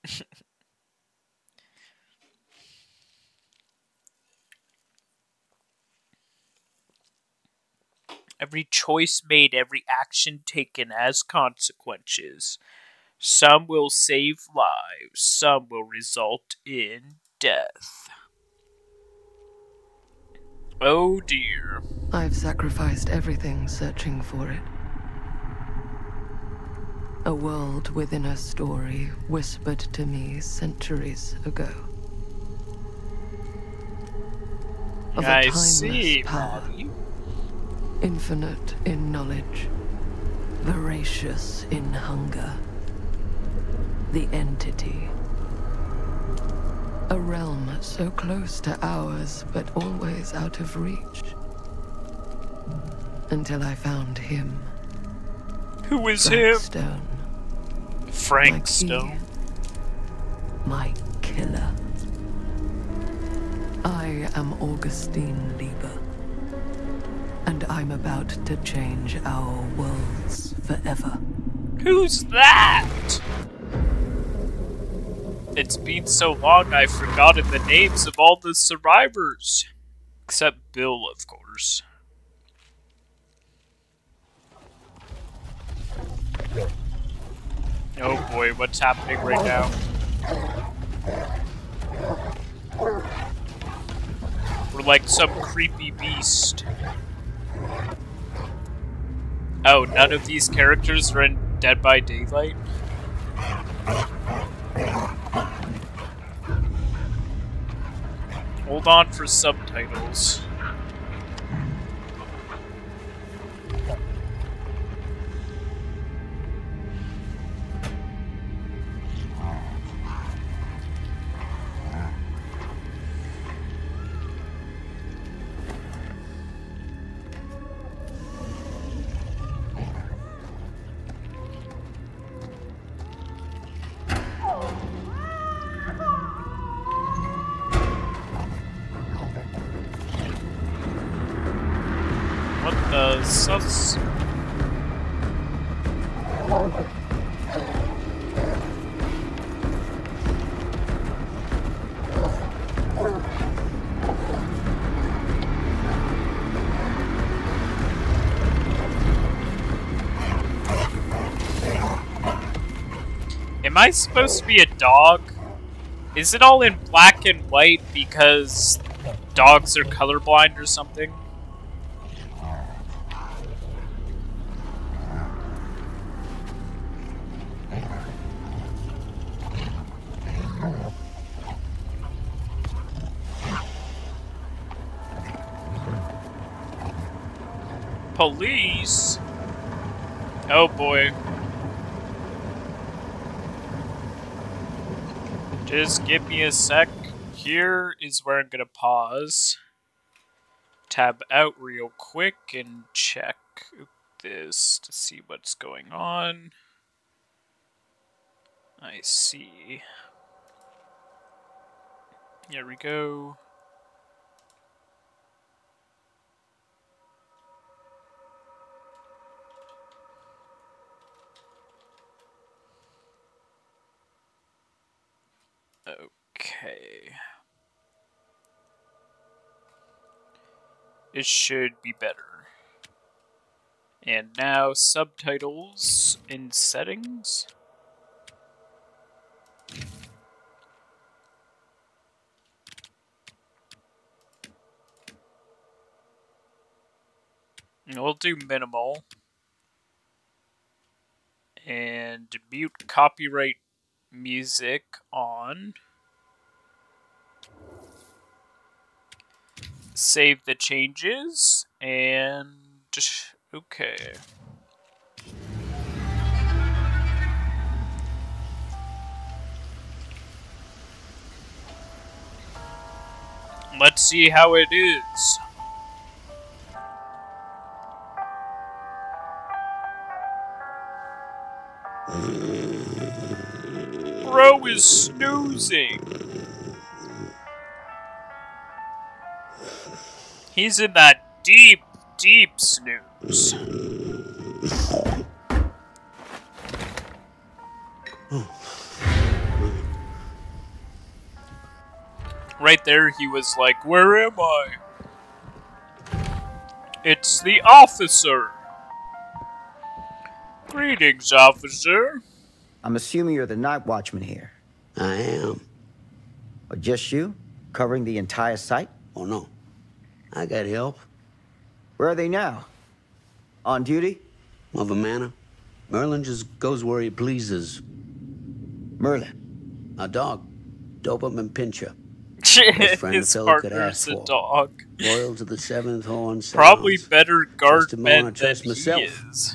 Every choice made, every action taken has consequences. Some will save lives, some will result in death. Oh dear. I've sacrificed everything searching for it. A world within a story whispered to me centuries ago. Of a I timeless see, power. Maddie. Infinite in knowledge. Voracious in hunger. The Entity. A realm so close to ours, but always out of reach. Until I found him. Who is Frank him? Stone. Frank Stone. My killer. I am Augustine Lieber. And I'm about to change our worlds forever. Who's that? It's been so long I've forgotten the names of all the survivors. Except Bill, of course. Oh boy, what's happening right now? We're like some creepy beast. Oh, none of these characters are in Dead by Daylight? Hold on for subtitles. What the sus? Am I supposed to be a dog? Is it all in black and white because dogs are colorblind or something? Police? Oh boy. Just give me a sec. Here is where I'm gonna pause. Tab out real quick and check this to see what's going on. I see. Here we go. Okay. It should be better. And now subtitles in settings. And we'll do minimal. And mute copyright music on. Save the changes, and okay. Let's see how it is. Bro is snoozing. He's in that deep, deep snooze. Right there, he was like, "Where am I?" It's the officer. Greetings, officer. I'm assuming you're the night watchman here. I am. Or just you? Covering the entire site? Oh, no. I got help. Where are they now? On duty? Mother Manor. Merlin just goes where he pleases. Merlin. A dog. Doberman Pinscher. His partner's a dog. Loyal to the seventh horn sounds. Probably better guardman than myself. he is.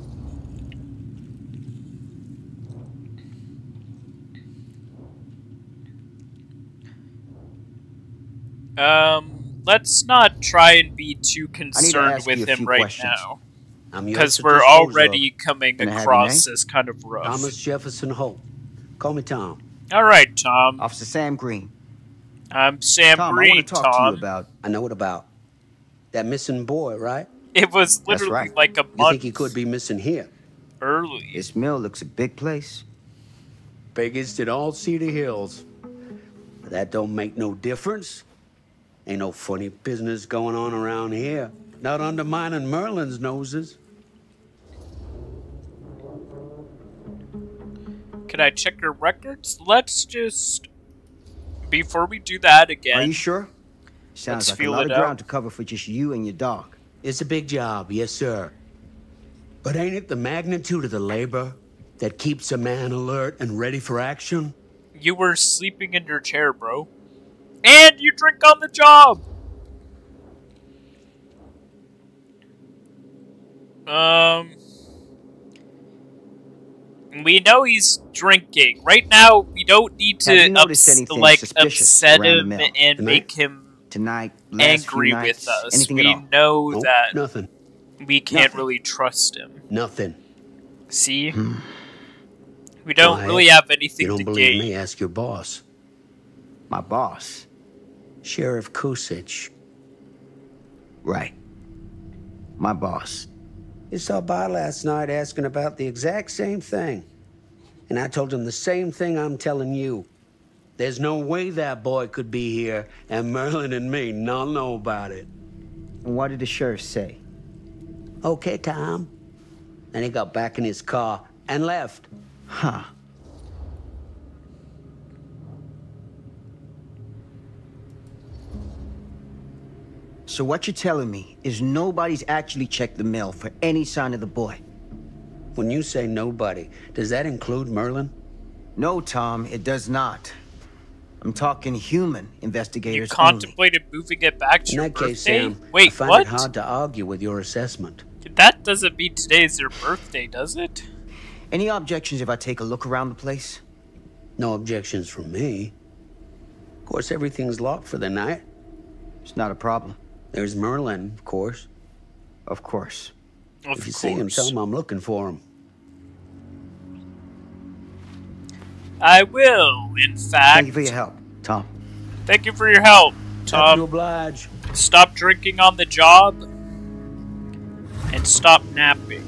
Let's not try and be too concerned with him right now. Because we're already coming across as kind of rough. Thomas Jefferson Holt. Call me Tom. Alright, Tom. Officer Sam Green. I'm Sam Tom, Green, I want to talk to you about... I know what about. That missing boy, right? It was literally right. like a You month think he could be missing here? early. This mill looks a big place. Biggest in all Cedar Hills. But that don't make no difference. Ain't no funny business going on around here. Not undermining Merlin's noses. Can I check your records? Let's just... Before we do that again... Are you sure? Sounds Let's like a feel lot it of out. ground to cover for just you and your dog. It's a big job, yes, sir. But ain't it the magnitude of the labor that keeps a man alert and ready for action? You were sleeping in your chair, bro. And you drink on the job! We know he's drinking. Right now, we don't need Have you to noticed anything like suspicious upset around the him mill? and Tonight? make him Tonight, last angry few nights, with us. anything We at all? know Nope, that nothing. we can't Nothing. really trust him. Nothing. See? We don't Quiet. really have You anything don't to believe gain. me? Ask your boss. My boss. Sheriff Kusich. Right. My boss. He stopped by last night asking about the exact same thing. And I told him the same thing I'm telling you. There's no way that boy could be here and Merlin and me not know about it. And what did the sheriff say? Okay, Tom. Then he got back in his car and left. Huh. So what you're telling me is nobody's actually checked the mill for any sign of the boy? When you say nobody, does that include Merlin? No, Tom, it does not. I'm talking human You investigators contemplated moving it back to In your that case, birthday? Sam, I Wait, find what? it hard to argue with your assessment. That doesn't mean today's your birthday, does it? only. Any objections if I take a look around the place? No objections from me. Of course, everything's locked for the night. It's not a problem. There's Merlin, of course. Of course. Of If you see him, tell him I'm looking for him. I will, in fact. Thank you for your help, Tom. Thank you for your help, Have to Tom. oblige. Stop drinking on the job. And stop napping.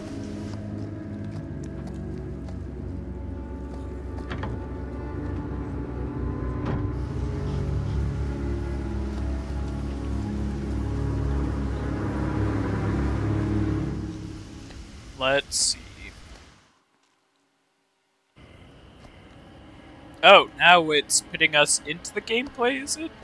Let's see. Oh, now it's putting us into the gameplay, is it?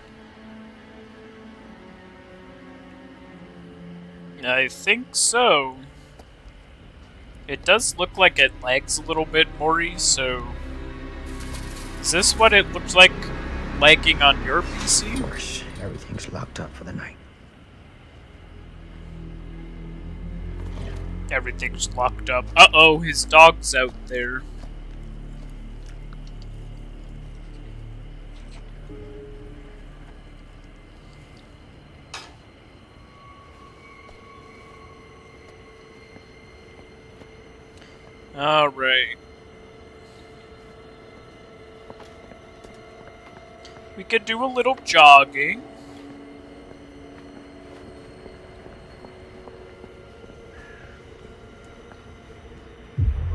I think so. It does look like it lags a little bit, Maury, so... Is this what it looks like lagging on your PC? Of course, everything's locked up for the night. Everything's locked up. Uh-oh, his dog's out there. Alright. We could do a little jogging.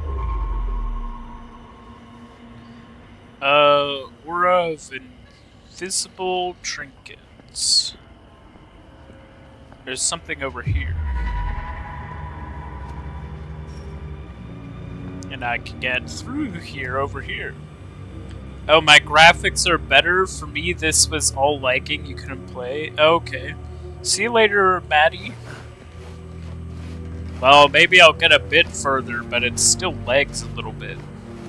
Aura of Invisible trinkets. There's something over here. And I can get through here, over here. Oh, my graphics are better? For me, this was all lagging, you couldn't play? Okay. See you later, Maddie. Well, maybe I'll get a bit further, but it still lags a little bit.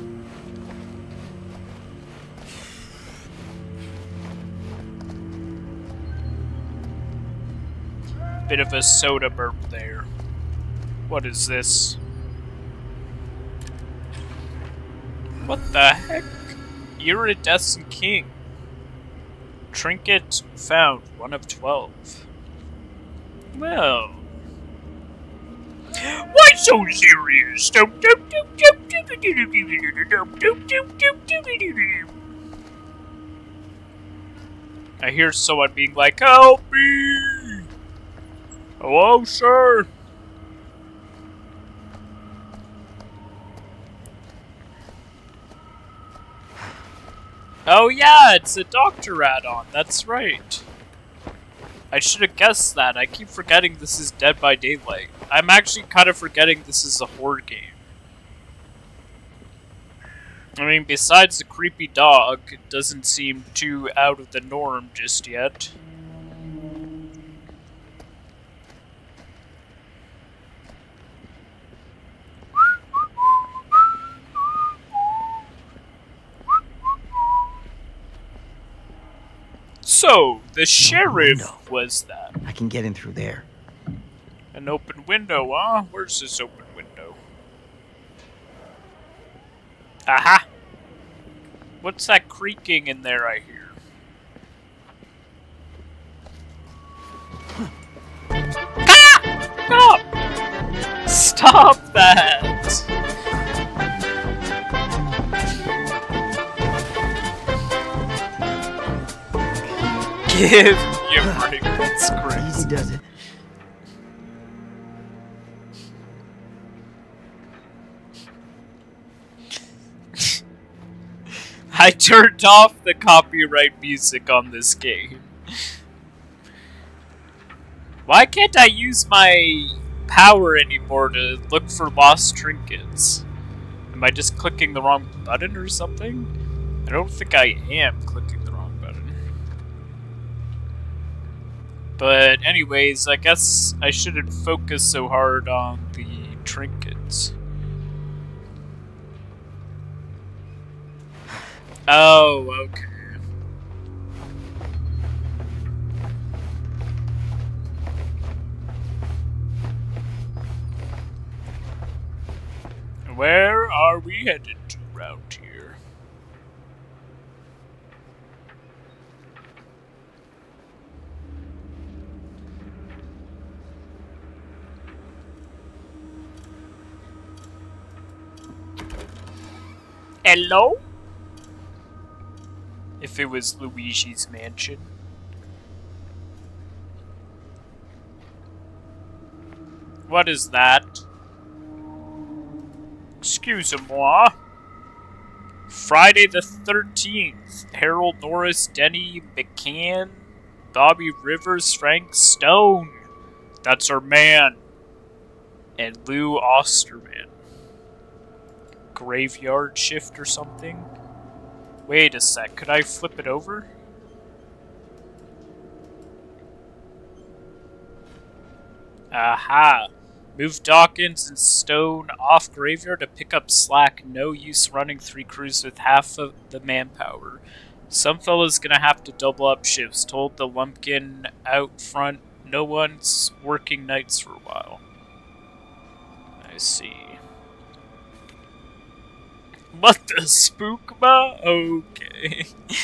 Bit of a soda burp there. What is this? What the heck? Iridescent King. Trinket found, 1 of 12. Well... Why so serious? I hear someone being like, "Help me! Hello, sir?" Oh yeah, it's a Doctor add-on, that's right. I should have guessed that. I keep forgetting this is Dead by Daylight. I'm actually kind of forgetting this is a horror game. I mean, besides the creepy dog, it doesn't seem too out of the norm just yet. So, the sheriff was that. I can get in through there. An open window, huh? Where's this open window? Aha! What's that creaking in there I hear? Ah! Stop! Stop that! Give me a break, that's crazy. Easy does it. I turned off the copyright music on this game. Why can't I use my power anymore to look for lost trinkets? Am I just clicking the wrong button or something? I don't think I am clicking the wrong button. But anyways, I guess I shouldn't focus so hard on the trinkets. Oh, okay. Where are we headed to around here? Hello? If it was Luigi's Mansion. What is that? Excuse-moi. Friday the 13th. Harold Norris, Denny McCann, Bobby Rivers, Frank Stone. That's our man. And Lou Osterman. Graveyard shift or something? Wait a sec, could I flip it over? Aha! Move Dawkins and Stone off Graveyard to pick up slack. No use running 3 crews with half of the manpower. Some fella's gonna have to double up shifts. Told the Lumpkin out front, no one's working nights for a while. I see. What the spookma? Okay.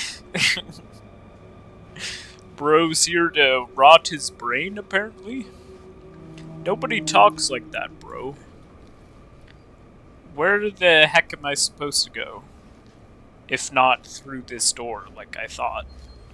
Bro's here to rot his brain, apparently? Nobody talks like that, bro. Where the heck am I supposed to go? If not through this door, like I thought.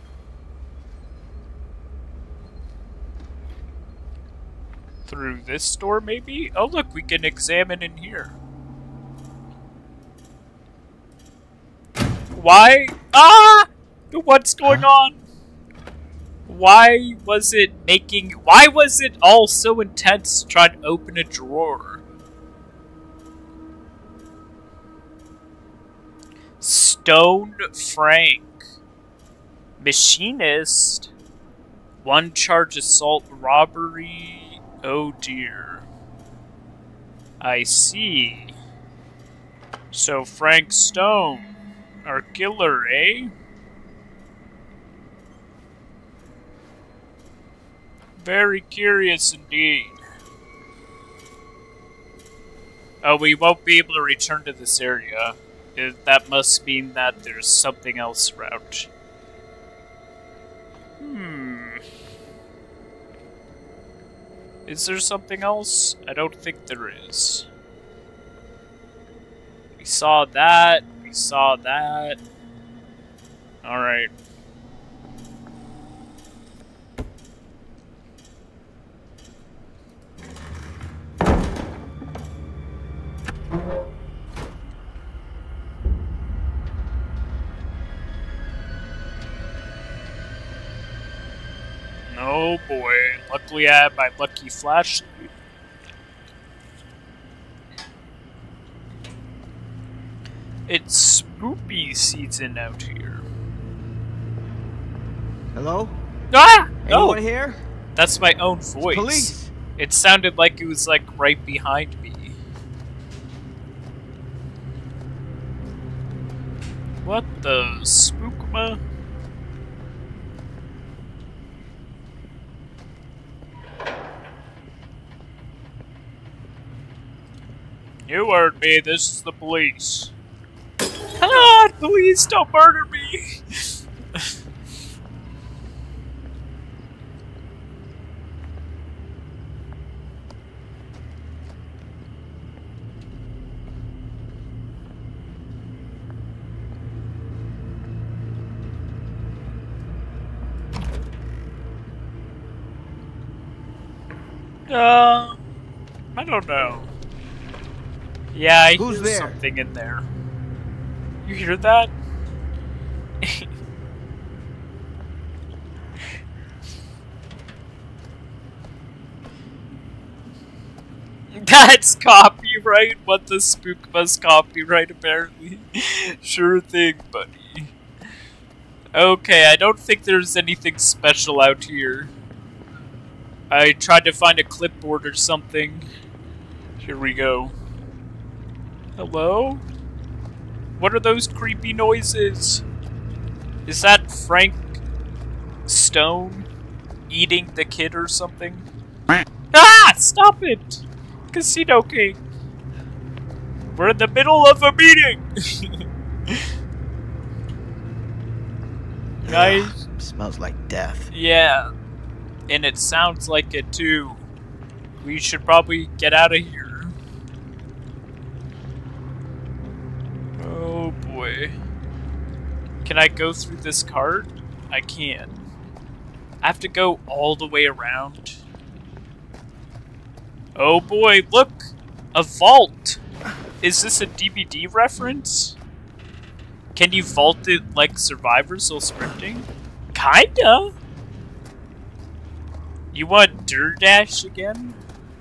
Through this door, maybe? Oh look, we can examine in here. Why? Ah! What's going on? Why was it all so intense to try to open a drawer? Stone Frank. Machinist. 1 charge assault robbery. Oh dear. I see. So Frank Stone. Our killer, eh? Very curious indeed. Oh, we won't be able to return to this area. That must mean that there's something else around. Is there something else? I don't think there is. We saw that. We saw that. Alright. Oh boy, luckily I have my lucky flashlight. It's spoopy season out here. Hello? Ah! Anyone No! here? That's my own voice. Police! It sounded like it was like right behind me. What the spookma? You heard me, this is the police. Come on, please don't murder me! I don't know. Yeah, I Who's hear there? something in there. You hear that? That's copyright. What the spook must copyright, apparently. Sure thing, buddy. Okay, I don't think there's anything special out here. I tried to find a clipboard or something. Here we go. Hello? What are those creepy noises? Is that Frank Stone eating the kid or something? Ah! Stop it! Casino King! We're in the middle of a meeting! Guys? Smells like death. Yeah. And it sounds like it too. We should probably get out of here. Oh boy. Can I go through this cart? I can. I have to go all the way around. Oh boy, look! A vault! Is this a DVD reference? Can you vault it like Survivor Soul Scripting? Kinda! You want DoorDash again?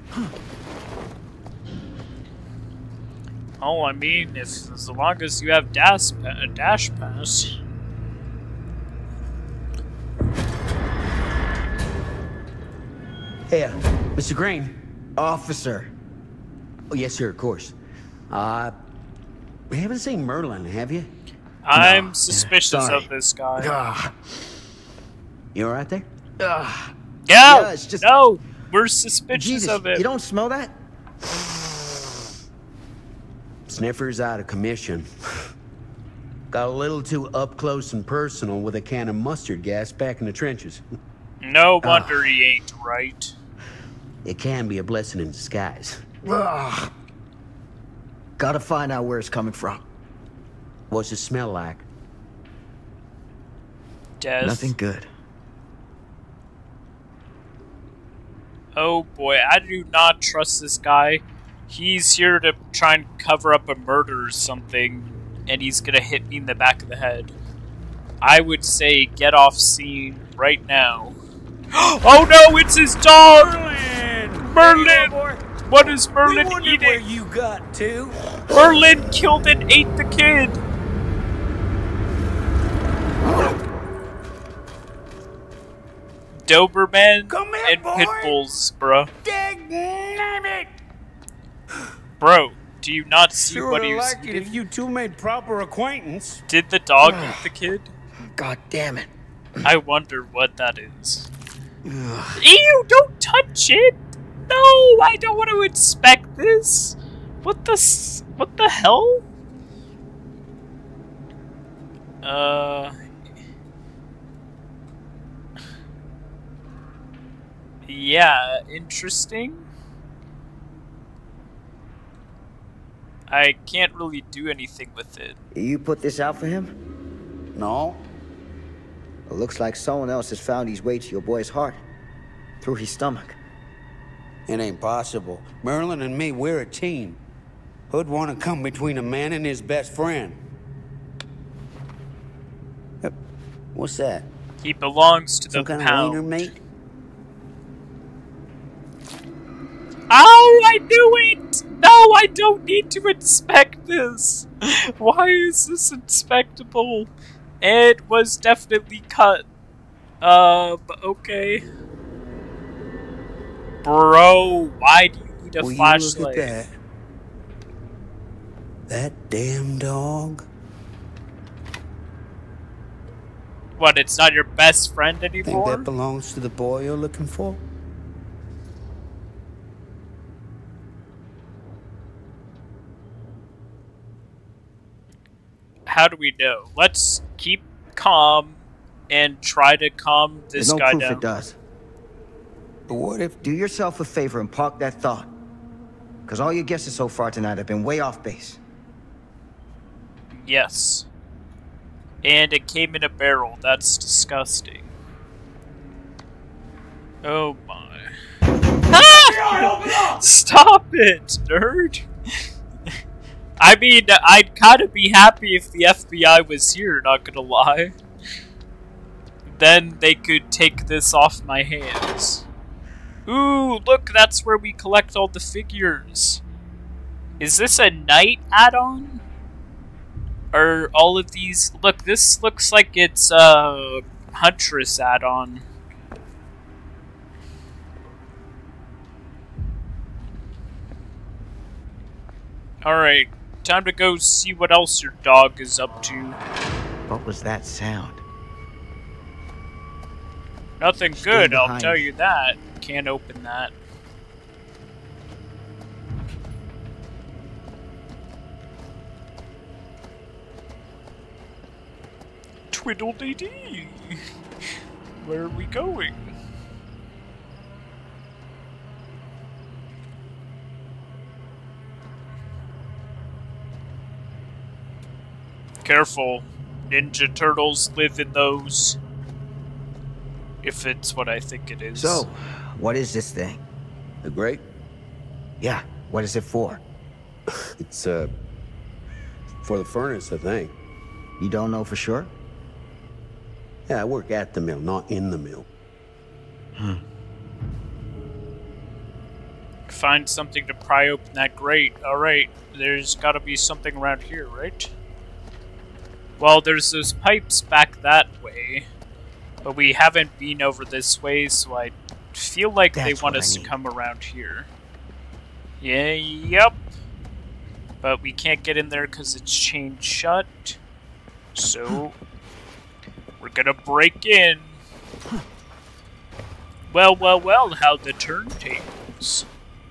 Oh, I mean, as long as you have Dash Pass. Hey, Mr. Green. Officer. Oh, yes, sir, of course. We haven't seen Merlin, have you? I'm suspicious sorry. of this guy. Ugh. You all right there? Ugh. No! Yeah, it's just- No! We're suspicious Jesus, of him. you don't smell that? Sniffer's out of commission. Got a little too up close and personal with a can of mustard gas back in the trenches. No wonder he ain't right. It can be a blessing in disguise. Ugh. Gotta find out where it's coming from. What's it smell like? Death. Nothing good. Oh boy, I do not trust this guy. He's here to try and cover up a murder or something, and he's gonna hit me in the back of the head. I would say get off scene right now. Oh no, it's his dog! Merlin! What is Merlin eating? Where you got to? Merlin killed and ate the kid! Doberman Come here, and boy. pit bulls, bro. Dang Bro, do you not see Sure what would he was like it if eating? you two made proper acquaintance. Did the dog eat the kid? God damn it. I wonder what that is. Ew, don't touch it! No, I don't want to inspect this! What the hell? Yeah, interesting. I can't really do anything with it. You put this out for him? No. It looks like someone else has found his way to your boy's heart. Through his stomach. It ain't possible. Merlin and me, we're a team. Who'd want to come between a man and his best friend? What's that? He belongs to the Some kind of wiener pound. meat? Oh, I knew it! No, I don't need to inspect this! Why is this inspectable? It was definitely cut. Okay. Bro, why do you need a Will you flashlight? look at that? That damn dog? What, it's not your best friend Think anymore? that belongs to the boy you're looking for? How do we know? Let's keep calm and try to calm this There's no guy proof down. it does. But what if... Do yourself a favor and park that thought. Because all your guesses so far tonight have been way off base. Yes. And it came in a barrel. That's disgusting. Oh my. Ah! Stop it, nerd! I mean, I'd kind of be happy if the FBI was here, not gonna lie. Then they could take this off my hands. Ooh, look, that's where we collect all the figures. Is this a night add-on? Are all of these... Look, this looks like it's a Huntress add-on. Alright, time to go see what else your dog is up to. What was that sound? Nothing Stay good, I'll behind tell me. you that. Can't open that. Twiddle-dee-dee! Where are we going? Careful. Ninja Turtles live in those. If it's what I think it is. So, what is this thing? The grate? Yeah, what is it for? It's, for the furnace, I think. You don't know for sure? Yeah, I work at the mill, not in the mill. Find something to pry open that grate. Alright, there's gotta be something around here, right? Well, there's those pipes back that way. But we haven't been over this way, so I feel like they That's want what I us to need. come around here. Yeah, yep. But we can't get in there because it's chained shut. So, we're gonna break in. Well, well, well, how the turntables.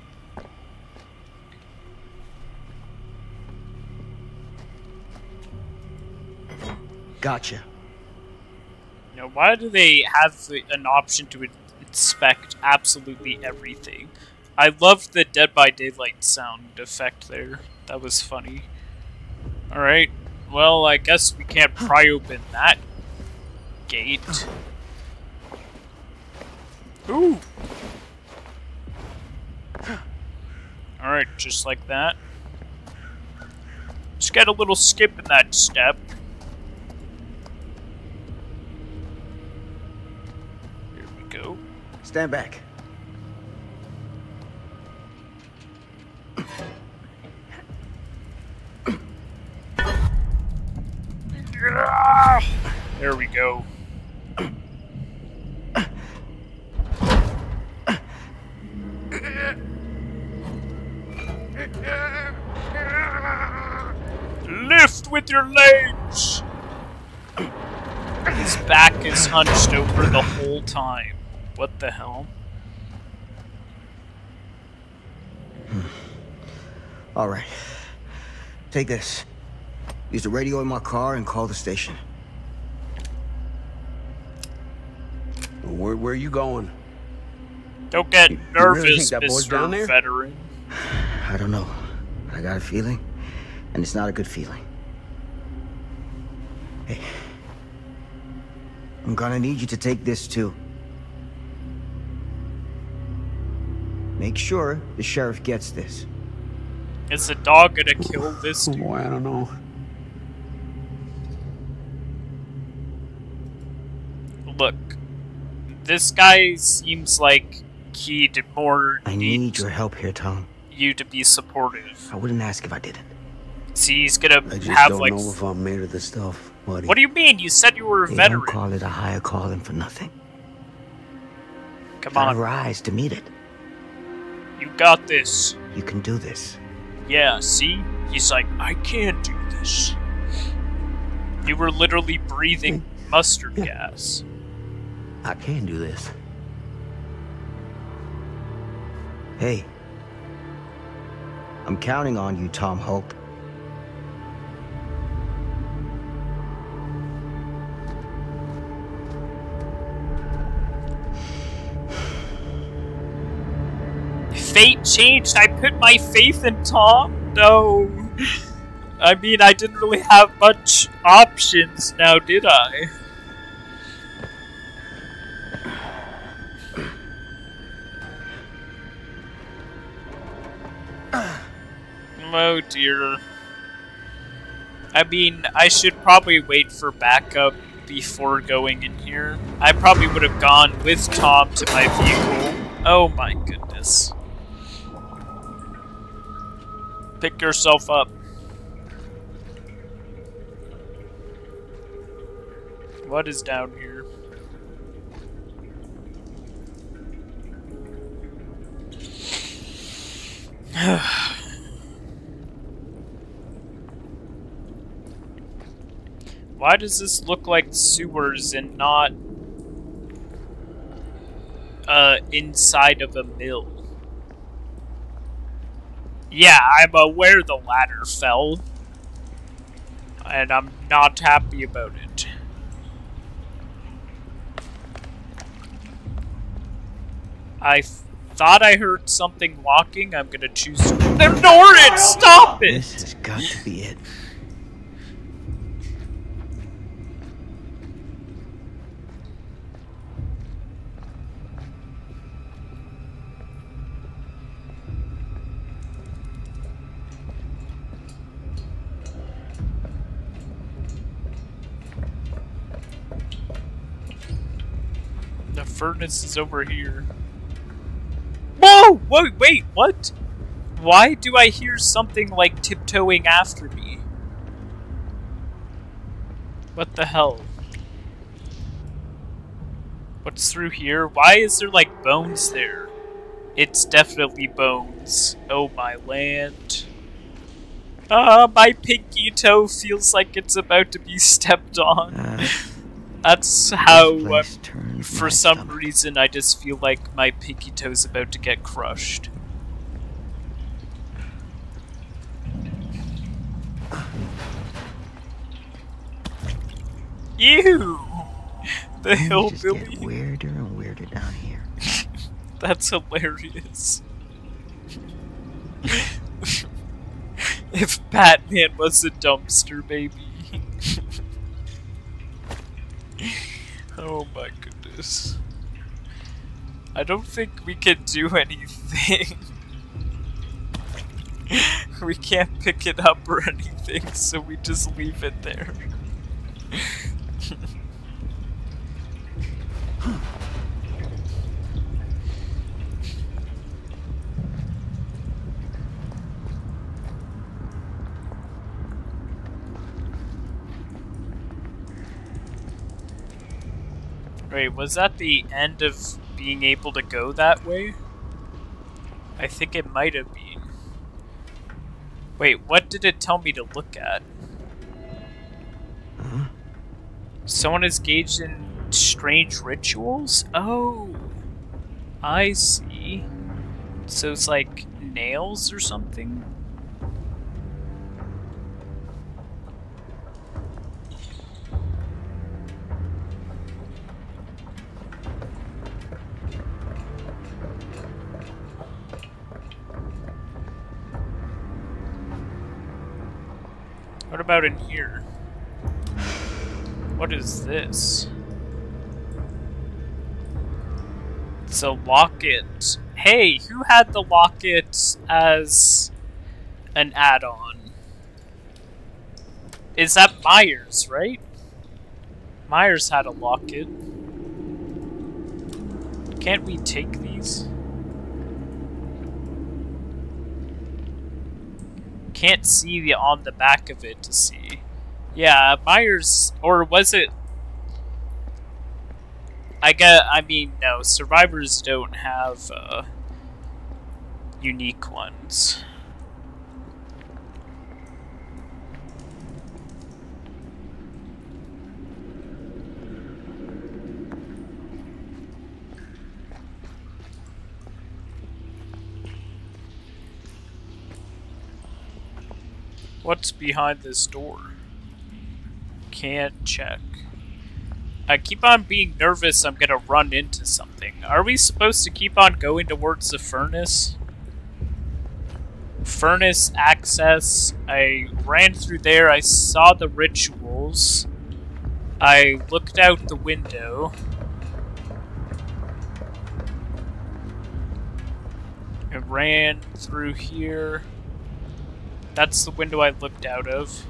Gotcha. You know, why do they have an option to inspect absolutely everything? I loved the Dead by Daylight sound effect there. That was funny. Alright, well, I guess we can't pry open that gate. Ooh! Alright, just like that. Just got a little skip in that step. Stand back. There we go. Lift with your legs! His back is hunched over the whole time. What the hell? All right. Take this. Use the radio in my car and call the station. Where are you going? Don't get You really nervous, think that boy's down Mr. there? Veteran. I don't know. I got a feeling, and it's not a good feeling. Hey. I'm gonna need you to take this too. Make sure the sheriff gets this. Is the dog gonna kill this dude? Boy, I don't know. Look, this guy seems like he'd more I need your help here, Tom. you to be supportive. I wouldn't ask if I didn't. See, he's gonna I just have don't like. know if I'm made of this stuff, buddy. What do you mean? You said you were a They veteran. don't call it a higher calling for nothing. Come Gotta on, rise to meet it. you got this. You can do this. Yeah, see? He's like, I can't do this. You were literally breathing mustard gas. I can do this. Hey. I'm counting on you, Tom Hope. Fate changed. I put my faith in Tom? No. I mean, I didn't really have much options now, did I? Oh dear. I mean, I should probably wait for backup before going in here. I probably would have gone with Tom to my vehicle. Oh my goodness. Pick yourself up. What is down here? Why does this look like sewers and not inside of a mill? Yeah, I'm aware the ladder fell, and I'm not happy about it. I thought I heard something walking. I'm gonna choose to ignore it! Stop it! This has got to be it. The furnace is over here. Whoa! Whoa! Wait, what? Why do I hear something like tiptoeing after me? What the hell? What's through here? Why is there like bones there? It's definitely bones. Oh my land. My pinky toe feels like it's about to be stepped on. That's how, This place turns for my some stomach. reason, I just feel like my pinky toe's about to get crushed. Ew! The Things just hillbilly. get weirder and weirder down here. That's hilarious. If Batman was a dumpster baby. Oh my goodness. I don't think we can do anything. We can't pick it up or anything, so we just leave it there. Wait, was that the end of being able to go that way? I think it might have been. Wait, what did it tell me to look at? Huh? Someone is engaged in strange rituals? Oh, I see. So it's like nails or something? What about in here? What is this? It's a locket. Hey, who had the locket as an add-on? Is that Myers, right? Myers had a locket. Can't we take these? Can't see the on the back of it to see. Yeah, Myers, or was it? I mean, no, survivors don't have unique ones. What's behind this door? Can't check. I keep on being nervous I'm gonna run into something. Are we supposed to keep on going towards the furnace? Furnace access. I ran through there, I saw the rituals. I looked out the window. I ran through here. That's the window I looked out of.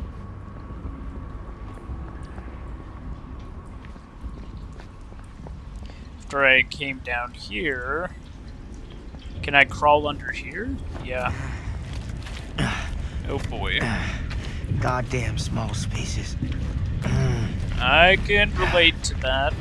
After I came down here, can I crawl under here? Yeah. Oh boy. Goddamn small spaces. I can relate to that.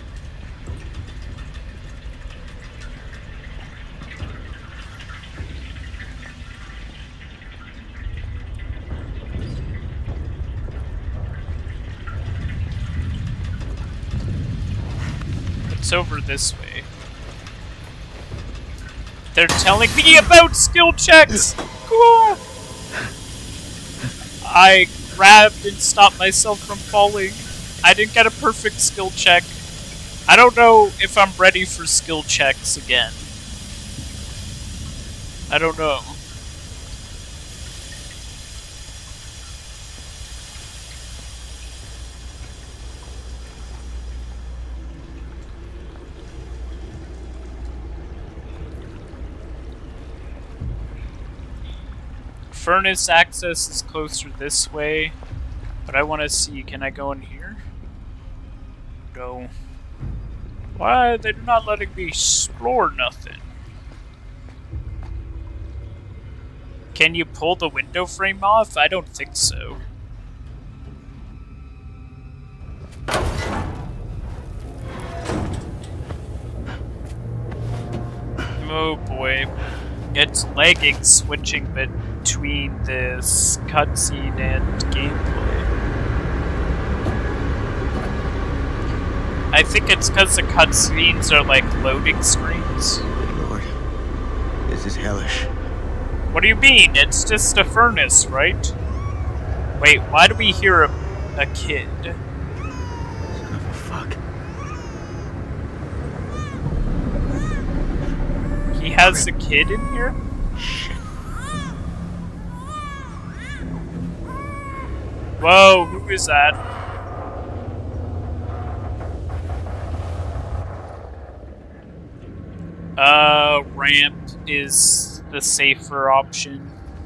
It's over this way. They're telling me about skill checks! Cool! I grabbed and stopped myself from falling. I didn't get a perfect skill check. I don't know if I'm ready for skill checks again. I don't know. Furnace access is closer this way, but I want to see, can I go in here? No. Why? They're not letting me explore nothing. Can you pull the window frame off? I don't think so. Oh boy. It's lagging switching between this cutscene and gameplay. I think it's because the cutscenes are like loading screens. Lord, this is hellish. What do you mean? It's just a furnace, right? Wait, why do we hear a kid? Son of a fuck. He has a kid in here? Shit. Whoa, who is that? Ramp is the safer option.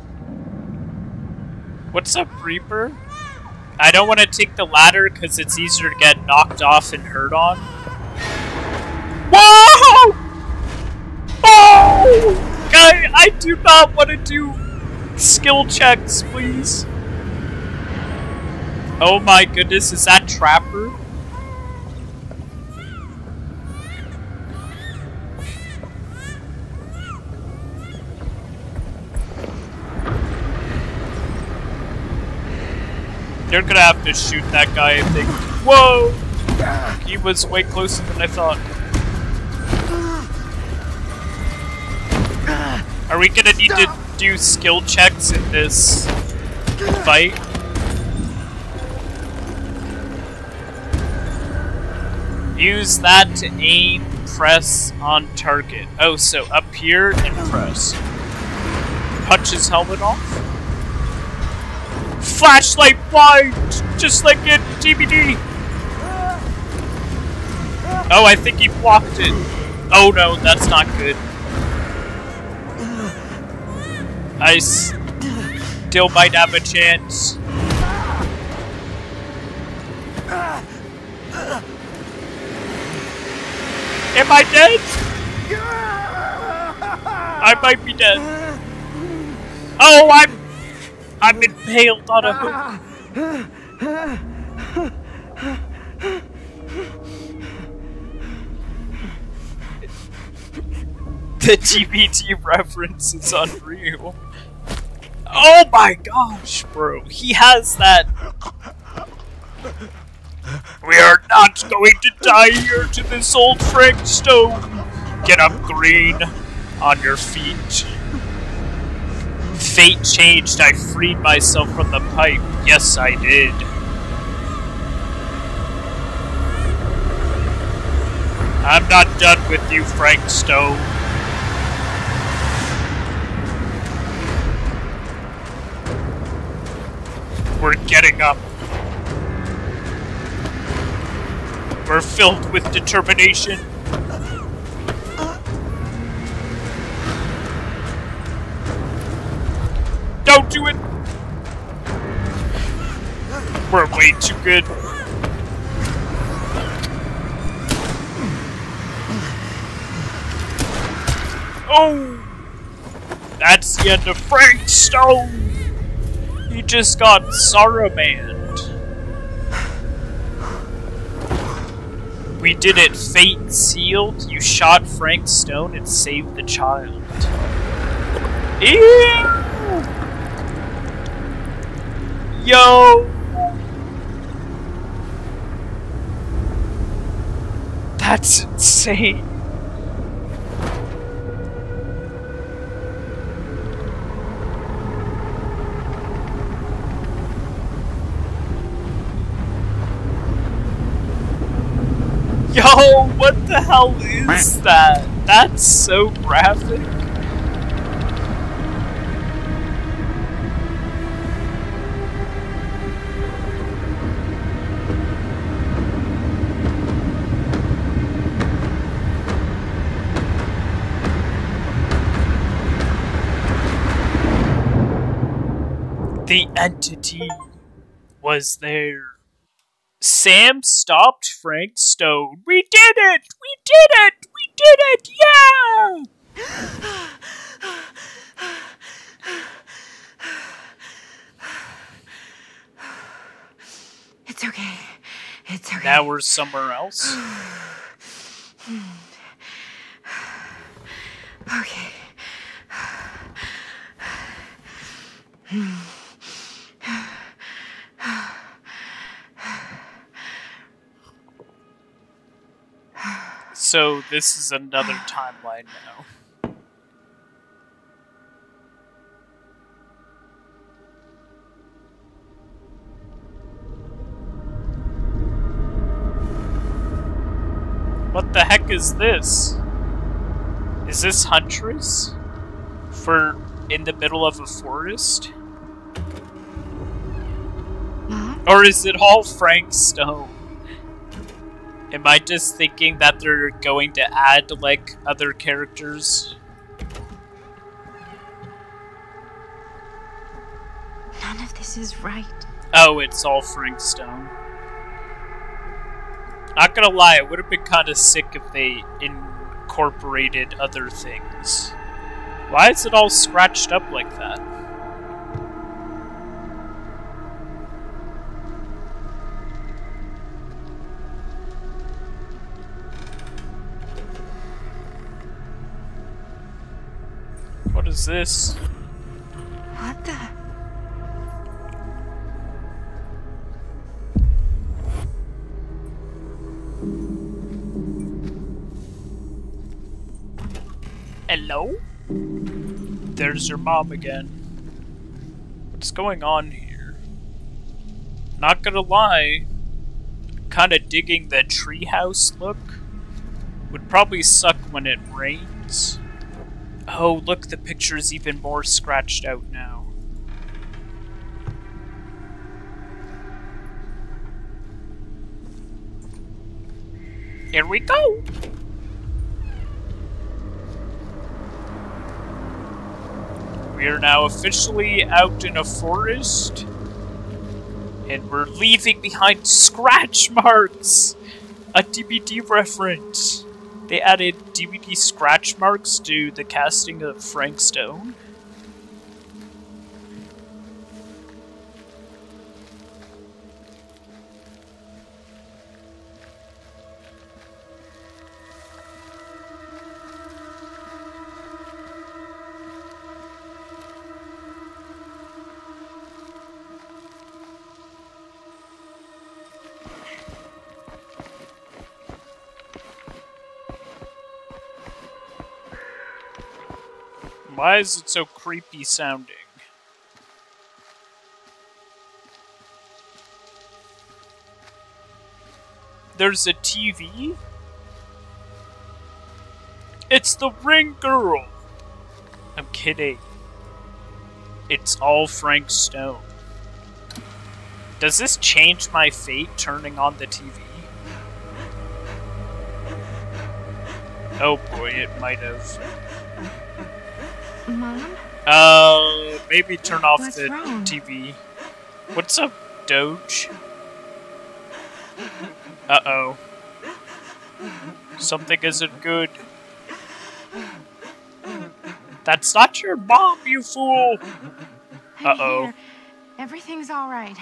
What's up, Reaper? I don't want to take the ladder because it's easier to get knocked off and hurt on. Whoa! Oh! I do not want to do skill checks, please. Oh my goodness, is that Trapper? You're gonna have to shoot that guy, I think. Whoa! He was way closer than I thought. Are we gonna need to do skill checks in this fight? Use that to aim, press on target. Oh, so up here and press. Punch his helmet off. Flashlight blind! Just like in DVD! Oh, I think he blocked it. Oh no, that's not good. I still might have a chance. Am I dead? I might be dead. Oh, I'm impaled on a hook. The DVD reference is unreal. Oh my gosh, bro. He has that. We are not going to die here to this old Frank Stone. Get up, Green. On your feet. Fate changed. I freed myself from the pipe. Yes, I did. I'm not done with you, Frank Stone. We're getting up. We're filled with determination. Don't do it! We're way too good. Oh! That's the end of Frank Stone! He just got Sarumaned. We did it. Fate sealed. You shot Frank Stone and saved the child. Ew! Yo! That's insane. Yo, what the hell is that? That's so graphic. The entity was there. Sam stopped Frank Stone. We did it! We did it! We did it! Yeah! It's okay. It's okay. Now we're somewhere else. Okay. So this is another timeline now. What the heck is this? Is this Huntress? For in the middle of a forest? Or is it all Frank Stone? Am I just thinking that they're going to add, like, other characters? None of this is right. Oh, it's all Frank Stone. Not gonna lie, it would have been kind of sick if they incorporated other things. Why is it all scratched up like that? What is this? What the? Hello? There's your mom again. What's going on here? Not gonna lie, kinda digging the treehouse look. Would probably suck when it rains. Oh, look, the picture's even more scratched out now. Here we go! We are now officially out in a forest, and we're leaving behind scratch marks! A DVD reference! They added DVD scratch marks to the casting of Frank Stone. Why is it so creepy sounding? There's a TV? It's the Ring Girl! I'm kidding. It's all Frank Stone. Does this change my fate, turning on the TV? Oh boy, it might have. Mom? Maybe turn off What's the wrong? TV. What's up, Doge? Uh-oh. Something isn't good. That's not your mom, you fool! I'm Uh-oh. here. Everything's all right.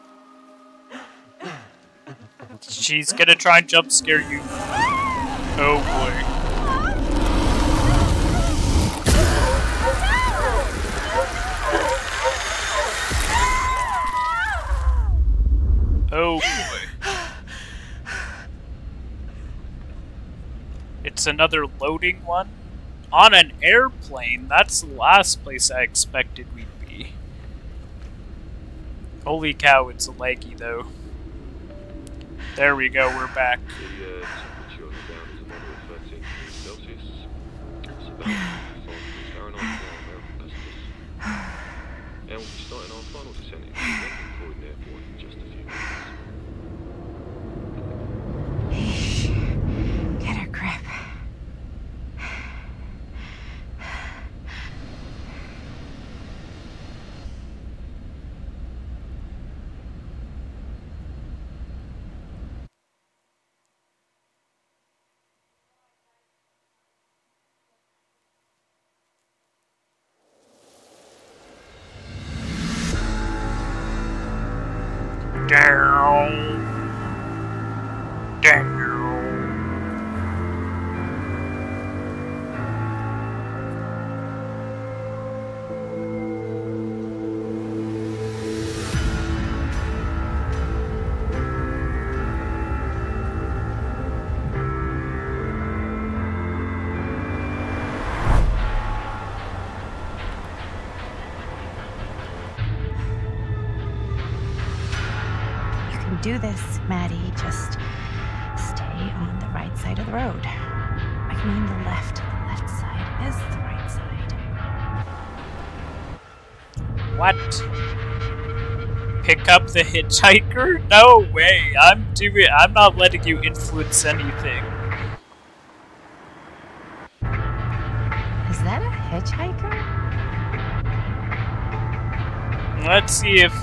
She's gonna try and jump scare you. Oh boy. Oh boy. It's another loading one? On an airplane? That's the last place I expected we'd be. Holy cow, it's a leggy though. There we go, we're back. The temperature on the ground is a moderate 13 degrees Celsius. It's about Fahrenheit for our American customers. And we'll be starting our final descent into London Croydon Airport in just a few minutes. Get a grip. Down. Down. Do this, Maddie. Just stay on the right side of the road. I mean the left. The left side is the right side. What? Pick up the hitchhiker? No way. I'm not letting you influence anything. Is that a hitchhiker? Let's see if...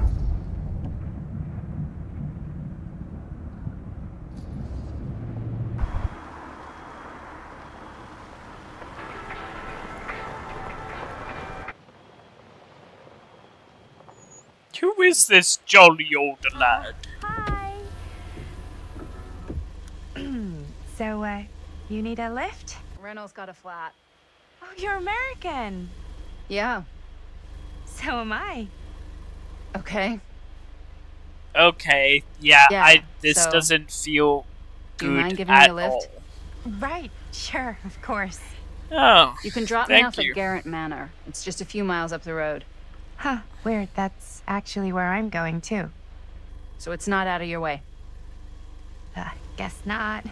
Who is this jolly old lad? Hi. So, you need a lift? Reynolds got a flat. Oh, you're American. Yeah. So am I. Okay. Okay, yeah, Yeah, this so, do you mind good giving me at a lift? all. Right. Sure, of course. Oh, You can drop me thank off you. at Garrett Manor. It's just a few miles up the road. Huh, weird. That's actually where I'm going too. So it's not out of your way. Guess not.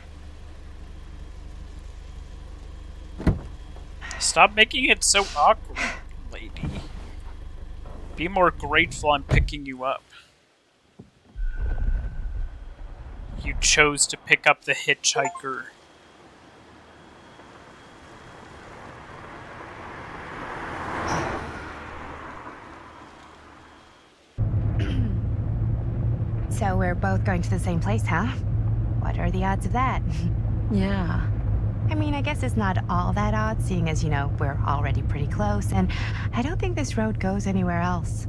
Stop making it so awkward, lady. Be more grateful I'm picking you up. You chose to pick up the hitchhiker. So we're both going to the same place, huh? What are the odds of that? Yeah. I mean, I guess it's not all that odd, seeing as, you know, we're already pretty close, and I don't think this road goes anywhere else.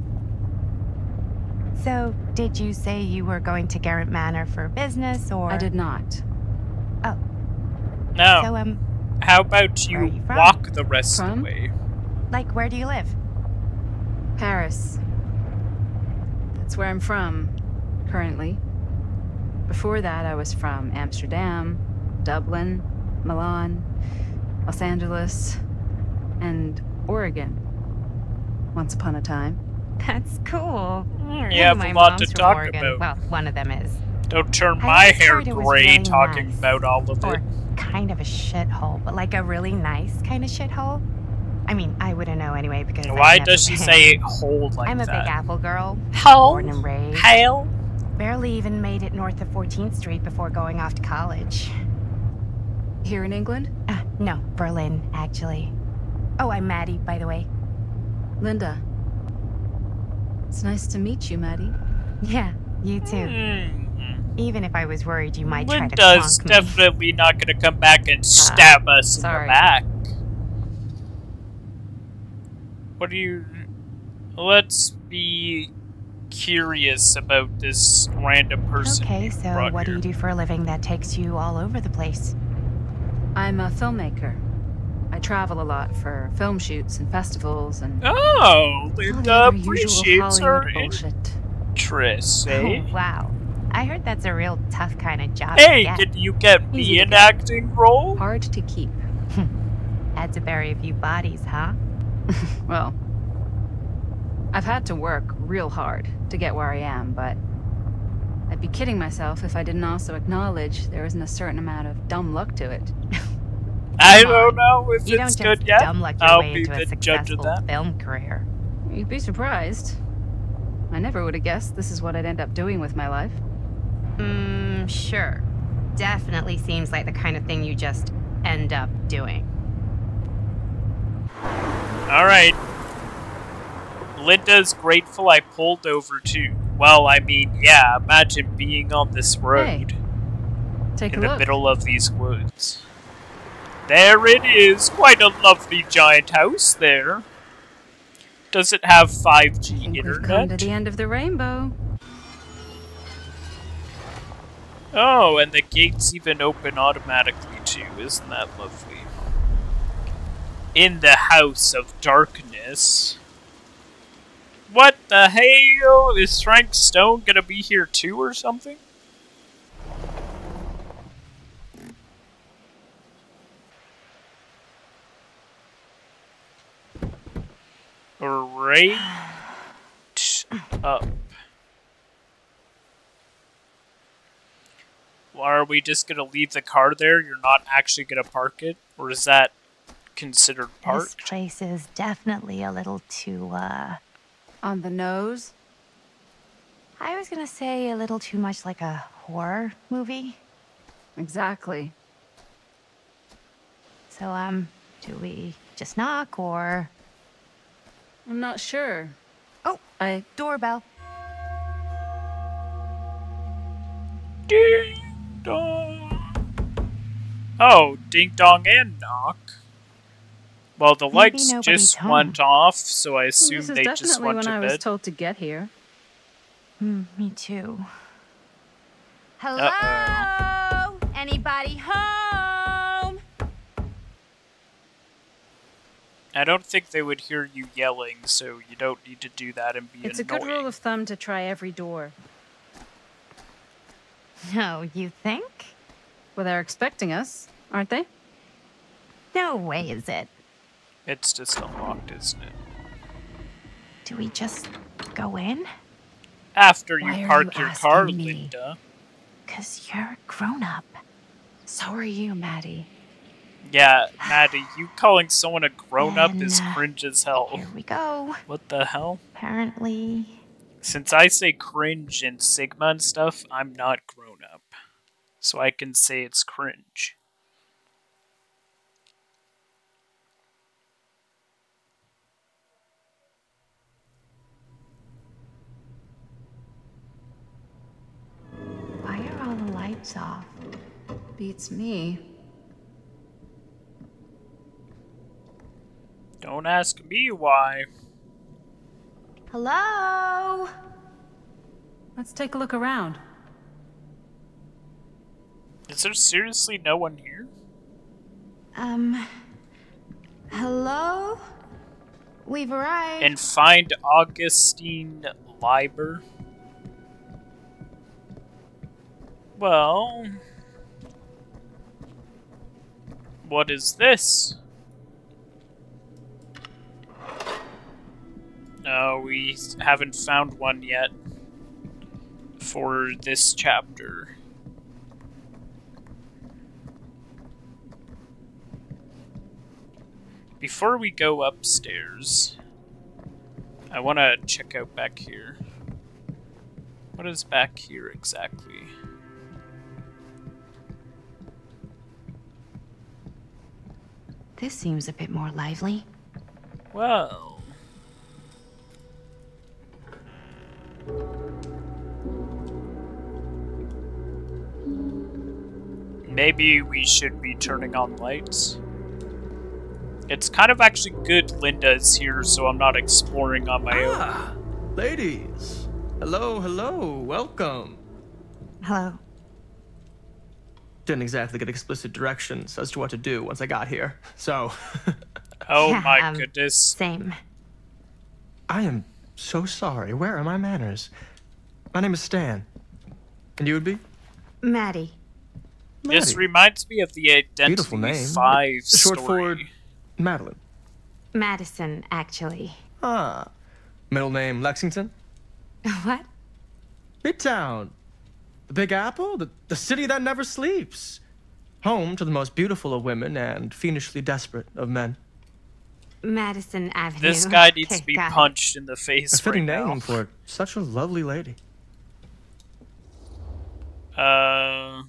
So, did you say you were going to Garrett Manor for business, or...? I did not. Oh. No. So, How about where are you you from? walk the rest of From? the way? like, where do you live? Paris. That's where I'm from, currently. Before that, I was from Amsterdam, Dublin, Milan, Los Angeles, and Oregon. Once upon a time. That's cool. You have My a lot mom's to from talk Oregon. about. Well, one of them is. Don't turn I my always hair heard it was gray really talking nice. about all of Or it. kind of a shithole, but like a really nice kind of shithole. I mean, I wouldn't know anyway because I've Why never does she been. say hold like I'm a that? Big Apple girl. Hole? Born and raised. Hail? Barely even made it north of 14th Street before going off to college. Here in England? No, Berlin, actually. Oh, I'm Maddie, by the way. Linda. It's nice to meet you, Maddie. Yeah, you too. Even if I was worried you might try to Linda's clonk me. definitely not gonna come back and stab us in the sorry. back. What do you... Let's be curious about this random person Okay, you so brought what do here. you do for a living that takes you all over the place? I'm a filmmaker. I travel a lot for film shoots and festivals and Oh, all the Linda other usual appreciates her Hollywood bullshit. interests, eh? Oh, wow. I heard that's a real tough kind of job Hey, to get. can you get Easy me to an get. acting role? Hard to keep. Had to bury a few bodies, huh? Well, I've had to work real hard to get where I am, but I'd be kidding myself if I didn't also acknowledge there isn't a certain amount of dumb luck to it. I Come don't on. know if You it's don't just good yet. dumb luck your I'll way be into a the judge of successful that. film career. You'd be surprised. I never would have guessed this is what I'd end up doing with my life. Sure. Definitely seems like the kind of thing you just end up doing. Alright. Linda's grateful I pulled over too. Well, I mean, yeah, imagine being on this road Take in a the look. middle of these woods. There it is! Quite a lovely giant house there. Does it have 5G I think we've come to internet? the end of the rainbow. Oh, and the gates even open automatically too. Isn't that lovely? In the House of Darkness. What the hell? Is Frank Stone gonna be here too or something? Right up. Are we just gonna leave the car there? You're not actually gonna park it? Or is that considered This parked? place is definitely a little too, On the nose? I was gonna say a little too much like a horror movie. Exactly. So, do we just knock or... I'm not sure. Oh, doorbell. Ding dong. Oh, ding dong and knock. Well, the Maybe lights nobody's just home. went off, so I assume This is they just definitely went when to I was bed. told to get here. Me too. Uh-oh. Hello? Anybody home? Oh, I don't think they would hear you yelling, so you don't need to do that and be It's a annoying. good rule of thumb to try every door. No, you think? Well, they're expecting us, aren't they? No way is it. It's just unlocked, isn't it? Do we just go in? After Why you are park you your car, asking me? Linda. 'Cause you're a grown-up. So are you, Maddie. Yeah, Maddie, you calling someone a grown-up is And, cringe as hell. Here we go. What the hell? Apparently... Since I say cringe in Sigma and stuff, I'm not grown-up. So I can say it's cringe. Why are all the lights off? Beats me. Don't ask me why. Hello? Let's take a look around. Is there seriously no one here? Hello? We've arrived. And find Augustine Liber? Well... What is this? No, we haven't found one yet for this chapter. Before we go upstairs, I want to check out back here. What is back here exactly? This seems a bit more lively. Well... maybe we should be turning on lights. It's kind of actually good Linda is here, so I'm not exploring on my own. Ladies. Hello, hello, welcome. Hello. Didn't exactly get explicit directions as to what to do once I got here, so... Oh Yeah, my goodness. Same. I am so sorry. Where are my manners? My name is Stan. And you would be? Maddie. This Maddie. reminds me of the Beautiful Identity name. 5 Short story. for Madeline. Madison, actually. Ah. Middle name Lexington? What? Midtown. The Big Apple? The city that never sleeps. Home to the most beautiful of women and fiendishly desperate of men. Madison Avenue. This guy needs Okay, to be got it. punched in the face A fitting right name for such a lovely lady. now.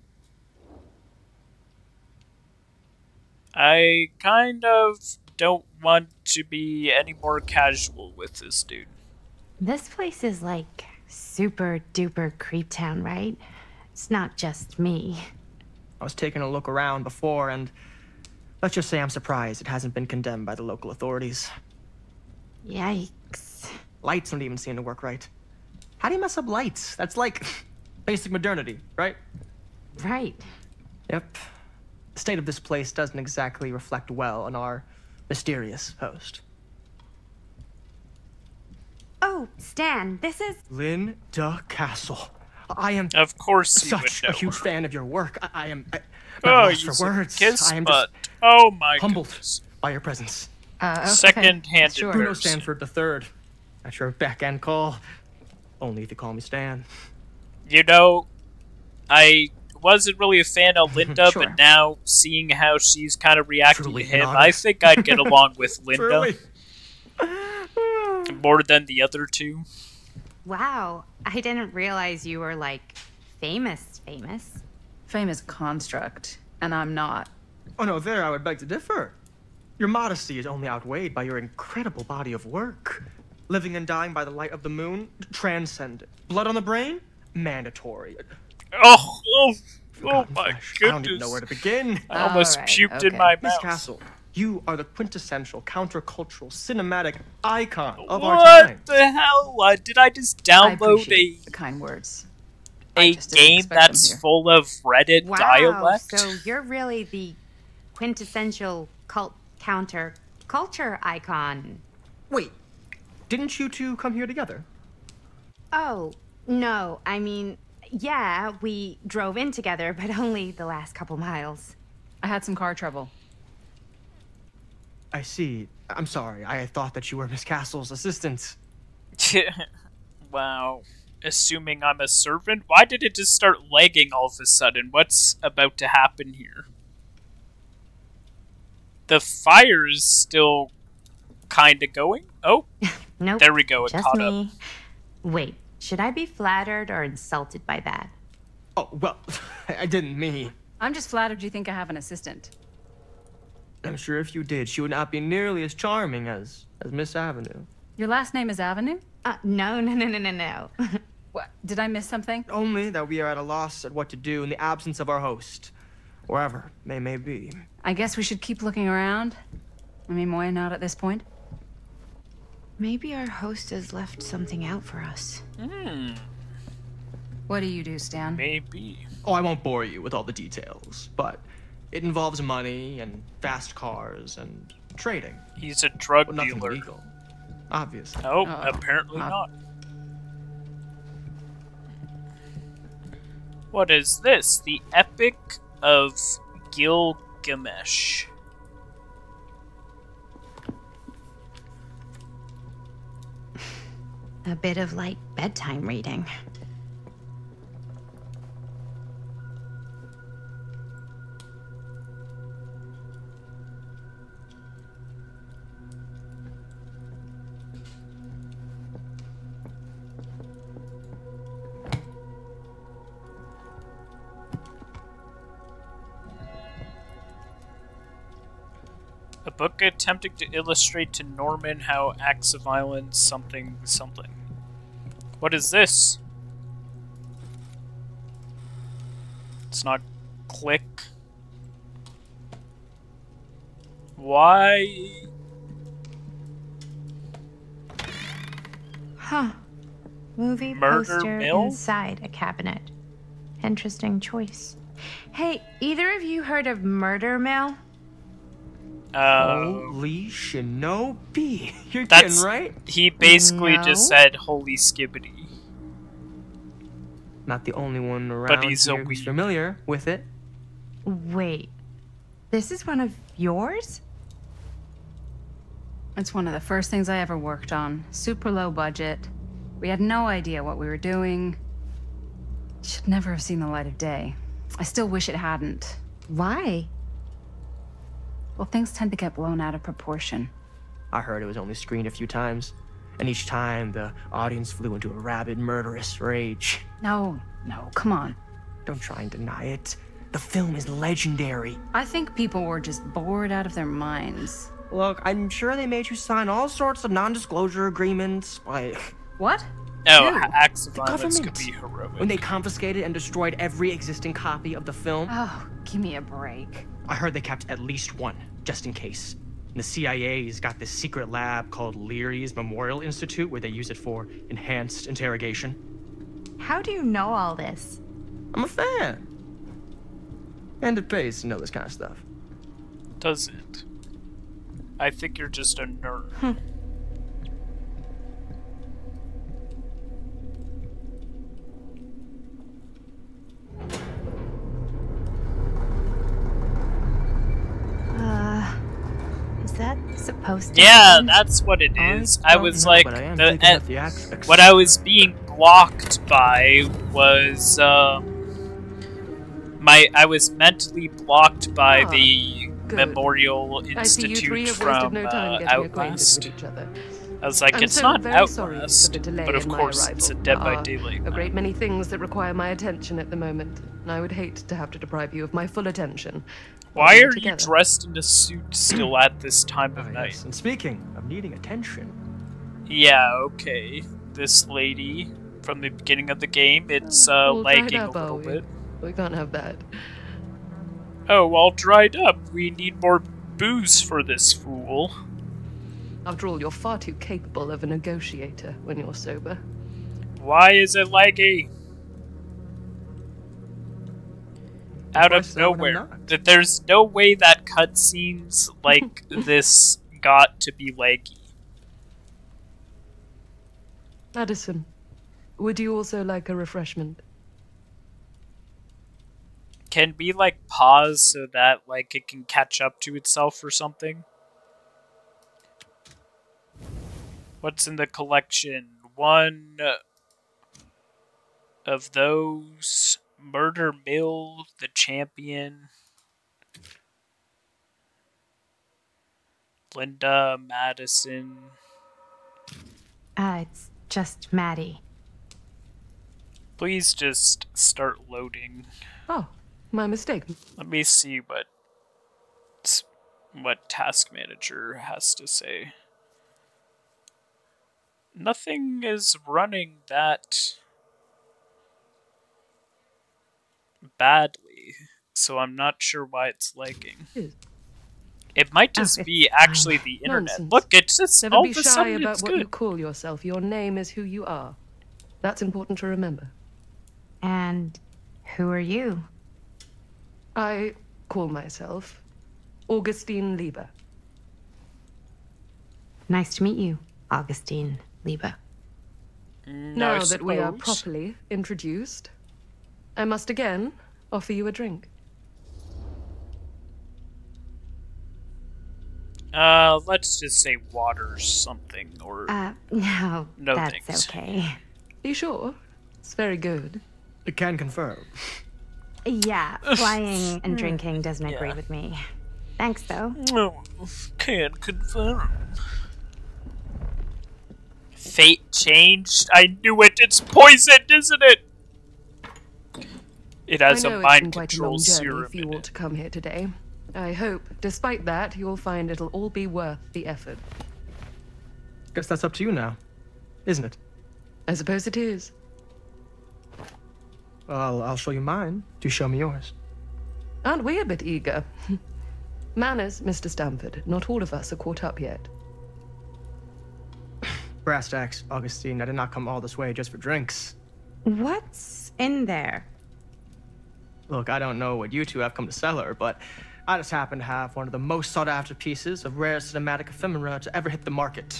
I kind of don't want to be any more casual with this dude. This place is like super duper creep town, right? It's not just me. I was taking a look around before, and let's just say I'm surprised it hasn't been condemned by the local authorities. Yikes. Lights don't even seem to work right. How do you mess up lights? That's like basic modernity, right? Right. Yep. The state of this place doesn't exactly reflect well on our mysterious host. Oh, Stan, this is... Linda Castle. I am Of course you such would a know. huge fan of your work. I am Oh, lost you for said words. kiss I am butt. just Oh my humbled goodness. by your presence. Okay. Second-hand Sure. Bruno embarrassing. Stanford III. At your beck and call. Only if you call me Stan. You know, I wasn't really a fan of Linda, Sure. but now seeing how she's kind of reacting Truly to an him, honor. I think I'd get along with Linda Truly. more than the other two. Wow. I didn't realize you were, like, famous. Fame is a construct, and I'm not. Oh no, there I would beg to differ. Your modesty is only outweighed by your incredible body of work. Living and dying by the light of the moon, transcendent. Blood on the brain, mandatory. Oh Forgotten my flesh. I don't even goodness. know where to begin. I almost Alright, puked in okay. my Miss mouth. Castle, you are the quintessential countercultural cinematic icon of our time. What the hell? Did I just I download appreciate the kind words. I a just didn't game expect them that's here. full of Reddit Wow. dialect? So you're really the quintessential culture icon. Wait, didn't you two come here together? Oh, no. I mean, yeah, we drove in together, but only the last couple miles. I had some car trouble. I see. I'm sorry. I thought that you were Miss Castle's assistant. Wow. Assuming I'm a servant? Why did it just start lagging all of a sudden? What's about to happen here? The fire is still kinda going? Oh, Nope. there we go. It Just caught me. up. Wait, should I be flattered or insulted by that? Oh, well, I didn't mean. I'm just flattered you think I have an assistant. I'm sure if you did, she would not be nearly as charming as Miss Avenue. Your last name is Avenue? No. What? Did I miss something? Only that we are at a loss at what to do in the absence of our host, wherever they may be. I guess we should keep looking around. I mean, why not at this point? Maybe our host has left something out for us. What do you do, Stan? Maybe. Oh, I won't bore you with all the details, but it involves money and fast cars and trading. He's a drug Well, nothing dealer. legal, obviously. Oh, apparently not. What is this? The Epic of Gilgamesh. A bit of light bedtime reading. A book attempting to illustrate to Norman how acts of violence something. What is this? It's not click. Why? Huh. Movie Murder poster Mill? inside a cabinet. Interesting choice. Hey, either of you heard of Murder Mill? Holy shinobi. You're That's kidding, right? He basically No. just said holy skibbity. Not the only one around he's a here who's weeb. familiar with it. Wait. This is one of yours? It's one of the first things I ever worked on. Super low budget. We had no idea what we were doing. Should never have seen the light of day. I still wish it hadn't. Why? Well, things tend to get blown out of proportion. I heard it was only screened a few times, and each time the audience flew into a rabid, murderous rage. No, come on. Don't try and deny it. The film is legendary. I think people were just bored out of their minds. Look, I'm sure they made you sign all sorts of non-disclosure agreements, like What? No, Dude, acts of the violence could government. be heroic. when they confiscated and destroyed every existing copy of the film. Oh, give me a break. I heard they kept at least one, just in case. The CIA's got this secret lab called Leary's Memorial Institute where they use it for enhanced interrogation. How do you know all this? I'm a fan. And it pays to know this kind of stuff. Does it? I think you're just a nerd. Is that supposed to Yeah, happen? that's what it is. I don't was know, like, but I am the, thinking that the aspects- what I was being blocked by was I was mentally blocked by Ah, the good. Memorial I see you three Institute have wasted from no time getting acquainted Outlast. with each other. I was like, I'm it's so not very sorry Outlast, for the delay but of in my course arrival. it's a Dead by There are Daylight. a great map. many things that require my attention at the moment, and I would hate to have to deprive you of my full attention. while Why we're are you together. dressed in a suit still at this time of Ah, night? yes. And speaking of needing attention, Yeah, okay. This lady from the beginning of the game, it's All dried lagging a up, are little we? bit. We can't have that. Oh, all dried up. We need more booze for this fool. After all, you're far too capable of a negotiator when you're sober. Why is it laggy? Out Why of so when I'm nowhere. not? That there's no way that cutscenes like this got to be laggy. Addison, would you also like a refreshment? Can we like pause so that like it can catch up to itself or something? What's in the collection? One of those. Murder Mill, the champion. Linda, Madison. It's just Maddie. Please just start loading. Oh, my mistake. Let me see what Task Manager has to say. Nothing is running that badly, so I'm not sure why it's lagging. It might just be actually the internet. Nonsense. Look, it's just Never all be of a shy sudden about it's what you good. call yourself. Your name is who you are. That's important to remember. And who are you? I call myself Augustine Lieber. Nice to meet you, Augustine Lieber. Now that we are suppose. properly introduced, I must again offer you a drink. Let's just say water something, or No, No that's thanks. okay. Are you sure? It's very good. I can confirm. Yeah, flying and drinking doesn't agree with me. Thanks, though. No, can't confirm. Fate changed. I knew it. It's poisoned, isn't it? It has I a know it's mind been quite a control long journey serum for you in all it. to come here today. I hope, despite that, you'll find it'll all be worth the effort. Guess that's up to you now, isn't it? I suppose it is. Well, I'll show you mine. Do show me yours. Aren't we a bit eager? Manners, Mr. Stamford. Not all of us are caught up yet. Brass tacks, Augustine. I did not come all this way just for drinks. What's in there? Look, I don't know what you two have come to cellar, but I just happen to have one of the most sought-after pieces of rare cinematic ephemera to ever hit the market.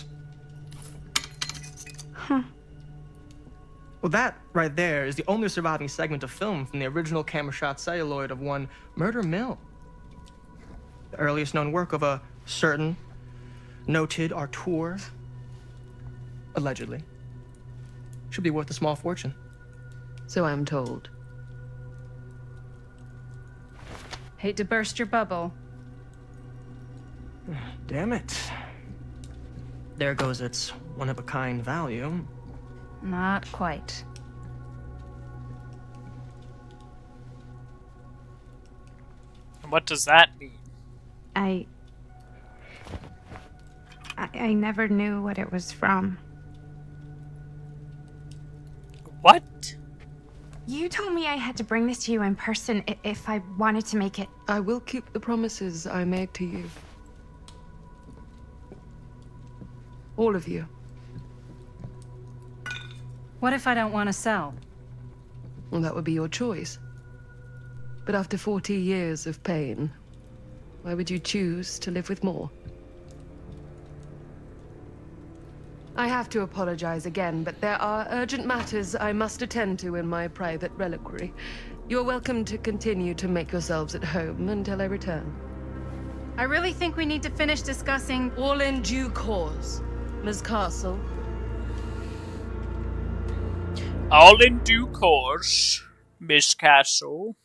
Well, that right there is the only surviving segment of film from the original camera shot celluloid of one Murder Mill. The earliest known work of a certain noted auteur, allegedly. Should be worth a small fortune. So I'm told. Hate to burst your bubble. Damn it. There goes its one-of-a-kind value. Not quite. And what does that mean? I never knew what it was from. What? You told me I had to bring this to you in person if I wanted to make it. I will keep the promises I made to you. All of you. What if I don't want to sell? Well, that would be your choice. But after 40 years of pain, why would you choose to live with more? I have to apologize again, but there are urgent matters I must attend to in my private reliquary. You're welcome to continue to make yourselves at home until I return. I really think we need to finish discussing. All in due course, Ms. Castle. All in due course, Miss Castle.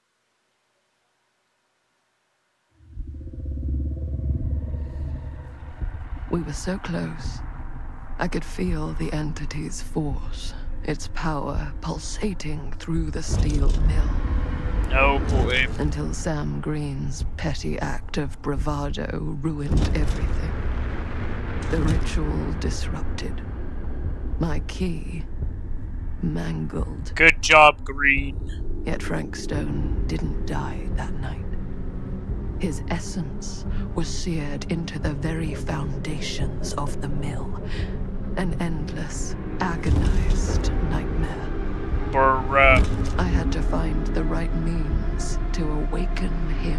We were so close. I could feel the entity's force, its power pulsating through the steel mill. Oh boy. Until Sam Green's petty act of bravado ruined everything. The ritual disrupted. My key mangled. Good job, Green. Yet Frank Stone didn't die that night. His essence was seared into the very foundations of the mill. An endless, agonized nightmare. Bruh. I had to find the right means to awaken him.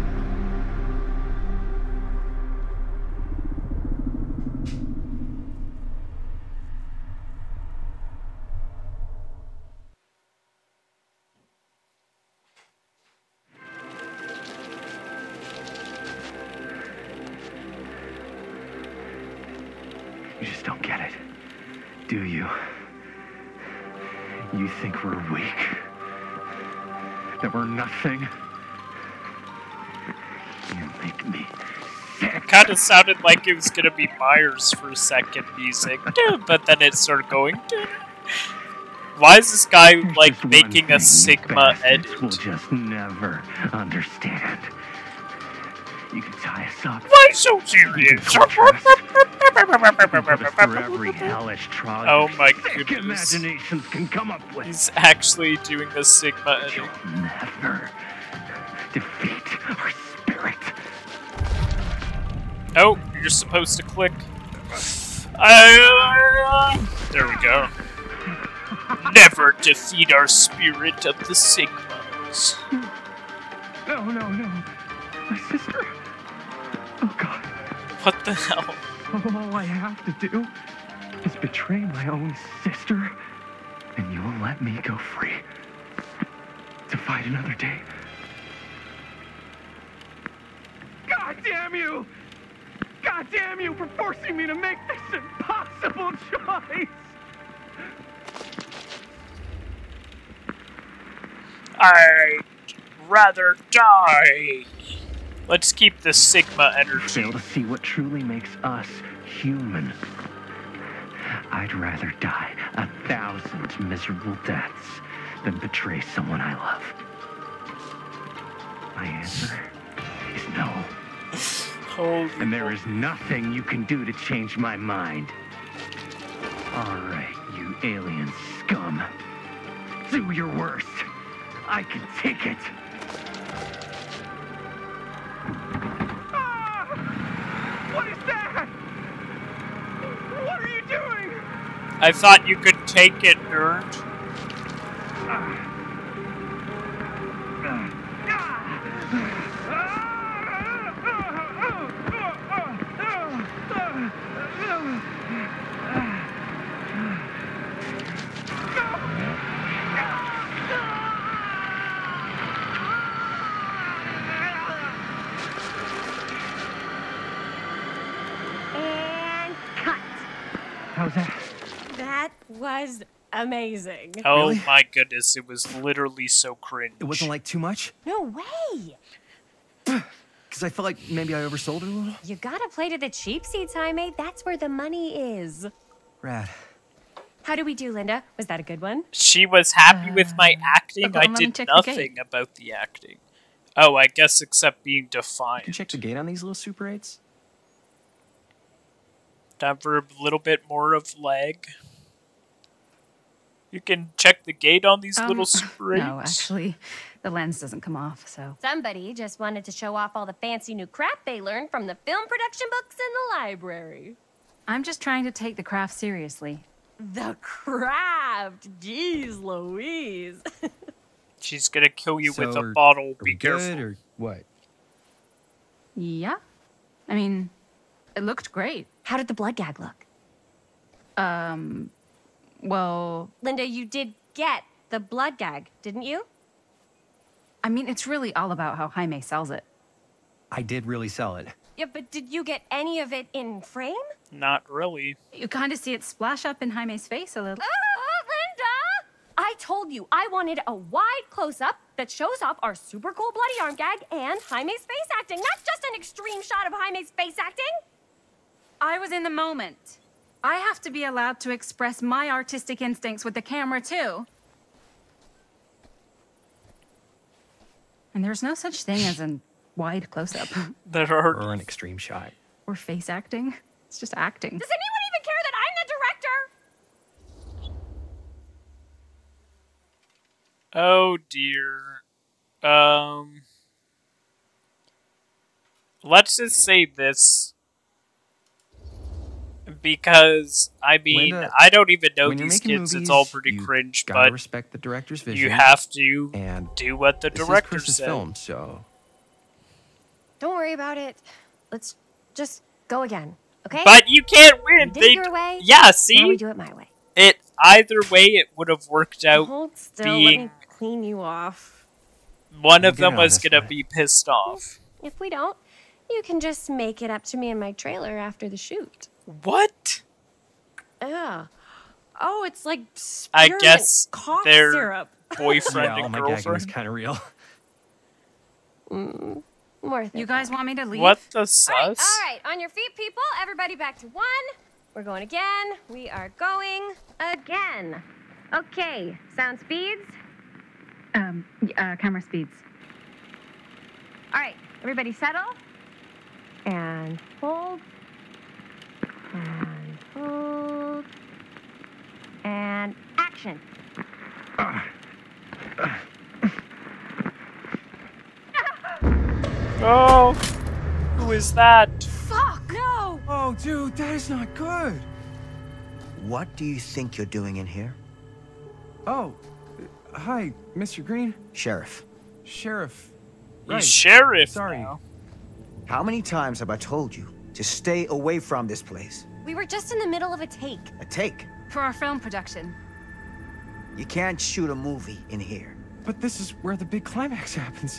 You just don't get it. do you? You think we're weak? That we're nothing? You make me sick. It kind of sounded like it was gonna be Myers for a second music, but then it started going. Why is this guy like Just making one a thing Sigma bastards edit? will just never understand. You can tie us up. Why so serious? Torture us. You can put us through every hellish trial Oh your my sick goodness. imaginations can come up with. He's actually doing the Sigma edit. You'll never defeat our spirit. Oh, you're supposed to click. There we go. Never defeat our spirit of the Sigmas. No. My sister. Oh, God. What the hell? All I have to do is betray my own sister, and you will let me go free to fight another day. God damn you! God damn you for forcing me to make this impossible choice! I'd rather die. Let's keep the Sigma energy. Fail to see what truly makes us human. I'd rather die 1,000 miserable deaths than betray someone I love. My answer is no. Holy And there is nothing you can do to change my mind. All right, you alien scum. Do your worst. I can take it. Ah! What is that? What are you doing? I thought you could take it, nerd. And cut. How's that? That was amazing. Oh Really? my goodness, it was literally so cringe. It wasn't like too much? No way. Because I felt like maybe I oversold it a little? You gotta play to the cheap seats, Jaime. That's where the money is. Rad. How do we do, Linda? Was that a good one? She was happy with my acting. hold I on, let me did check the nothing about the acting. Oh, I guess except being You can defiant. check the gate on these little Super 8s? Time for a little bit more of lag. You can check the gate on these little Super 8s. No, actually, the lens doesn't come off, so. Somebody just wanted to show off all the fancy new crap they learned from the film production books in the library. I'm just trying to take the craft seriously. The craft! Jeez Louise. She's gonna kill you with a So, bottle. Are Be we careful. good or what? Yeah? I mean, it looked great. How did the blood gag look? Well, Linda, you did get the blood gag, didn't you? I mean, it's really all about how Jaime sells it. I did really sell it. Yeah, but did you get any of it in frame? Not really. You kind of see it splash up in Jaime's face a little. Linda! I told you I wanted a wide close-up that shows off our super cool bloody arm gag and Jaime's face acting, not just an extreme shot of Jaime's face acting. I was in the moment. I have to be allowed to express my artistic instincts with the camera, too. And there's no such thing as a wide close-up That hurt. Or an extreme shot. or face acting. It's just acting. Does anyone even care that I'm the director? Oh dear. Let's just say this. Because, I mean, Linda, I don't even know when you're these making kids, movies, it's all pretty you cringe, gotta but respect the director's vision. you have to and do what the this is director Chris's said. film, so Don't worry about it. Let's just go again, okay? But you can't win! You did it your way. Yeah, Now we see? do it my way. It either way it would have worked out. Hold still. being- Let me clean you off. One of Get them on was this gonna way. be pissed off. If we don't, you can just make it up to me in my trailer after the shoot. What? Yeah. Oh, it's like I spearmint guess cough their syrup. boyfriend Yeah, all and my gagging is girlfriend. kind of real. Worth it. You guys want me to leave? What the sus? All right, on your feet, people. Everybody back to 1. We're going again. We are going again. Okay, sound speeds. Camera speeds. All right, everybody settle. And hold. And hold. And action. Oh, who is that? Fuck, no! Oh, dude, that is not good. What do you think you're doing in here? Oh, hi, Mr. Green. Sheriff. Sheriff. He's sheriff. Sorry. Now. How many times have I told you to stay away from this place? We were just in the middle of a take. A take. For our film production. You can't shoot a movie in here. But this is where the big climax happens.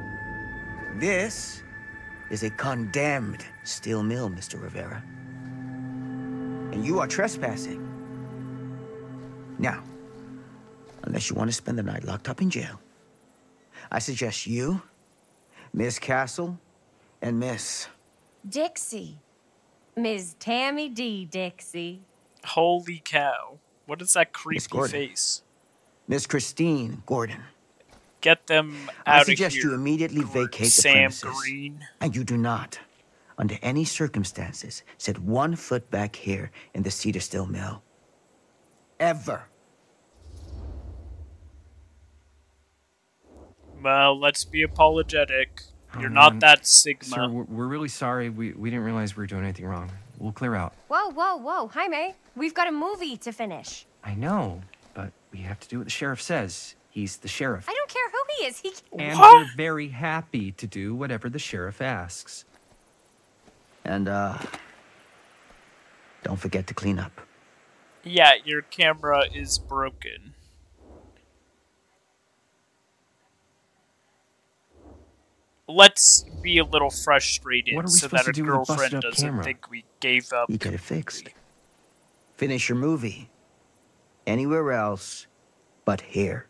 This is a condemned steel mill, Mr. Rivera. And you are trespassing. Now, unless you want to spend the night locked up in jail, I suggest you, Miss Castle, and Miss... Dixie. Ms. Tammy D. Dixie. Holy cow. What is that creepy Gordon. face? Miss Christine Gordon. Get them I out of suggest here. you immediately vacate the Sam premises. Green. And you do not, under any circumstances, set 1 foot back here in the Cedar Still Mill. Ever. Well, let's be apologetic. Oh, You're not man. that Sigma. Sir, we're really sorry. We didn't realize we were doing anything wrong. We'll clear out. Whoa, whoa, whoa. Jaime, we've got a movie to finish. I know, but we have to do what the sheriff says. He's the sheriff. I don't care who he is. He And What? we're very happy to do whatever the sheriff asks. And, don't forget to clean up. Yeah, your camera is broken. Let's be a little frustrated What are we so supposed that to a do with a busted girlfriend up doesn't camera? think we gave up. You get it fixed. Finish your movie. Anywhere else but here.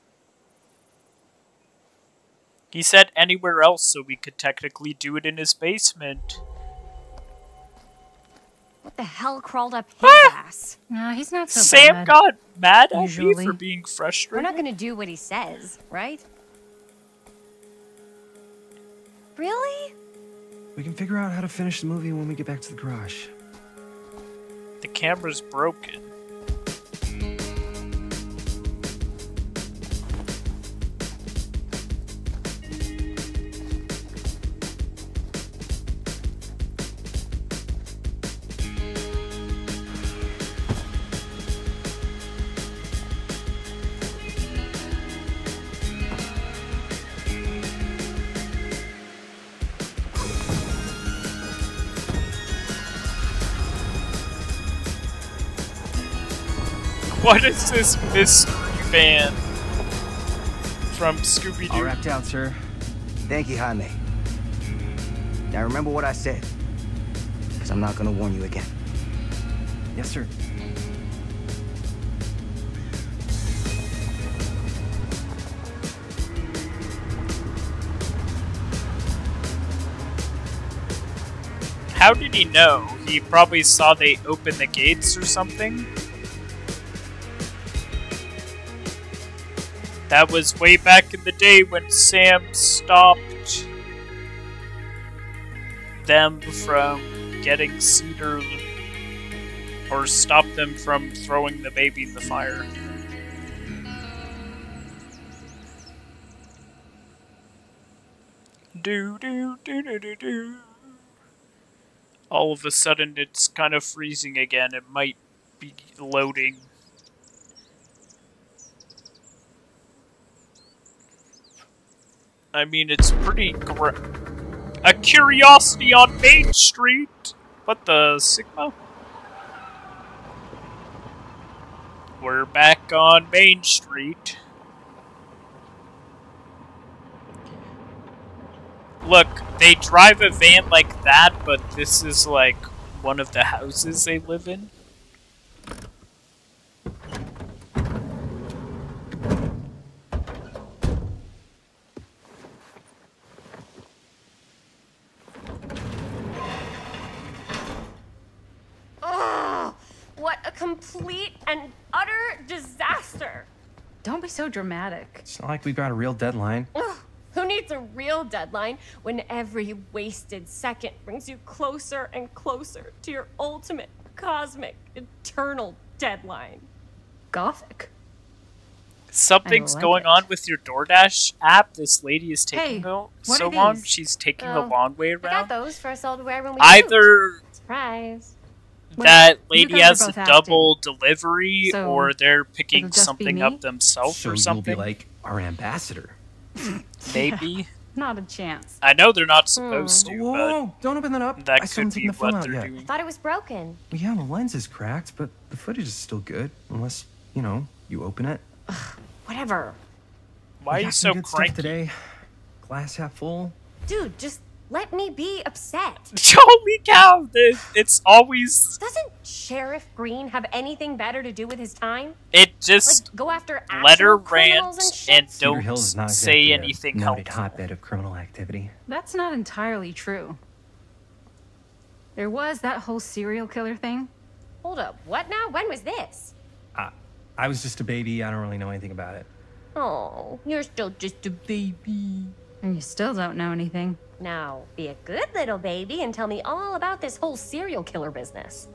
He said anywhere else, so we could technically do it in his basement. What the hell crawled up his ass? No, he's not so Sam bad. got mad at me Usually. for being We're frustrated. not gonna do what he says, right? Really? We can figure out how to finish the movie when we get back to the garage. The camera's broken. What is this mystery van from All Scooby-Doo? wrapped out, sir. Thank you, Jaime. Now remember what I said, because I'm not gonna warn you again. Yes, sir. How did he know? He probably saw they open the gates or something? That was way back in the day when Sam stopped them from getting Cedar, or stopped them from throwing the baby in the fire. Do do do do do do. All of a sudden it's kind of freezing again. It might be loading. I mean, it's pretty a curiosity on Main Street! What the Sigma? We're back on Main Street. Look, they drive a van like that, but this is like one of the houses they live in. complete and utter disaster. Don't be so dramatic. It's not like we've got a real deadline. Ugh, who needs a real deadline when every wasted second brings you closer and closer to your ultimate, cosmic, eternal deadline? Gothic. Something's like going it. on with your DoorDash app. This lady is Hey, taking what so are long. these? She's taking Oh, a long way I got around. those for us all to wear when we Either shoot. Surprise. that Wait, you lady guys has are a both acting. double delivery, So, or they're it'll picking just be something me? up themselves So or you'll something. be like our ambassador. Maybe. Not a chance. I know they're not supposed to, Whoa, don't open that up. but that I still could haven't be taken the film what out they're yet. I doing. thought it was broken. Well, yeah, the lens is cracked, but the footage is still good. Unless, you know, you open it. Whatever. Why are We you got some so good stuff cranky? today? Glass half full. Dude, just let me be upset. Holy cow! It's always Doesn't Sheriff Green have anything better to do with his time? it. Just Like, go after let her actual criminals rant and shit? and Cedar don't Hills is not say exactly anything a noted helpful. hotbed of criminal activity. That's not entirely true. There was that whole serial killer thing. Hold up, what now? When was this? I was just a baby. I don't really know anything about it. Oh, you're still just a baby. And you still don't know anything. Now, be a good little baby and tell me all about this whole serial killer business.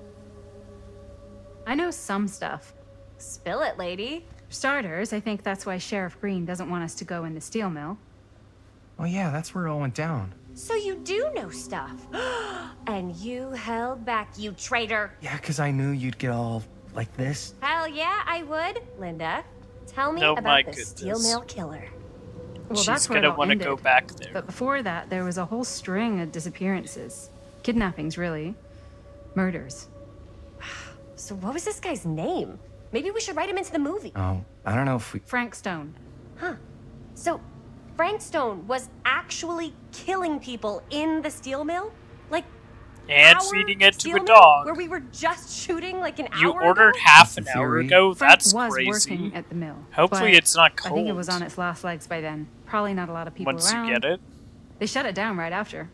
I know some stuff. Spill it, lady. For starters, I think that's why Sheriff Green doesn't want us to go in the steel mill. Oh yeah, that's where it all went down. So you do know stuff. And you held back, you traitor. Yeah, because I knew you'd get all like this. Hell yeah, I would. Linda, tell me Oh my about the goodness. steel mill killer. Well, She's that's where gonna it want to ended. go back there. But before that, there was a whole string of disappearances. Kidnappings, really. Murders. So what was this guy's name? Maybe we should write him into the movie. Oh, I don't know if we. Frank Stone. Huh. So Frank Stone was actually killing people in the steel mill? Like, And our feeding it to steel a mill, dog. Where we were just shooting like an You hour ordered ago? half That's an the hour theory. ago? Frank That's was crazy. working at the mill. Hopefully but it's not I think it was cold. on its last legs by then. Probably not a lot of people Once around. you get it. They shut it down right after.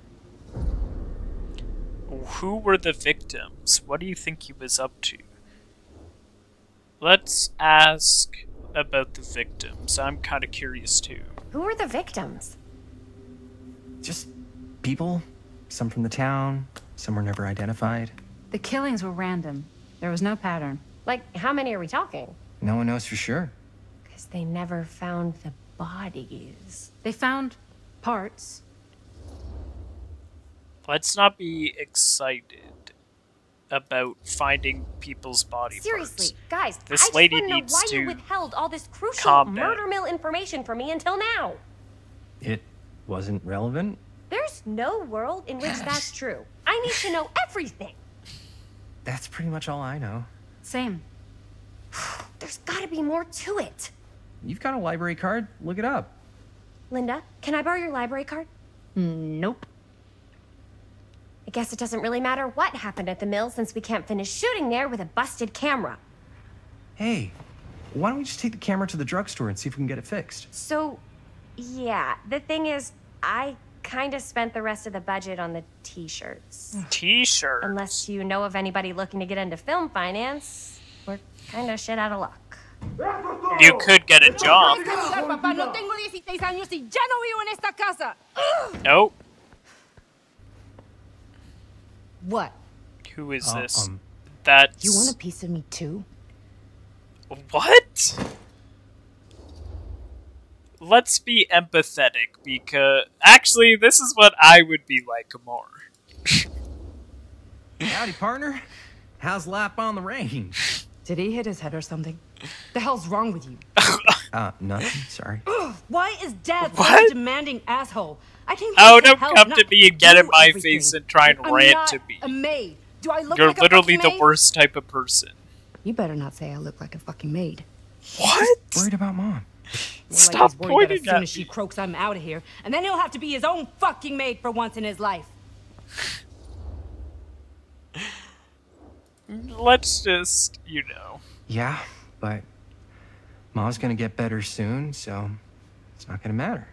Who were the victims? What do you think he was up to? Let's ask about the victims. I'm kind of curious too. Who were the victims? Just people. Some from the town. Some were never identified. The killings were random. There was no pattern. Like, how many are we talking? No one knows for sure. Because they never found the bodies. They found parts. Let's not be excited about finding people's body Seriously, parts. guys, This I just lady want to know needs why to you withheld all this crucial calm down. murder mill information from me until now. It wasn't relevant. There's no world in which that's true. I need to know everything. That's pretty much all I know. Same. There's gotta be more to it. You've got a library card. Look it up. Linda, can I borrow your library card? Nope. I guess it doesn't really matter what happened at the mill since we can't finish shooting there with a busted camera. Hey, why don't we just take the camera to the drugstore and see if we can get it fixed? So, yeah, the thing is, I kind of spent the rest of the budget on the t-shirts. T-shirt. Unless you know of anybody looking to get into film finance, we're kind of shit out of luck. You could get a job. Nope. What? Who is this? um, That's... You want a piece of me too? What? Let's be empathetic, because... Actually, this is what I would be like more. Howdy, partner. How's lap on the range? Did he hit his head or something? The hell's wrong with you? Nothing. Sorry. Why is Dad What? such a demanding asshole? I came Oh, here to don't help, come not to me and get in do my everything. face and try and I'm rant not to me. a maid. Do I look You're like literally a the fucking maid? worst type of person. You better not say I look like a fucking maid. What? Worried about Mom. More Stop like he's worried that pointing as soon at as she me. croaks, I'm out of here, and then he'll have to be his own fucking maid for once in his life. Let's just, you know. Yeah, but Mom's gonna get better soon, so it's not gonna matter.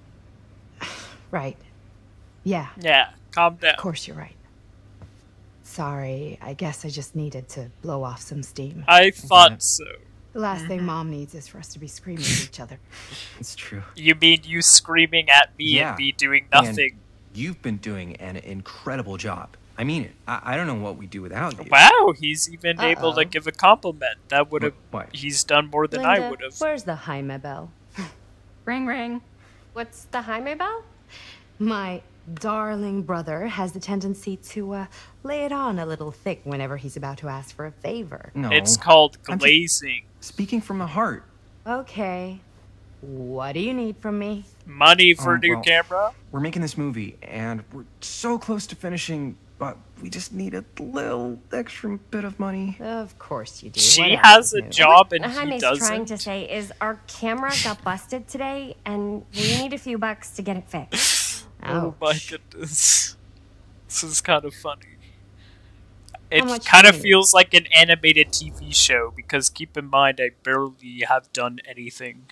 Right. Yeah, Yeah, calm down. of course you're right. Sorry, I guess I just needed to blow off some steam. I thought so. The last thing Mom needs is for us to be screaming at each other. It's true. You mean you screaming at me and me doing nothing? And you've been doing an incredible job. I mean it. I don't know what we'd do without you. Wow, he's even able to give a compliment. That would have... He's done more than Linda, I would have. Where's the Jaime bell? Ring, ring. What's the Jaime bell? My darling brother has the tendency to lay it on a little thick whenever he's about to ask for a favor. No. It's called glazing. Speaking from the heart. Okay. What do you need from me? Money for a new well, camera? We're making this movie, and we're so close to finishing, but we just need a little extra bit of money. Of course you do. She has a job and he Jaime's doesn't. trying to say is our camera got busted today, and we need a few bucks to get it fixed. Oh my goodness. This is kind of funny. How It much kind do of you need? feels like an animated TV show, because keep in mind I barely have done anything.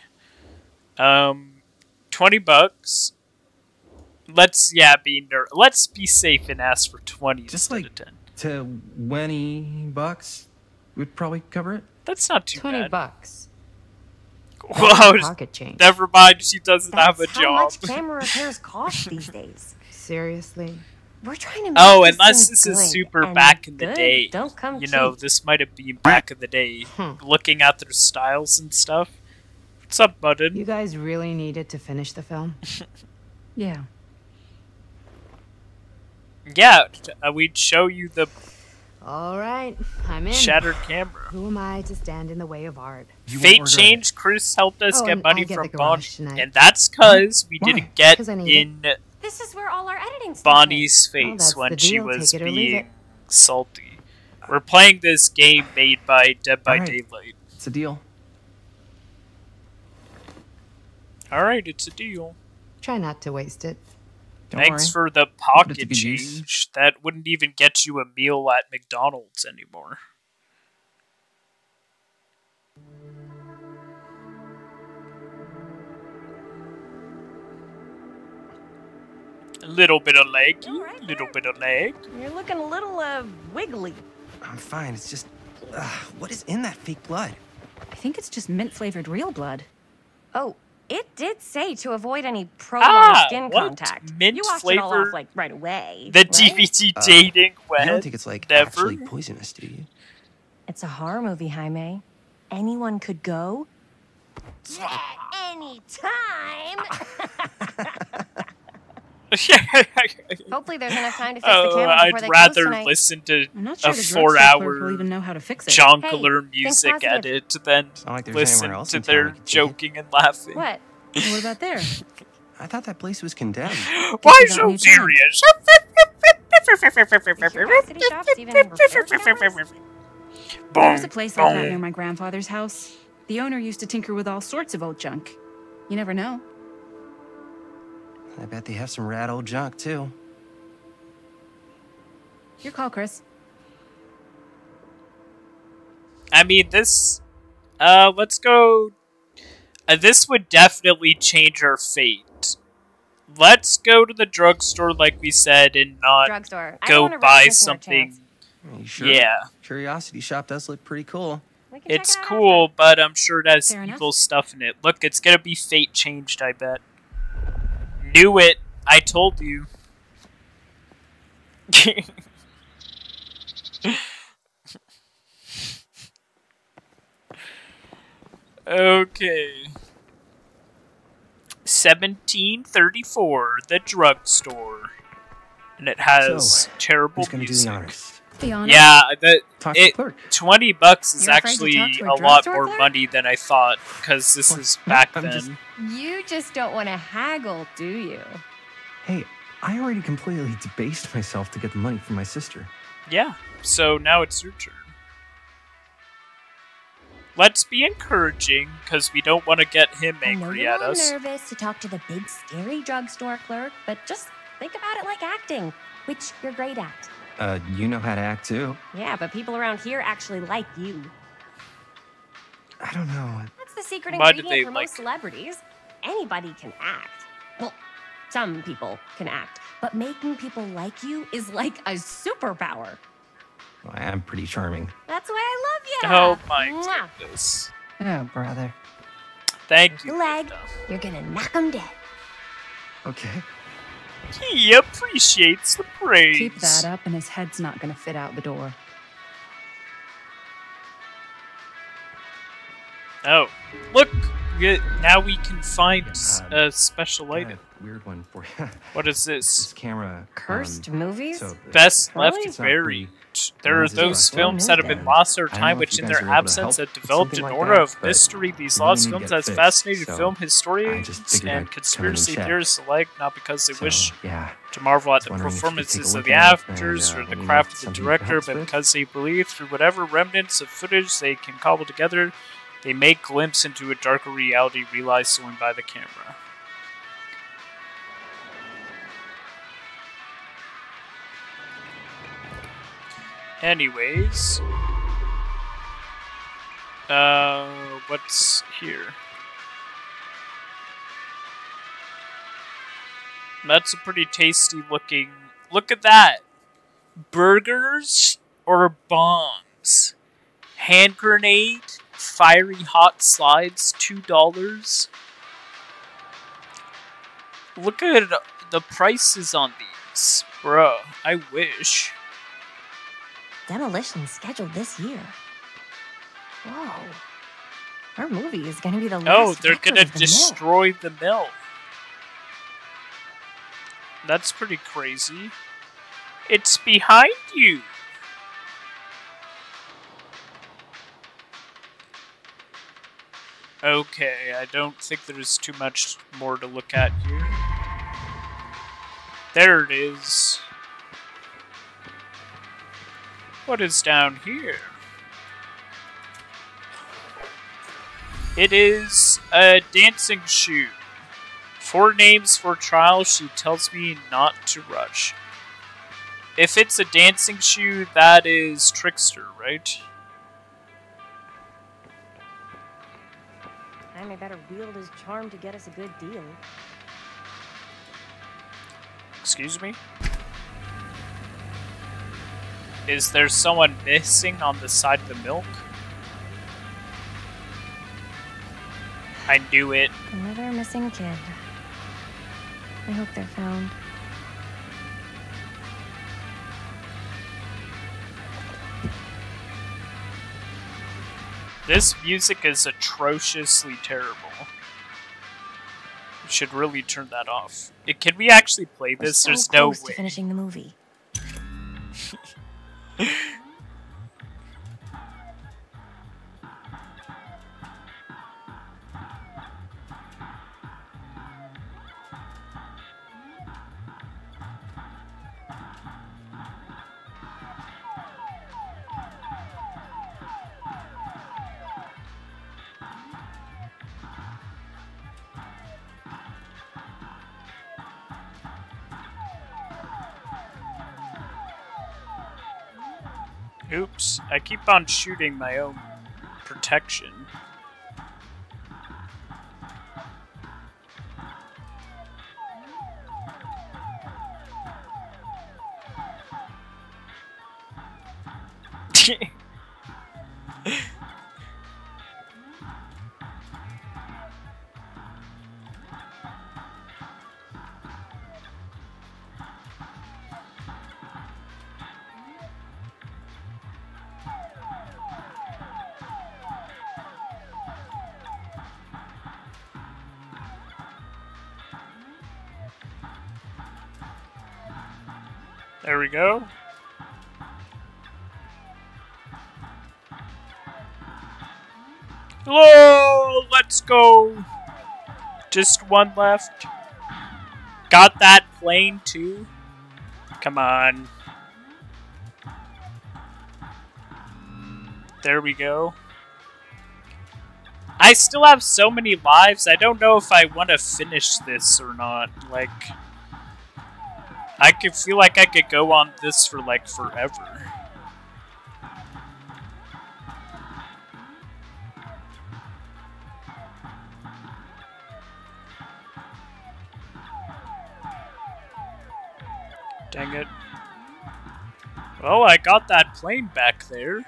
$20. Let's let's be safe and ask for 20 Just instead like of 10. $20 would probably cover it. That's not too $20. bad. That's Whoa, pocket change. never mind, she doesn't have a How job. much camera repairs cost these days? Seriously? We're trying to make Oh, this unless thing this is good, super and back in the good day. Don't come You know, cheap. this might have been back in the day. Looking at their styles and stuff. What's up, Button? You guys really needed to finish the film? Yeah. Yeah, we'd show you the All right, I'm in. shattered camera. Who am I to stand in the way of art? Fate Change, Chris helped us Oh, get and money I'll get from the garage Bonnie. tonight. And that's because we Why? didn't get 'Cause I need in This is where all our editing stuff Bonnie's is. face that's when the she deal. was Take it or leave being it. salty. We're playing this game made by Dead by All right. Daylight. It's a deal. Alright, it's a deal. Try not to waste it. Don't Thanks worry. for the Put it pocket to good use. change. That wouldn't even get you a meal at McDonald's anymore. A little bit of leg, little bit of leg. You're looking a little wiggly. I'm fine. It's just... what is in that fake blood? I think it's just mint-flavored real blood. Oh, it did say to avoid any prolonged skin what? contact. Mint you washed it all flavor? off like right away. The right? DVD dating wet. You don't think it's, like, Never? actually poisonous, do you? It's a horror movie, Jaime. Anyone could go. Any time. Hopefully, there's enough time to fix the camera before I'd they close rather tonight. listen to I'm not sure a the drugstore clerk will 4-hour even know how to fix it. jongular Hey, think music positive. edit than not like there's listen anywhere else to in town their we could take it. joking and laughing. What? What about there? I thought that place was condemned. Why you got so new serious? Curiosity shops even repair cameras? There's a place like that boom. near my grandfather's house. The owner used to tinker with all sorts of old junk. You never know. I bet they have some rad old junk, too. Your call, Chris. I mean, this. Let's go. This would definitely change our fate. Let's go to the drugstore, like we said, and not Drugstore. I don't go wanna risk buy missing our something. chance. Are you sure? Yeah, Curiosity Shop does look pretty cool. We can check it's it out cool, but I'm sure it has Fair enough. evil stuff in it. Look, it's gonna be fate changed, I bet. Knew it. I told you. Okay. 1734, the drugstore. And it has So, terrible Who's gonna do the music. honors? Be honest. Yeah, Talk to the clerk. $20 is You're afraid to actually talk to a a lot drugstore more clerk? money than I thought, because this is back I'm then. just- You just don't want to haggle, do you? Hey, I already completely debased myself to get the money from my sister. Yeah, so now it's your turn. Let's be encouraging, because we don't want to get him I know angry you're a at little us. nervous to talk to the big, scary drugstore clerk, but just think about it like acting, which you're great at. You know how to act, too. Yeah, but people around here actually like you. I don't know. That's the secret Why do ingredient they for like most celebrities. Anybody can act. Well, some people can act, but making people like you is like a superpower. I am pretty charming. That's why I love you. Oh my goodness. Oh, brother. Thank you. The leg. You're gonna knock him dead. Okay. He appreciates the praise. Keep that up and his head's not gonna fit out the door. Oh, look! Now we can find a special item. Weird one for you. What is this? This camera. Cursed movies? Best Really? left buried. There are those films that have been lost over time, which in their absence have developed an aura of mystery. These lost films has fascinated film historians and conspiracy theorists alike, not because they wish to marvel at the performances of the actors or the craft of the director, but because they believe through whatever remnants of footage they can cobble together, they may glimpse into a darker reality realized only by the camera. Anyways, what's here? That's a pretty tasty looking. Look at that! Burgers or bombs? Hand grenade, fiery hot slides, $2. Look at the prices on these, bruh. I wish. Demolition scheduled this year. Whoa. Our movie is gonna be the last. Oh, they're record gonna of the mill. destroy the mill. That's pretty crazy. It's behind you. Okay, I don't think there's too much more to look at here. There it is. What is down here? It is a dancing shoe. 4 names for trial, she tells me not to rush. If it's a dancing shoe, that is Trickster, right? Jaime better wield his charm to get us a good deal. Excuse me? Is there someone missing on the side of the milk? I knew it. Another missing kid. I hope they're found. This music is atrociously terrible. We should really turn that off. Can we actually play this? We're so There's no close to way. finishing the movie. Oops, I keep on shooting my own protection. There we go. Hello, let's go. Just one left. Got that plane too? Come on. There we go. I still have so many lives, I don't know if I want to finish this or not. Like, I could feel like I could go on this for like forever. Dang it. Well, I got that plane back there.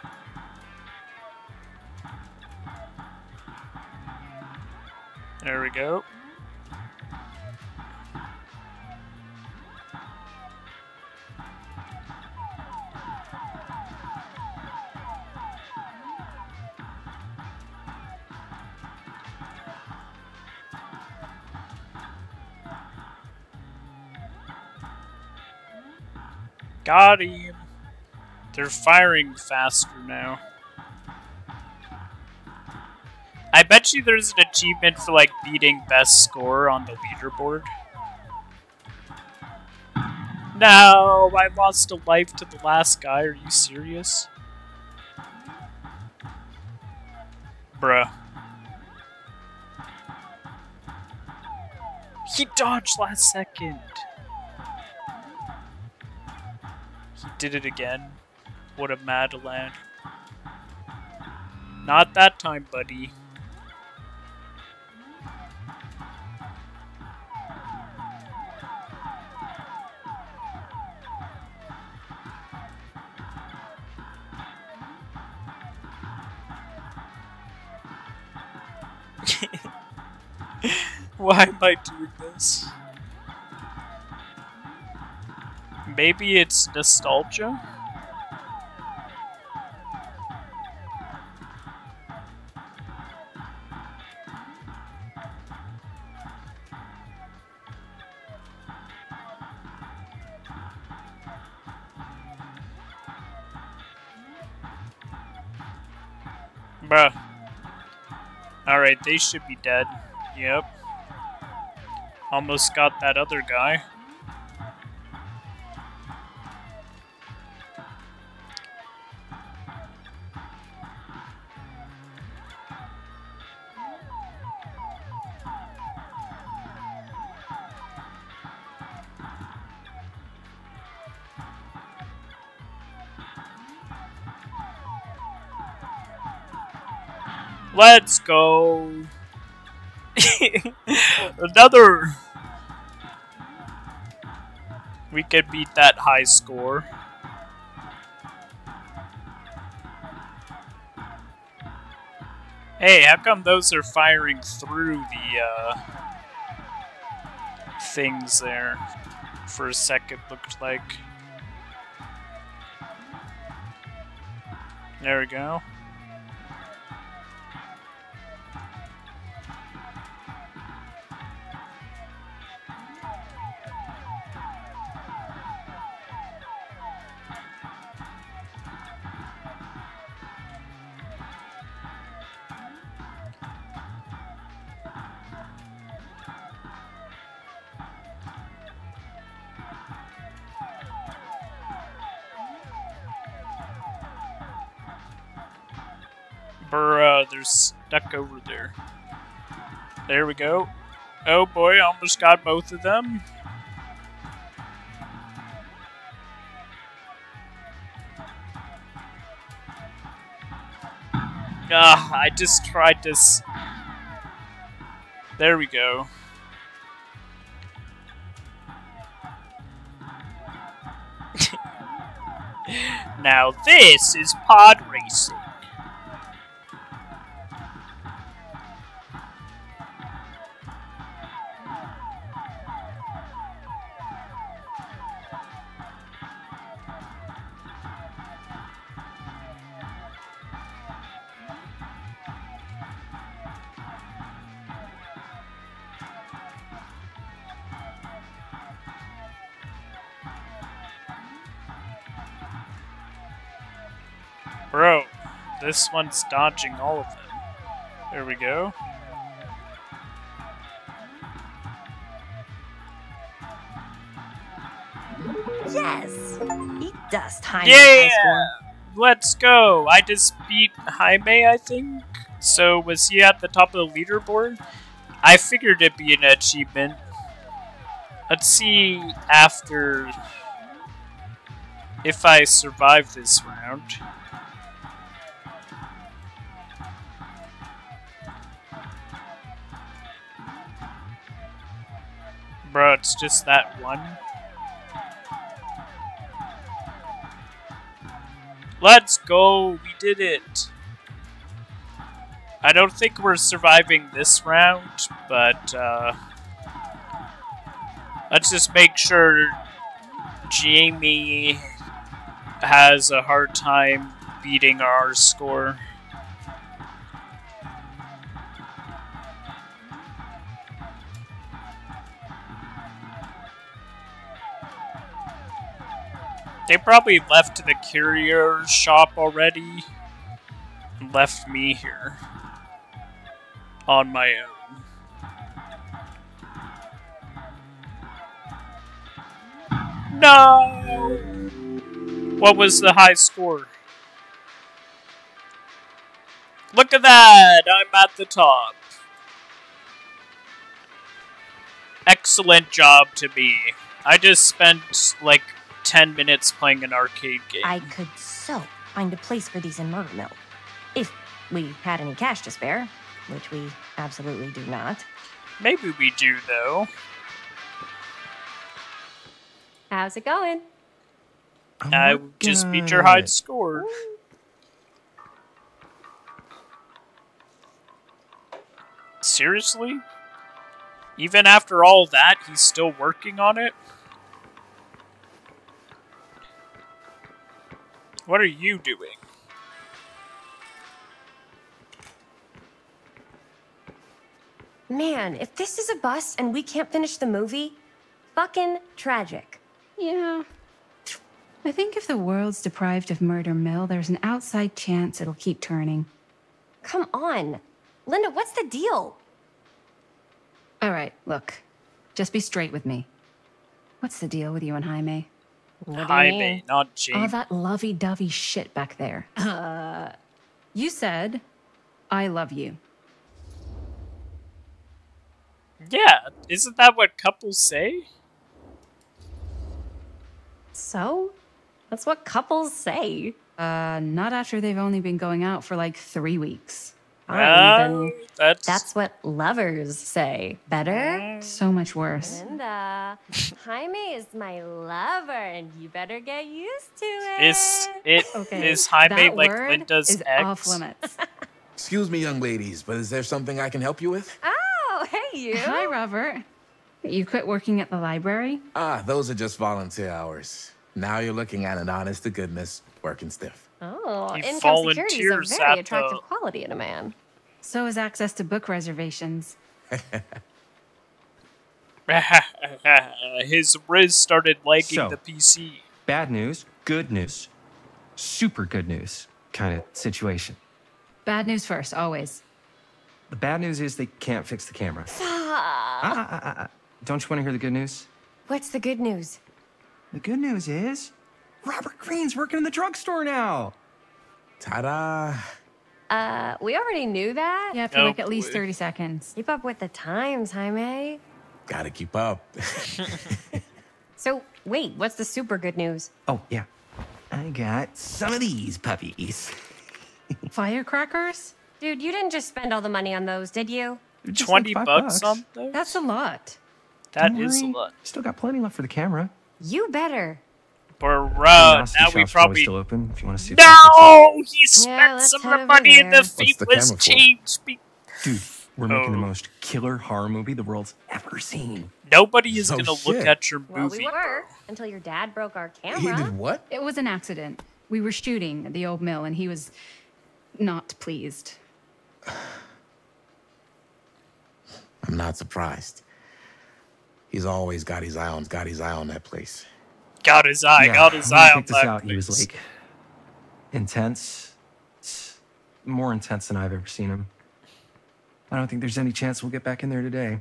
There we go. Got him. They're firing faster now. I bet you there's an achievement for like beating best score on the leaderboard. No, I lost a life to the last guy. Are you serious? Bruh. He dodged last second. He did it again. What a mad lad. Not that time, buddy. Why am I doing this? Maybe it's nostalgia? Bruh. Alright, they should be dead. Yep. Almost got that other guy. Let's go. Another. We could beat that high score. Hey, how come those are firing through the things there? For a second, looked like. There we go. Bruh, they're stuck over there. There we go. Oh boy, almost got both of them. I just tried this. There we go. Now this is pod racing. Bro, this one's dodging all of them. There we go. Yes! Eat dust, Jaime. Yeah! Let's go! I just beat Jaime, I think. So, was he at the top of the leaderboard? I figured it'd be an achievement. Let's see after... if I survive this round. Bro, it's just that one. Let's go! We did it! I don't think we're surviving this round, but let's just make sure Jamie has a hard time beating our score. They probably left the courier shop already and left me here on my own. No! What was the high score? Look at that! I'm at the top. Excellent job to me. I just spent like 10 minutes playing an arcade game. I could so find a place for these in Murder Mill. If we had any cash to spare, which we absolutely do not. Maybe we do, though. How's it going? I just beat your high score. Seriously? Even after all that, he's still working on it? What are you doing? Man, if this is a bust and we can't finish the movie, fucking tragic. Yeah. I think if the world's deprived of Murder Mill, there's an outside chance it'll keep turning. Come on. Linda, what's the deal? All right, look. Just be straight with me. What's the deal with you and Jaime? Jaime, not Jamie. All that lovey-dovey shit back there. You said, I love you. Yeah, isn't that what couples say? So? That's what couples say. Not after they've only been going out for like 3 weeks. Then that's what lovers say. Better? So much worse. Linda, Jaime is my lover, and you better get used to it. Is Jaime that like word Linda's is ex? off limits. Excuse me, young ladies, but is there something I can help you with? Oh, hey you. Hi, Robert. You quit working at the library? Ah, those are just volunteer hours. Now you're looking at an honest-to-goodness working stiff. Oh, He income security is volunteers a very at attractive the- quality in a man. So is access to book reservations. His Riz started liking So, the PC. Bad news, good news, super good news kind of situation. Bad news first, always. The bad news is they can't fix the camera. Don't you want to hear the good news? What's the good news? The good news is Robert Greene's working in the drugstore now. Ta-da! We already knew that. Yeah, for like at least 30 seconds. Keep up with the times, Jaime. Gotta keep up. So, wait, what's the super good news? Oh, yeah. I got some of these puppies. Firecrackers? Dude, you didn't just spend all the money on those, did you? Just 20 like bucks $5. on those? That's a lot. That Don't is a worry. lot. Still got plenty left for the camera. You better. Bro, Curiosity now we shop's probably... still open if you want to see. No! He Yeah, spent let's some head over money in there. the What's the Faithless camera for? James. Dude, we're making the Oh. most killer horror movie the world's ever seen. Nobody is Oh, gonna shit. look at your Well, movie. we were until your dad broke our He camera. did what? It was an accident. We were shooting at the old mill and he was not pleased. I'm not surprised. He's always got his eye on that place. Got his eye, got his when we eye on picked this that out, he was place. like intense. It's more intense than I've ever seen him. I don't think there's any chance we'll get back in there today.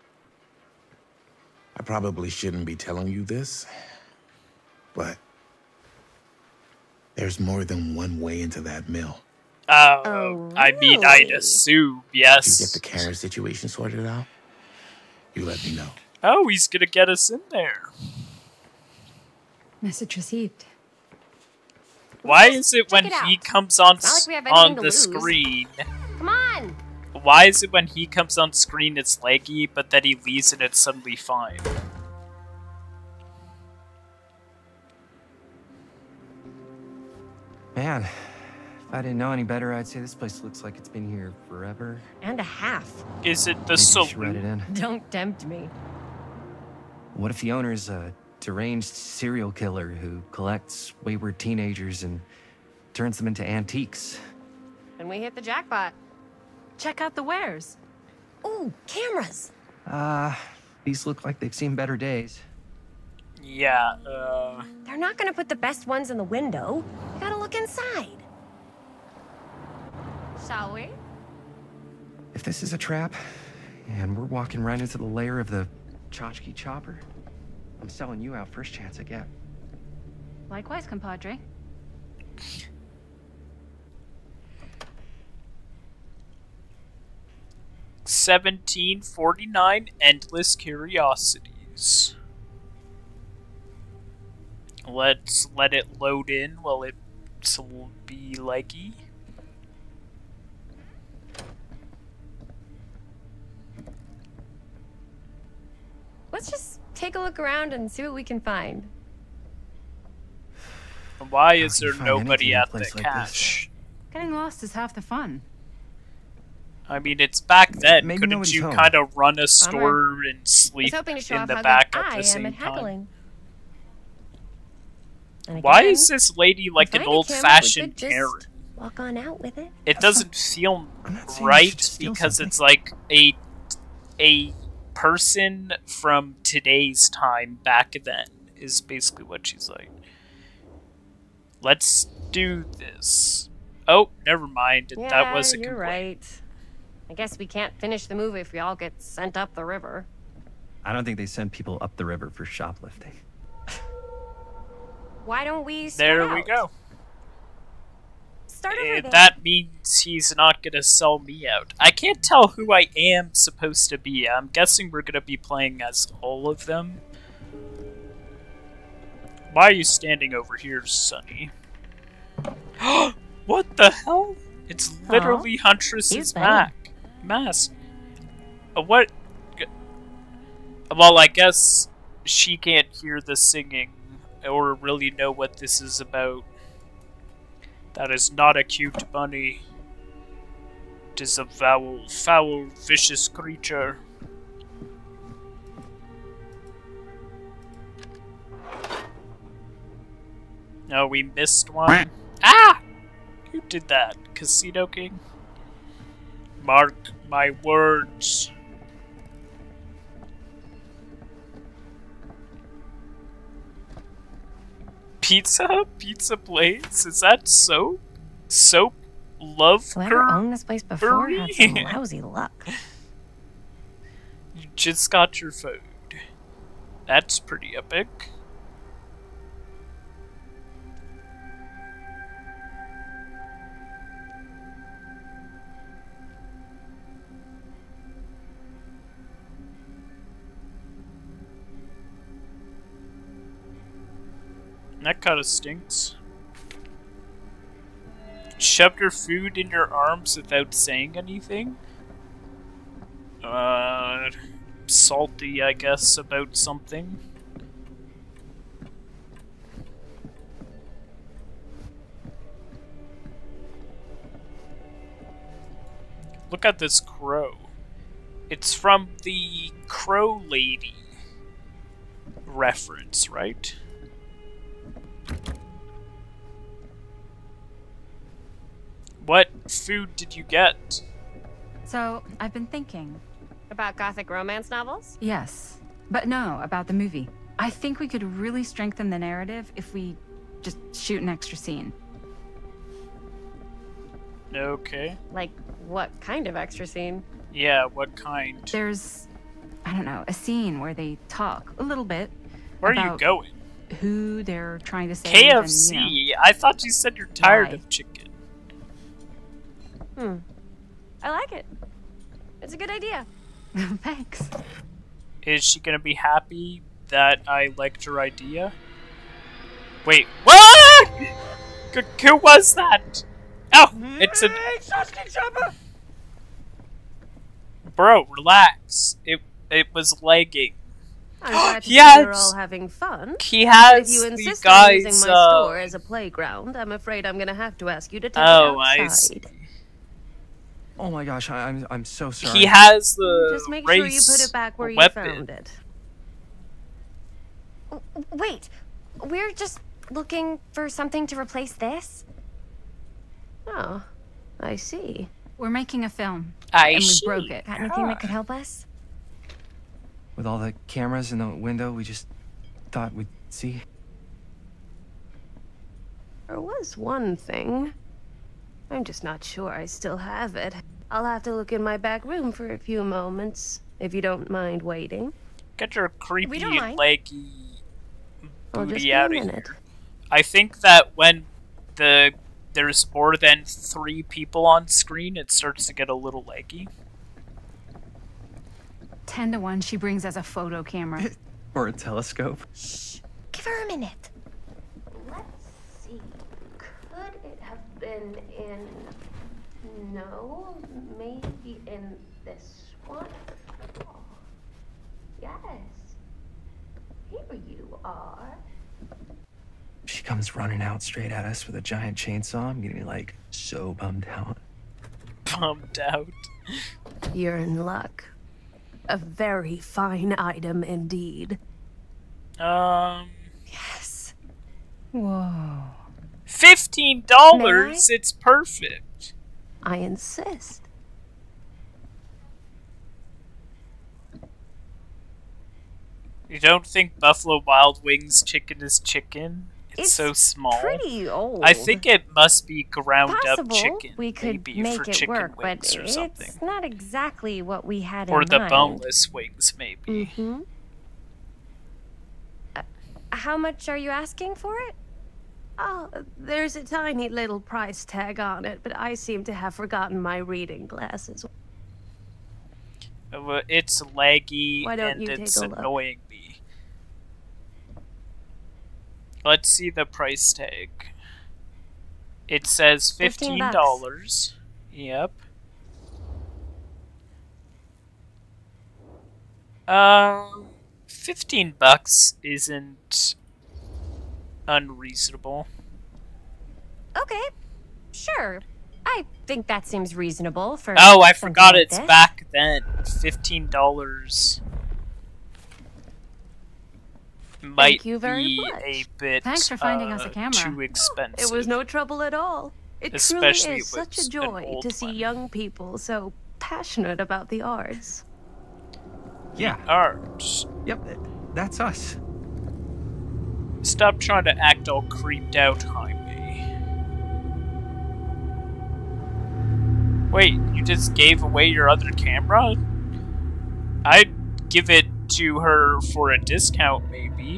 I probably shouldn't be telling you this, but there's more than one way into that mill. Oh, I mean, I'd really? assume, If you yes. get the camera situation sorted out, you let me know. Oh, he's gonna get us in there. Message received. Why is it when it he out. comes on It's not like we have on anything to the lose. screen? Come on. Why is it when he comes on screen it's laggy, but then he leaves and it's suddenly fine? Man, if I didn't know any better, I'd say this place looks like it's been here forever. And a half. Is it the Maybe I should write saloon? it in. Don't tempt me. What if the owner's a deranged serial killer who collects wayward teenagers and turns them into antiques? And we hit the jackpot. Check out the wares. Ooh, cameras. These look like they've seen better days. Yeah, They're not gonna put the best ones in the window. You gotta look inside. Shall we? If this is a trap, and we're walking right into the lair of the tchotchke chopper, I'm selling you out first chance I get. Likewise, compadre. $17.49 Endless Curiosities. Let's let it load in while it's be likey. Let's just take a look around and see what we can find. Why is there find nobody anything in a at the place like cache? Getting lost is half the fun. I mean, it's back then. Maybe Couldn't nobody's you home. kind of run a store and I was sleep hoping to show in off the how back good at I the am same at time? haggling. And Why again, is this lady like find an a camera, we old-fashioned could just Karen? Walk on out with it. It doesn't feel I'm not saying you should right steal because something. it's like a person from today's time back then is basically what she's like. Let's do this. Oh, never mind. Yeah, That was a you're complaint. right. I guess we can't finish the movie if we all get sent up the river. I don't think they send people up the river for shoplifting. Why don't we start There out? we go. Start over there. That means he's not gonna sell me out. I can't tell who I am supposed to be. I'm guessing we're gonna be playing as all of them. Why are you standing over here, Sonny? What the hell? It's literally Huntress's mask. What? Well, I guess she can't hear the singing or really know what this is about. That is not a cute bunny. It is a foul, vicious creature. No, we missed one. Ah! Who did that? Casino King? Mark my words. Pizza? Pizza place? Is that soap? Soap? Love Whoever owned this place before had some lousy luck. You just got your food. That's pretty epic. That kind of stinks. Shoved your food in your arms without saying anything? Salty, I guess, about something. Look at this crow. It's from the Crow Lady reference, right? What food did you get? So, I've been thinking. About gothic romance novels? Yes. But no, about the movie. I think we could really strengthen the narrative if we just shoot an extra scene. Okay. Like, what kind of extra scene? Yeah, what kind? There's, I don't know, a scene where they talk a little bit. Where are you about going? Who they're trying to save. KFC? And, you know, I thought you said you're tired Why? of chicken. I like it. It's a good idea. Thanks. Is she gonna be happy that I liked her idea? Wait, what? Who was that? Oh, it's a... Bro, relax. It was lagging. I'm glad to see Yes! you're all having fun. He But has if you the insist on using guy's, my store as a playground, I'm afraid I'm gonna have to ask you to take Oh, it I outside. see. Oh my gosh, I'm so sorry. He has the Just make sure you race put it back where weapon. you found it. Wait, we're just looking for something to replace this? Oh, I see. We're making a film. I and see. we broke it. Got anything that could help us? With all the cameras in the window, we just thought we'd see. There was one thing. I'm just not sure I still have it. I'll have to look in my back room for a few moments, if you don't mind waiting. Get your creepy, don't mind. leggy I'll just booty be a out of minute. here. I think that when there's more than 3 people on screen, it starts to get a little leggy. 10 to 1, she brings us a photo camera. Or a telescope. Shh. Give her a minute. Let's see. Could it have been in... No, maybe in this one? Oh, yes. Here you are. She comes running out straight at us with a giant chainsaw. I'm getting like so bummed out. Bummed out. You're in luck. A very fine item indeed. Yes. Whoa. $15! It's perfect. I insist. You don't think Buffalo Wild Wings chicken is chicken? It's so small. Pretty old. I think it must be ground Possible. up chicken. We could maybe make for it chicken work, wings but or something. it's not exactly what we had Or in the mind. boneless wings, maybe. Mm-hmm. How much are you asking for it? Oh, there's a tiny little price tag on it, but I seem to have forgotten my reading glasses. It's laggy Why don't and you it's take a look? annoying me. Let's see the price tag. It says $15. Yep. 15 bucks isn't unreasonable. Okay, sure. I think that seems reasonable for. Oh, I something forgot like it's this. back then. $15 might you very be much. a bit Thanks for finding us a camera. too expensive. It was no trouble at all. It Especially truly if is such it's a an joy old to see young people so passionate about the arts. Yeah. Art. Yep, that's us. Stop trying to act all creeped out, Jaime. Wait, you just gave away your other camera? I'd give it to her for a discount, maybe.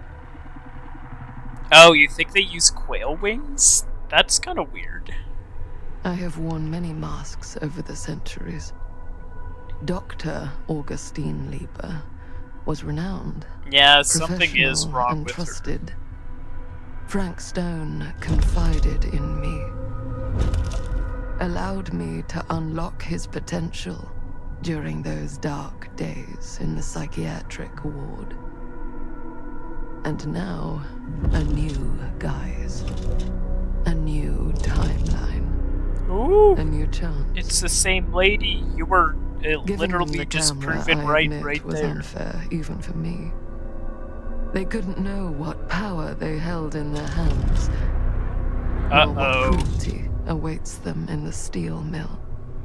Oh, you think they use quail wings? That's kind of weird. I have worn many masks over the centuries. Dr. Augustine Lieber was renowned. Yeah, something is professional wrong and with her. trusted. Frank Stone confided in me, allowed me to unlock his potential during those dark days in the psychiatric ward. And now, a new guise, a new timeline, Ooh, a new chance. it's the same lady. You were Giving literally them the just camera, proven I right admit, was there. unfair, even for me. They couldn't know what power they held in their hands, nor what Uh-oh. cruelty awaits them in the steel mill.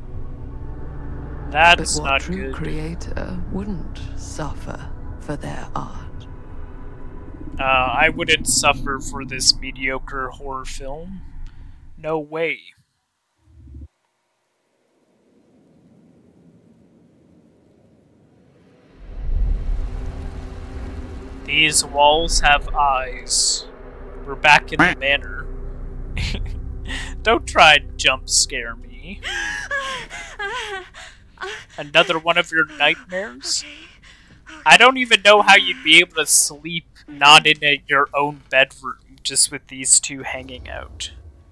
That's but what not true good. creator wouldn't suffer for their art? I wouldn't suffer for this mediocre horror film. No way. These walls have eyes. We're back in the manor. Don't try and jump scare me. Another one of your nightmares? I don't even know how you'd be able to sleep not in your own bedroom, just with these two hanging out.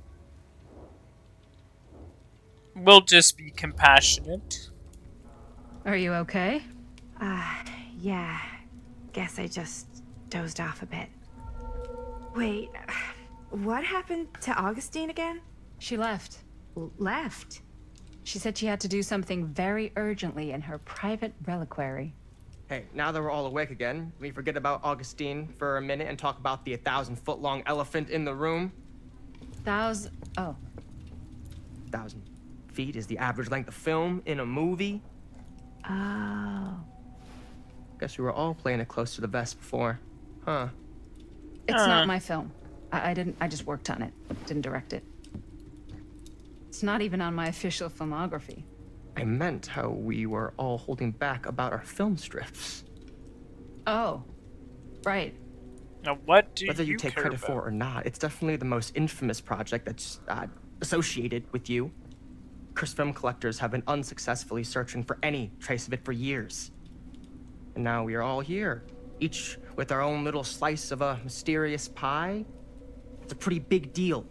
We'll just be compassionate. Are you okay? Yeah. guess I just dozed off a bit. Wait, what happened to Augustine again? She left. Left? She said she had to do something very urgently in her private reliquary. Hey, now that we're all awake again, we forget about Augustine for a minute and talk about the 1,000-foot-long elephant in the room. 1,000... oh. 1,000 feet is the average length of film in a movie. Oh. Guess we were all playing it close to the vest before. Huh. It's not my film. I just worked on it. Didn't direct it. It's not even on my official filmography. I meant how we were all holding back about our film strips. Oh. Right. Now, what do Whether you you take care credit about? for it or not, it's definitely the most infamous project that's associated with you. Cursed film collectors have been unsuccessfully searching for any trace of it for years. And now we are all here, each with our own little slice of a mysterious pie. It's a pretty big deal.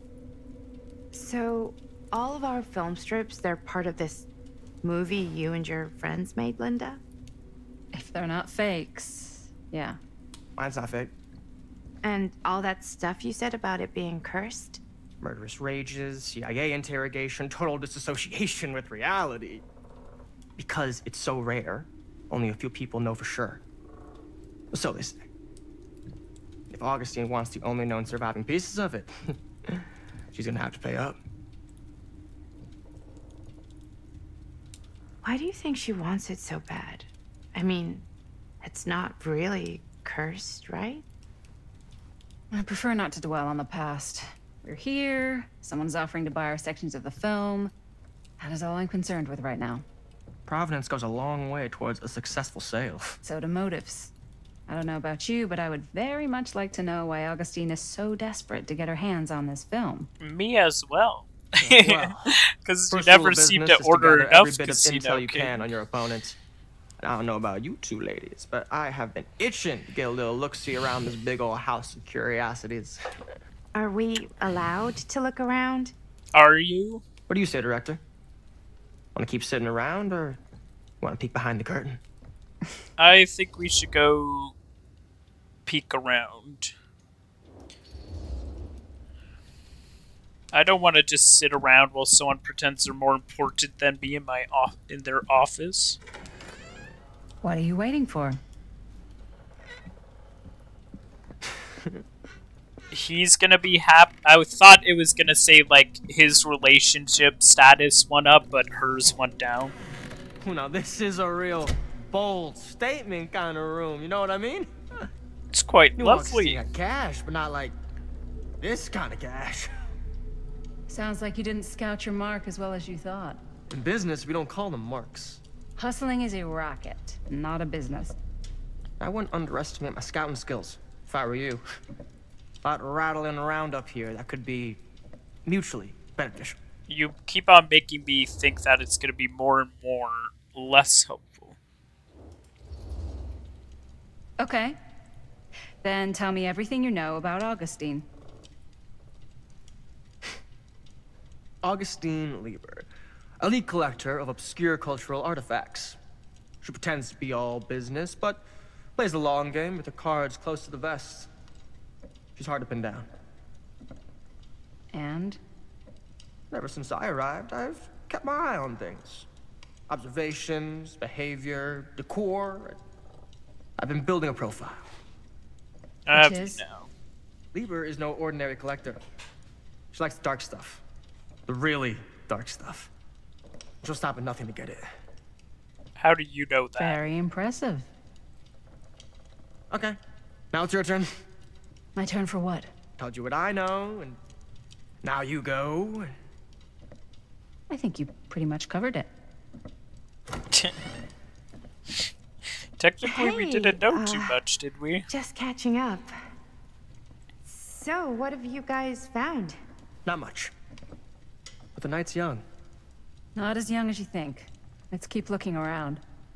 So, all of our film strips, they're part of this movie you and your friends made, Linda? If they're not fakes, yeah. Mine's not fake. And all that stuff you said about it being cursed? Murderous rages, CIA interrogation, total disassociation with reality. Because it's so rare, only a few people know for sure. So they say. If Augustine wants the only known surviving pieces of it, she's gonna have to pay up. Why do you think she wants it so bad? I mean, it's not really cursed, right? I prefer not to dwell on the past. We're here, someone's offering to buy our sections of the film. That is all I'm concerned with right now. Providence goes a long way towards a successful sale. So do motives. I don't know about you, but I would very much like to know why Augustine is so desperate to get her hands on this film. Me as well. Well, Because you first rule never of seem business to is order gather enough every bit of casino intel you king. can on your opponent. And I don't know about you two ladies, but I have been itching to get a little look-see around this big old house of curiosities. Are we allowed to look around? Are you? What do you say, director? Want to keep sitting around, or want to peek behind the curtain? I think we should go peek around. I don't want to just sit around while someone pretends they're more important than me in their office. What are you waiting for? He's gonna be happy. I thought it was gonna say, like, his relationship status went up, but hers went down. Now, this is a real bold statement kind of room, you know what I mean? It's quite New lovely. Augustine got cash, but not like this kind of cash. Sounds like you didn't scout your mark as well as you thought. In business, we don't call them marks. Hustling is a racket, not a business. I wouldn't underestimate my scouting skills, if I were you. A lot rattling around up here that could be mutually beneficial. You keep on making me think that it's gonna be more and more less helpful. Okay. Then tell me everything you know about Augustine. Augustine Lieber, elite collector of obscure cultural artifacts. She pretends to be all business, but plays the long game with her cards close to the vest. She's hard to pin down. And? Ever since I arrived, I've kept my eye on things. Observations, behavior, decor. I've been building a profile. Which is? now. Lieber is no ordinary collector. She likes the dark stuff. The really dark stuff. She'll stop at nothing to get it. How do you know that? Very impressive. Okay, now it's your turn. My turn for what? Told you what I know, and now you go. I think you pretty much covered it. Technically, we Hey, didn't know too much, did we? Just catching up. So, what have you guys found? Not much. But the night's young. Not as young as you think. Let's keep looking around.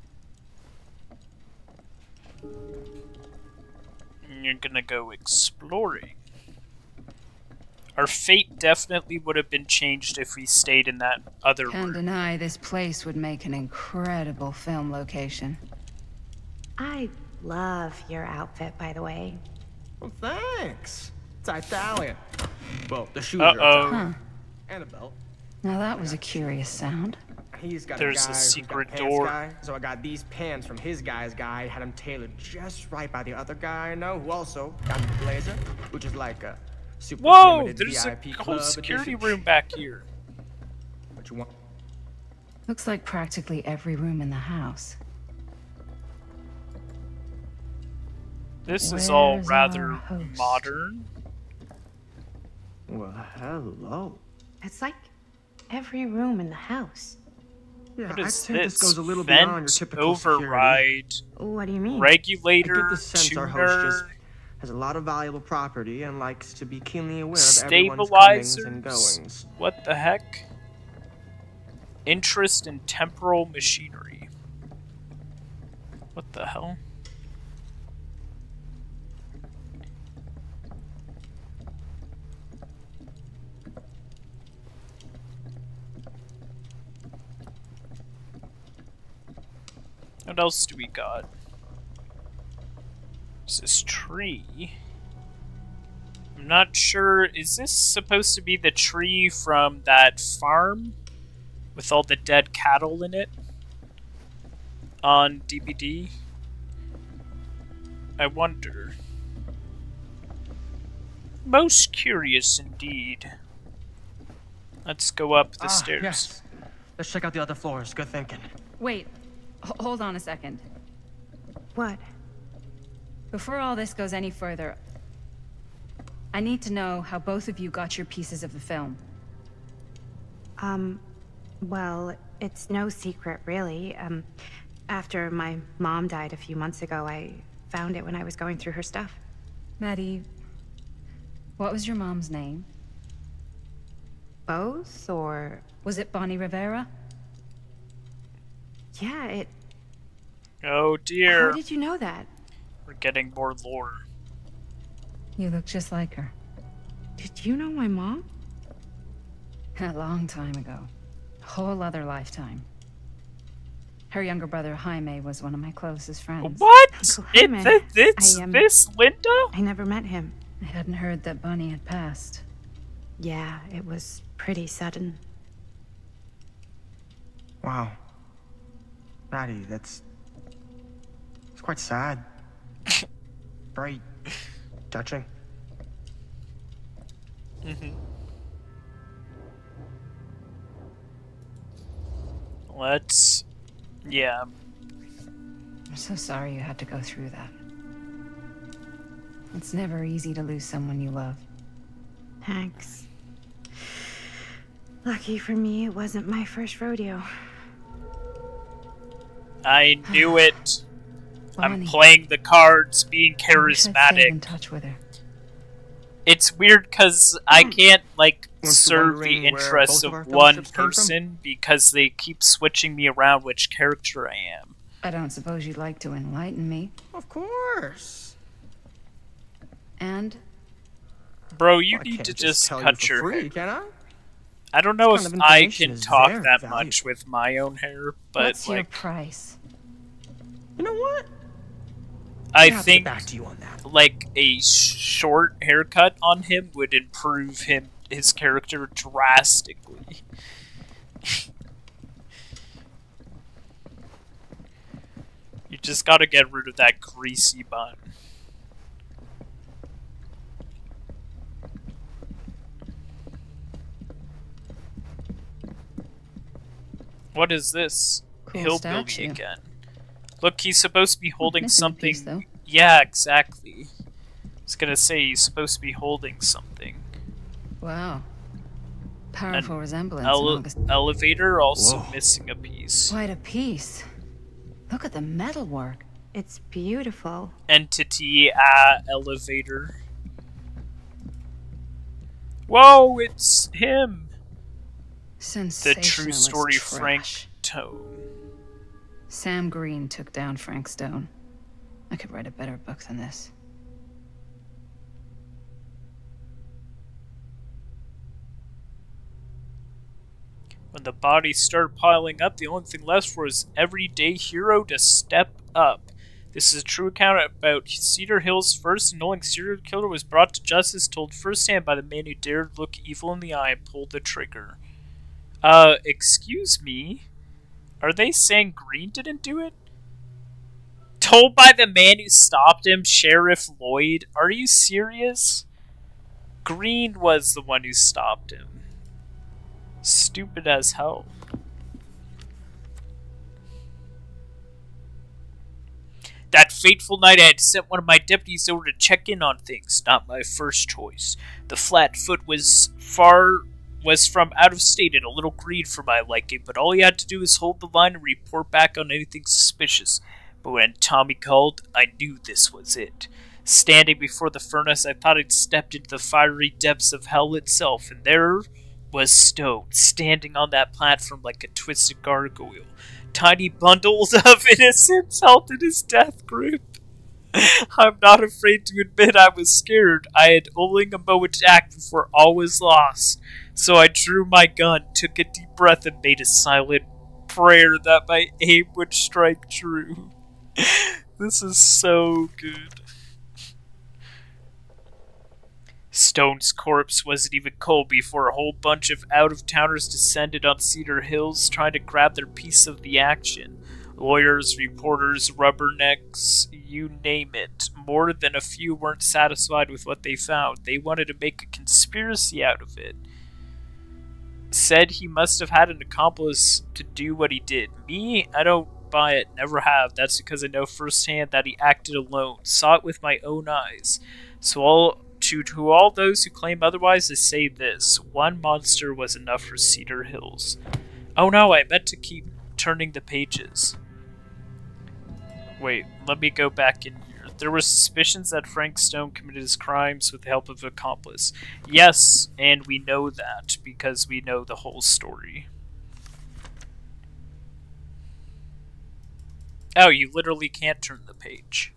You're gonna go exploring. Our fate definitely would have been changed if we stayed in that other Can't room. deny this place would make an incredible film location. I love your outfit, by the way. Well, thanks. It's Italian. Well, the shoes Uh-oh. are Italian. And a belt. Now that was a curious sound. He's got There's a a guy secret who's got pants door. guy, so I got these pants from his guy's guy, had them tailored just right by the other guy I know, who also got the blazer, which is like a super Whoa! limited There's a VIP whole club security edition. room back here. What you want? Looks like practically every room in the house. This is all Where's rather our host? modern. Well, hello. It's like every room in the house. Yeah, What I'd is say this? this goes a little beyond your Vent, typical override, What do you mean? I get regulator, the sense our host just tuner, has a lot of valuable property and likes to be keenly aware of everyone's comings and stabilizers. goings. What the heck? Interest in temporal machinery. What the hell? What else do we got? There's this tree. I'm not sure. Is this supposed to be the tree from that farm with all the dead cattle in it on DVD? I wonder. Most curious indeed. Let's go up the stairs. Yes. Let's check out the other floors. Good thinking. Wait, hold on a second. What? Before all this goes any further, I need to know how both of you got your pieces of the film. Well, it's no secret, really. After my mom died a few months ago, I found it when I was going through her stuff. Maddie, what was your mom's name? Both, or... Was it Bonnie Rivera? Yeah, it... Oh dear. How did you know that? We're getting more lore. You look just like her. Did you know my mom? A long time ago. A whole other lifetime. Her younger brother, Jaime, was one of my closest friends. What? Uncle Jaime. This Linda? I never met him. I hadn't heard that Bonnie had passed. Yeah, it was pretty sudden. Wow. Maddie, it's quite sad. Very touching. Let's... Yeah. I'm so sorry you had to go through that. It's never easy to lose someone you love. Thanks. Lucky for me, it wasn't my first rodeo. I knew it. I'm Bonnie. playing the cards, being I wish I'd stayed in charismatic. touch with her. It's weird because I can't, like, Weren't you serve wondering the where interests both of our of one fellowships came from? person because they keep switching me around which character I am. I don't suppose you'd like to enlighten me. Of course. And Bro, you I need can't to just just tell you cut for your free, hair. can I? I don't know This if kind of I information can is talk very that valuable. much with my own hair, but, what's your like, price? You know what? I I'll have to think, get back to you on that. like, a short haircut on him would improve his character drastically. You just gotta get rid of that greasy bun. What is this? Cool Hillbilly statue. again. Look, he's supposed to be holding Missing a something. piece, though. Yeah, exactly. I was gonna say he's supposed to be holding something. Wow. Powerful An resemblance. amongst- Elevator also Whoa. missing a piece. Quite a piece. Look at the metalwork. It's beautiful. Entity elevator. Whoa, it's him. The Sensational true as story, trash. Frank Tone. Sam Green took down Frank Stone. I could write a better book than this. When the bodies started piling up, the only thing left was everyday hero to step up. This is a true account about Cedar Hill's first annoying serial killer was brought to justice, told firsthand by the man who dared look evil in the eye and pulled the trigger. Excuse me? Are they saying Green didn't do it? Told by the man who stopped him, Sheriff Lloyd? Are you serious? Green was the one who stopped him. Stupid as hell. That fateful night, I had sent one of my deputies over to check in on things. Not my first choice. The Flatfoot was from out of state and a little green for my liking, but all he had to do was hold the line and report back on anything suspicious. But when Tommy called, I knew this was it. Standing before the furnace, I thought I'd stepped into the fiery depths of hell itself, and there was Stone, standing on that platform like a twisted gargoyle. Tiny bundles of innocence held in his death grip. I'm not afraid to admit I was scared. I had only a moment to act before all was lost. So I drew my gun, took a deep breath, and made a silent prayer that my aim would strike true. This is so good. Stone's corpse wasn't even cold before a whole bunch of out-of-towners descended on Cedar Hills trying to grab their piece of the action. Lawyers, reporters, rubbernecks, you name it. More than a few weren't satisfied with what they found. They wanted to make a conspiracy out of it. Said he must have had an accomplice to do what he did. Me? I don't buy it. Never have. That's because I know firsthand that he acted alone. Saw it with my own eyes. So to all those who claim otherwise, I say this. One monster was enough for Cedar Hills. Oh no, I meant to keep turning the pages. Wait, let me go back in here. There were suspicions that Frank Stone committed his crimes with the help of an accomplice. Yes, and we know that because we know the whole story. Oh, you literally can't turn the page.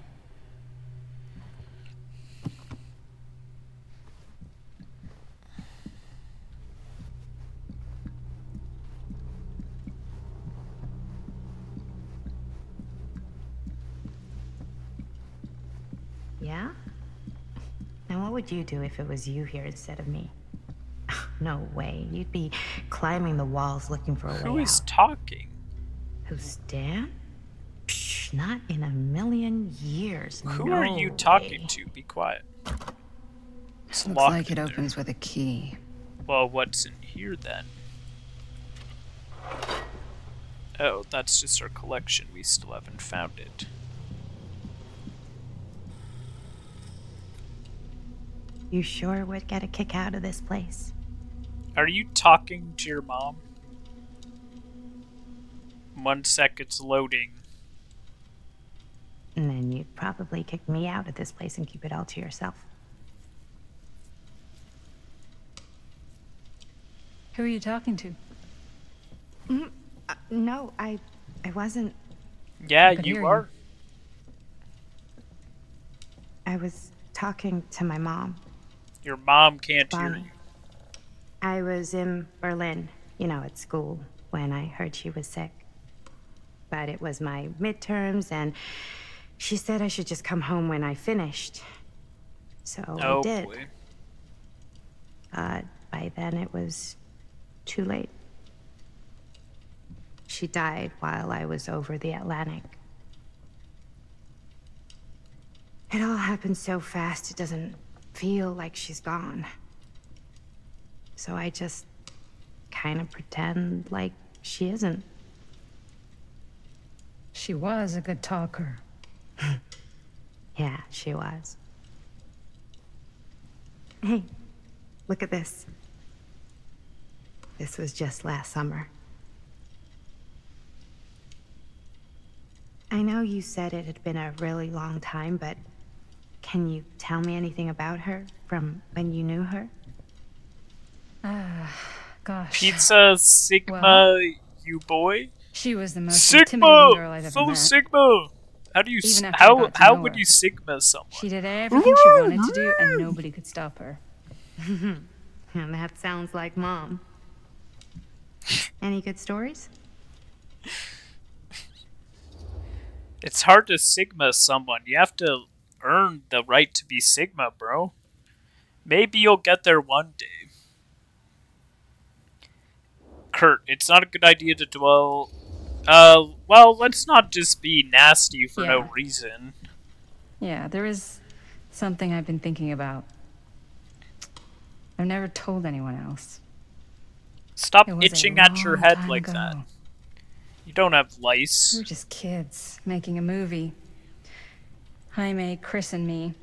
Yeah? And what would you do if it was you here instead of me? No way. You'd be climbing the walls looking for a way out. Who is talking? Who's Dan? Psh, not in a million years. Who no are you way. talking to? Be quiet. It's Looks locked like it in opens with a key. Well, what's in here then? Oh, that's just our collection. We still haven't found it. You sure would get a kick out of this place? Are you talking to your mom? 1 sec, it's loading. And then you'd probably kick me out of this place and keep it all to yourself. Who are you talking to? No, I wasn't. Yeah, I could hear you you. are. I was talking to my mom. Your mom can't hear Bonnie. you. I was in Berlin, you know, at school, when I heard she was sick. But it was my midterms, and she said I should just come home when I finished. So I did. Boy. By then it was too late. She died while I was over the Atlantic. It all happened so fast, it doesn't feel like she's gone. So I just kind of pretend like she isn't. She was a good talker. Yeah, she was. Hey, look at this. This was just last summer. I know you said it had been a really long time, but can you tell me anything about her from when you knew her? Gosh. Pizza Sigma, Well, you boy. She was the most Sigma, intimidating girl I've ever full met. Sigma. How do you? Even after I got to How know would her. you Sigma someone? She did everything she wanted to do, and nobody could stop her. And that sounds like Mom. Any good stories? It's hard to Sigma someone. You have to earn the right to be Sigma, bro. Maybe you'll get there one day. Kurt, it's not a good idea to dwell... well, let's not just be nasty for no reason. Yeah, there is something I've been thinking about. I've never told anyone else. Stop itching at your head like ago. that. You don't have lice. We're just kids making a movie. Jaime, Chris, and me.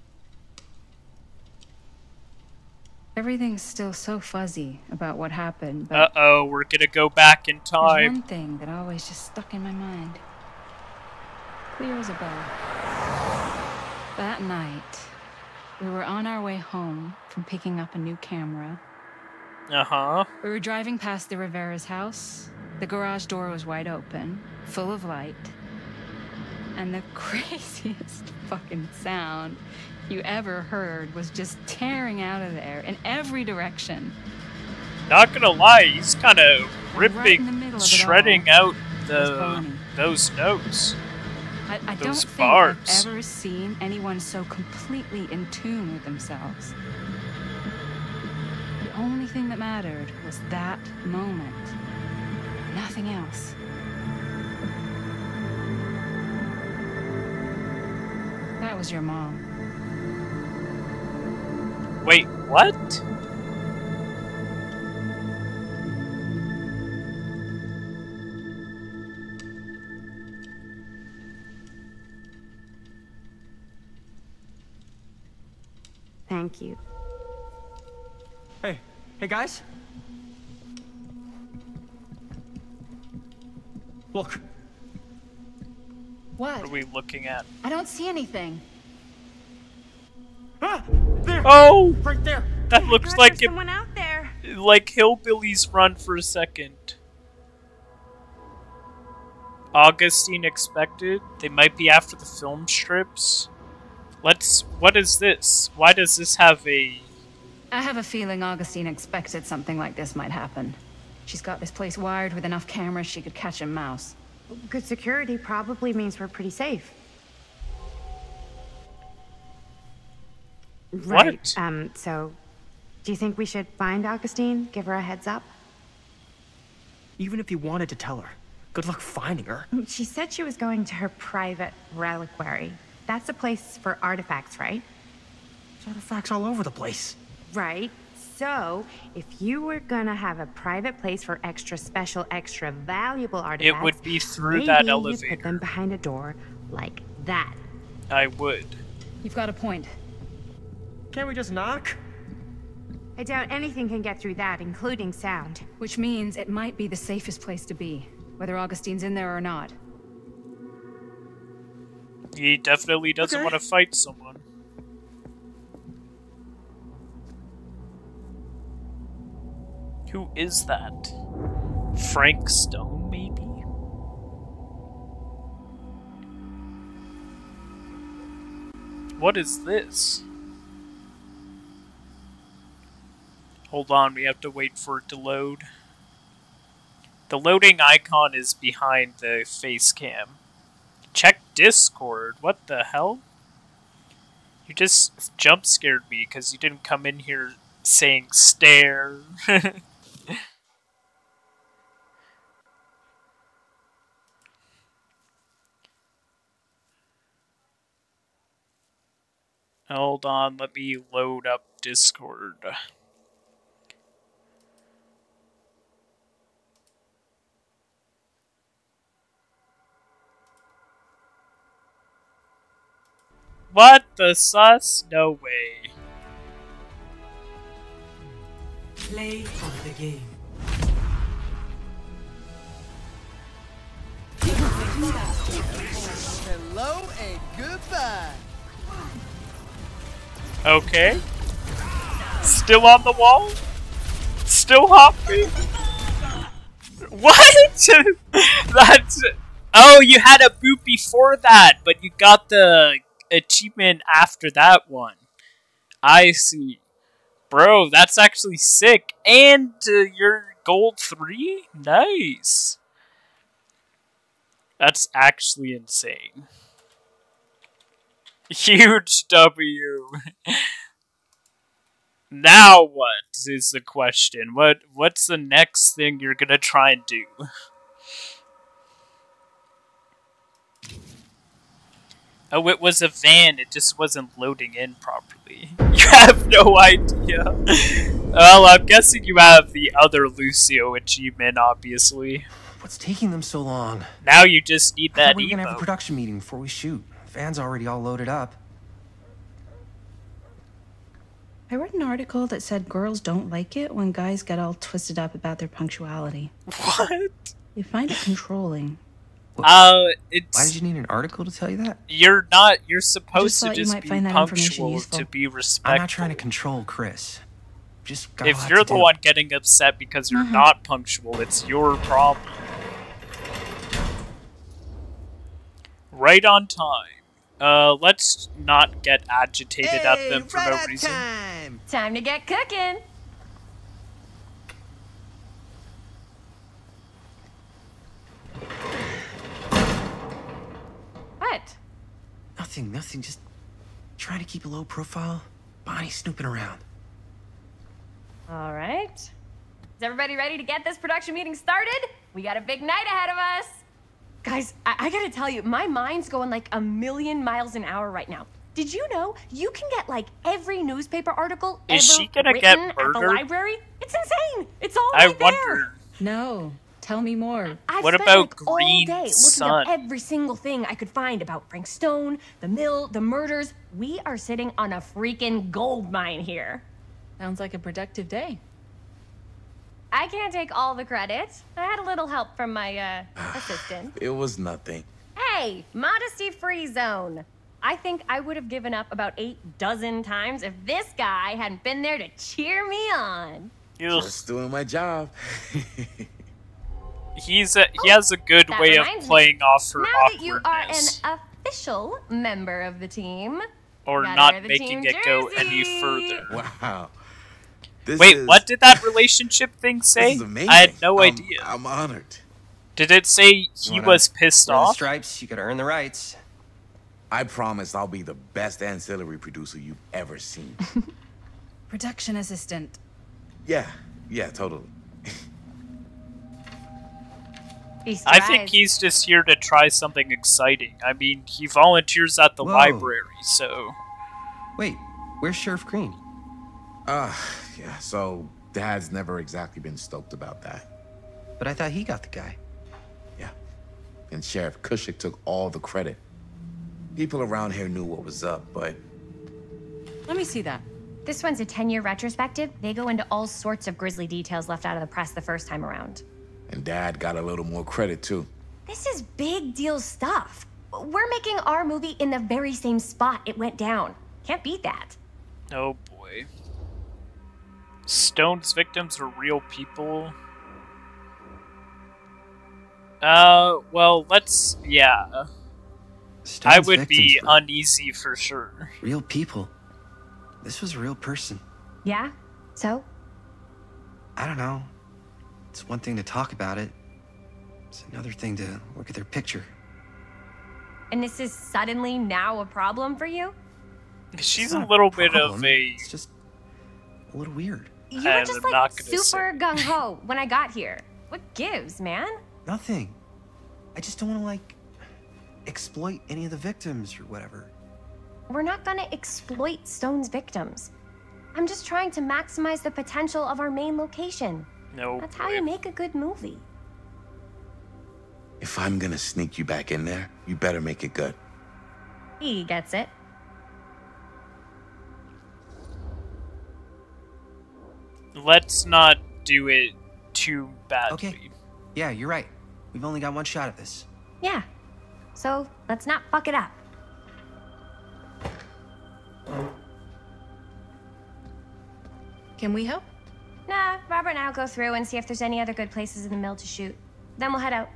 Everything's still so fuzzy about what happened, but uh-oh, we're gonna go back in there's time. one thing that always just stuck in my mind. Clear as a bell. That night, we were on our way home from picking up a new camera. Uh-huh. We were driving past the Rivera's house. The garage door was wide open, full of light. And the craziest fucking sound you ever heard was just tearing out of there in every direction. Not gonna lie, he's kind of ripping, right in the middle of it shredding all out those notes. I don't those think bars. I've ever seen anyone so completely in tune with themselves. The only thing that mattered was that moment. Nothing else. That was your mom. Wait, what? Thank you. Hey, guys. Look. What? What are we looking at? I don't see anything. Ah, there. Oh! Right there. That looks like it, someone out there. like Hillbillies Run for a second. Augustine expected? They might be after the film strips. What is this? Why does this have a... I have a feeling Augustine expected something like this might happen. She's got this place wired with enough cameras she could catch a mouse. Good security probably means we're pretty safe. Right. What? So, do you think we should find Augustine? Give her a heads up? Even if you wanted to tell her, good luck finding her. She said she was going to her private reliquary. That's a place for artifacts, right? There's artifacts all over the place. Right. So, if you were gonna have a private place for extra special, extra valuable artifacts, It would be through maybe that you elevator. put them behind a door like that. I would. You've got a point. Can't we just knock? I doubt anything can get through that, including sound. Which means it might be the safest place to be, whether Augustine's in there or not. He definitely doesn't want to fight someone. Who is that? Frank Stone, maybe? What is this? Hold on, we have to wait for it to load. The loading icon is behind the face cam. Check Discord. What the hell? You just jump scared me because you didn't come in here saying stare. Hold on, let me load up Discord. What the sus? No way. Play of the game. Hello and goodbye. Okay. Still on the wall? Still hopping? What? That's... Oh, you had a boot before that, but you got the achievement after that one. I see. Bro, that's actually sick. And you're gold 3? Nice. That's actually insane. Huge W. Now what is the question? What's the next thing you're gonna try and do? Oh, it was a van. It just wasn't loading in properly. You have no idea. Well, I'm guessing you have the other Lucio achievement, obviously. What's taking them so long? Now you just need I thought that we were gonna have a emote. production meeting before we shoot. Van's already all loaded up. I read an article that said girls don't like it when guys get all twisted up about their punctuality. What? They find it controlling. It's... Why did you need an article to tell you that? You're not. You're supposed to thought you just might be find that information punctual, useful. to be respectful. I'm not trying to control Chris. Just got a If lot you're to the do. one getting upset because you're not punctual, it's your problem. Right on time. Let's not get agitated at them for no reason. Time to get cooking. What? Nothing. Just trying to keep a low profile. Bonnie snooping around. All right. Is everybody ready to get this production meeting started? We got a big night ahead of us. Guys, I gotta tell you, my mind's going like 1,000,000 miles an hour right now. Did you know you can get like every newspaper article Is ever she gonna get written at the murdered? library? It's insane. It's all I right there. wonder. No. Tell me more. I've What spent about like all Green day looking Sun? up every single thing I could find about Frank Stone, the mill, the murders. We are sitting on a freaking gold mine here. Sounds like a productive day. I can't take all the credit. I had a little help from my assistant. It was nothing. Hey, modesty-free zone. I think I would have given up about 8 dozen times if this guy hadn't been there to cheer me on. Just doing my job. He has a good That way of reminds me, playing off her now that you are an awkwardness, official member of the team, or gotta not wear the making team it go jersey. any further. Wow. Wait, what did that relationship thing say? This is amazing. I had no idea. I'm honored. Did it say he Wanna was pissed earn the off? stripes, you gotta earn the rights. I promise I'll be the best ancillary producer you've ever seen. Production assistant. Yeah, totally. I think he's just here to try something exciting. I mean, he volunteers at the Whoa. library, so... Wait, where's Sheriff Green? Yeah, so Dad's never exactly been stoked about that. But I thought he got the guy. Yeah. And Sheriff Kushik took all the credit. People around here knew what was up, but Let me see that. This one's a 10-year retrospective. They go into all sorts of grisly details left out of the press the first time around. and Dad got a little more credit too. This is big deal stuff. We're making our movie in the very same spot it went down. Can't beat that. Oh boy. Stone's victims are real people. Well, let's... yeah. I Stone's would be victims were uneasy for sure. real people. This was a real person. Yeah? So? I don't know. It's one thing to talk about it. It's another thing to look at their picture. And this is suddenly now a problem for you? She's It's a not little bit of problem. a... It's just a little weird. You were And just I'm like not gonna super gung-ho when I got here. What gives, man? Nothing. I just don't want to, like, exploit any of the victims or whatever. We're not gonna exploit Stone's victims. I'm just trying to maximize the potential of our main location. No. That's how you make a good movie. If I'm gonna sneak you back in there, you better make it good. He gets it. Let's not do it too badly. Okay. Yeah, you're right. We've only got one shot at this. Yeah. So let's not fuck it up. Can we help? Nah, Robert and I'll go through and see if there's any other good places in the mill to shoot. Then we'll head out.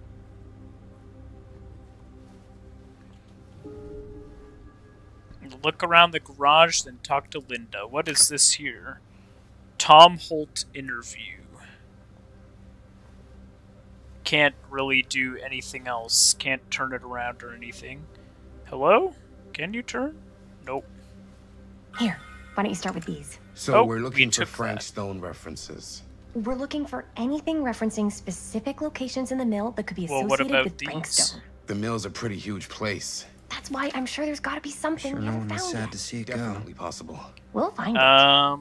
Look around the garage, then talk to Linda. What is this here? Tom Holt interview. can't really do anything else. Can't turn it around or anything. Hello? Can you turn? Nope. Here, why don't you start with these? So we're looking for Frank Stone references. We're looking for anything referencing specific locations in the mill that could be associated with Frank Stone. The mill's a pretty huge place. That's why I'm sure there's got to be something we haven't found yet. To see it Definitely possible. We'll find it.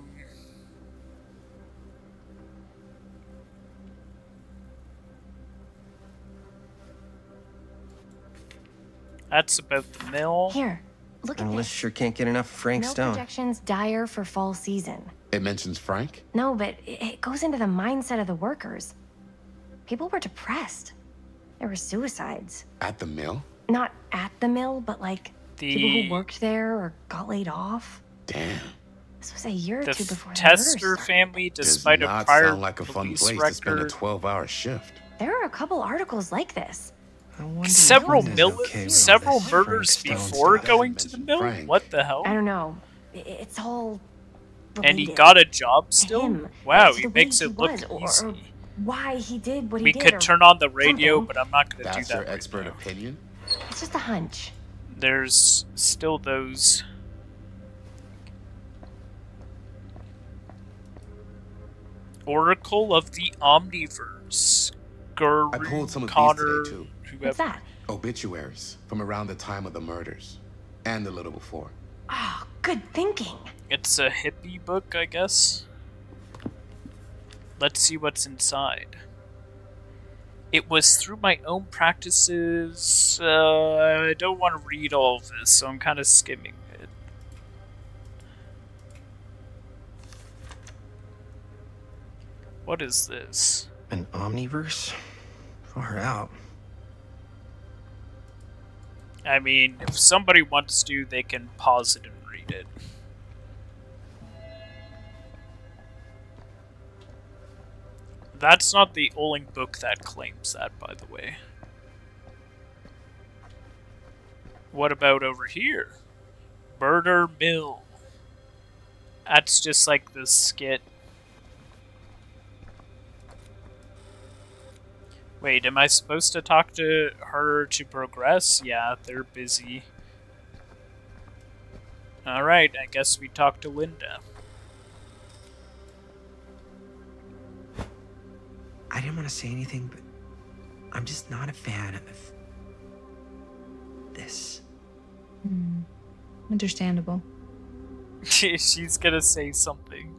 That's about the mill. Here, look at Unless this. sure can't get enough of Frank Mill Stone. projections dire for fall season. It mentions Frank? No, but it goes into the mindset of the workers. People were depressed. There were suicides. At the mill? Not at the mill, but like people who worked there or got laid off. Damn. This was a year or two before the Tester murders family, Does despite a not prior sound like a fun police place to spend a record, 12-hour shift. There are a couple articles like this. several Frank murders Stone before stuff. going to the mill. What the hell? I don't know. It's all. And he related. got a job still. Him. Wow, It's he the way makes he it look was, easy. or why he did what he We did. could or turn on the radio, something. but I'm not going to do That's that. your right expert now. opinion? It's just a hunch. There's still those. Oracle of the Omniverse. I pulled some of Connor, these today, too. What's that? Obituaries from around the time of the murders. And a little before. Oh, good thinking. It's a hippie book, I guess. Let's see what's inside. It was through my own practices. I don't want to read all of this, so I'm kind of skimming it. What is this? An Omniverse? Far out. I mean, if somebody wants to, they can pause it and read it. That's not the only book that claims that, by the way. What about over here? Murder Mill. That's just like the skit. Wait, am I supposed to talk to her to progress? Yeah, they're busy. Alright, I guess we talk to Linda. I didn't want to say anything, but I'm just not a fan of this. Understandable. She's gonna say something.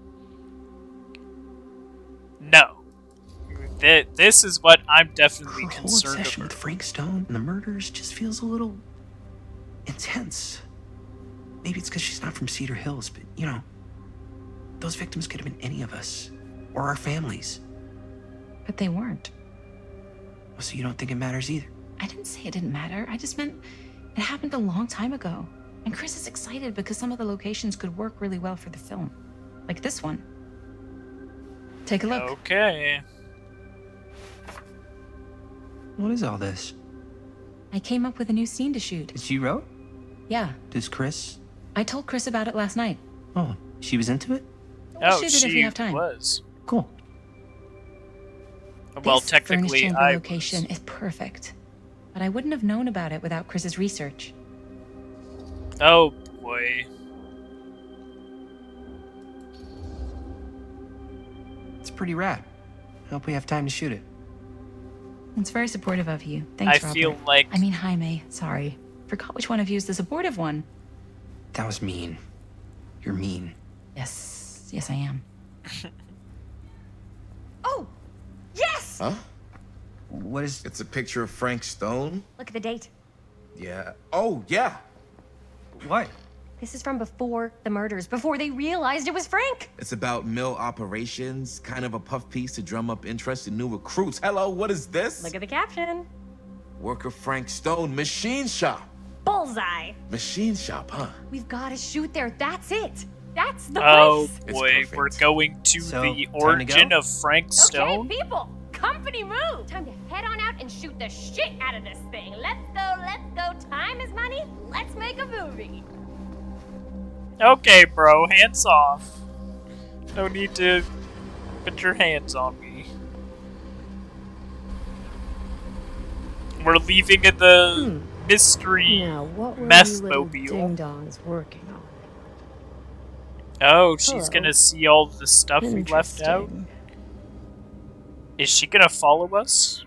No. This is what I'm definitely Her whole concerned obsession about. with Frank Stone and the murders just feels a little intense. Maybe it's because she's not from Cedar Hills, but you know, those victims could have been any of us or our families. But they weren't. So you don't think it matters either? I didn't say it didn't matter. I just meant it happened a long time ago. And Chris is excited because some of the locations could work really well for the film. Like this one. Take a look. Okay. What is all this? I came up with a new scene to shoot. That you wrote? Yeah. Does Chris? I told Chris about it last night. Oh, she was into it? We'll shoot it if we have time. Was. Cool. Well, This technically, furnished chamber I location is perfect. But I wouldn't have known about it without Chris's research. Oh boy. It's pretty rad. I hope we have time to shoot it. It's very supportive of you. Thanks, I Robert. feel like- I mean, Jaime. Sorry. Forgot which one of you is the supportive one. That was mean. You're mean. Yes. Yes, I am. Oh! Yes! Huh? What is... It's a picture of Frank Stone? Look at the date. Yeah. Oh, yeah. What? This is from before the murders, before they realized it was Frank. It's about mill operations, kind of a puff piece to drum up interest in new recruits. Hello, what is this? Look at the caption. Worker Frank Stone, machine shop. Bullseye. Machine shop, huh? We've got to shoot there. That's it. That's the Oh place. boy, we're going to So, the time to origin go? of Frank Stone. Okay, people. Company move. Time to head on out and shoot the shit out of this thing. Let's go, let's go. Time is money. Let's make a movie. Okay, bro, hands off. No need to put your hands on me. We're leaving in the mystery Now, what were meth you little mobile. ding-dongs working on? Oh, she's Hello. gonna see all the stuff we left out. Interesting. Is she gonna follow us?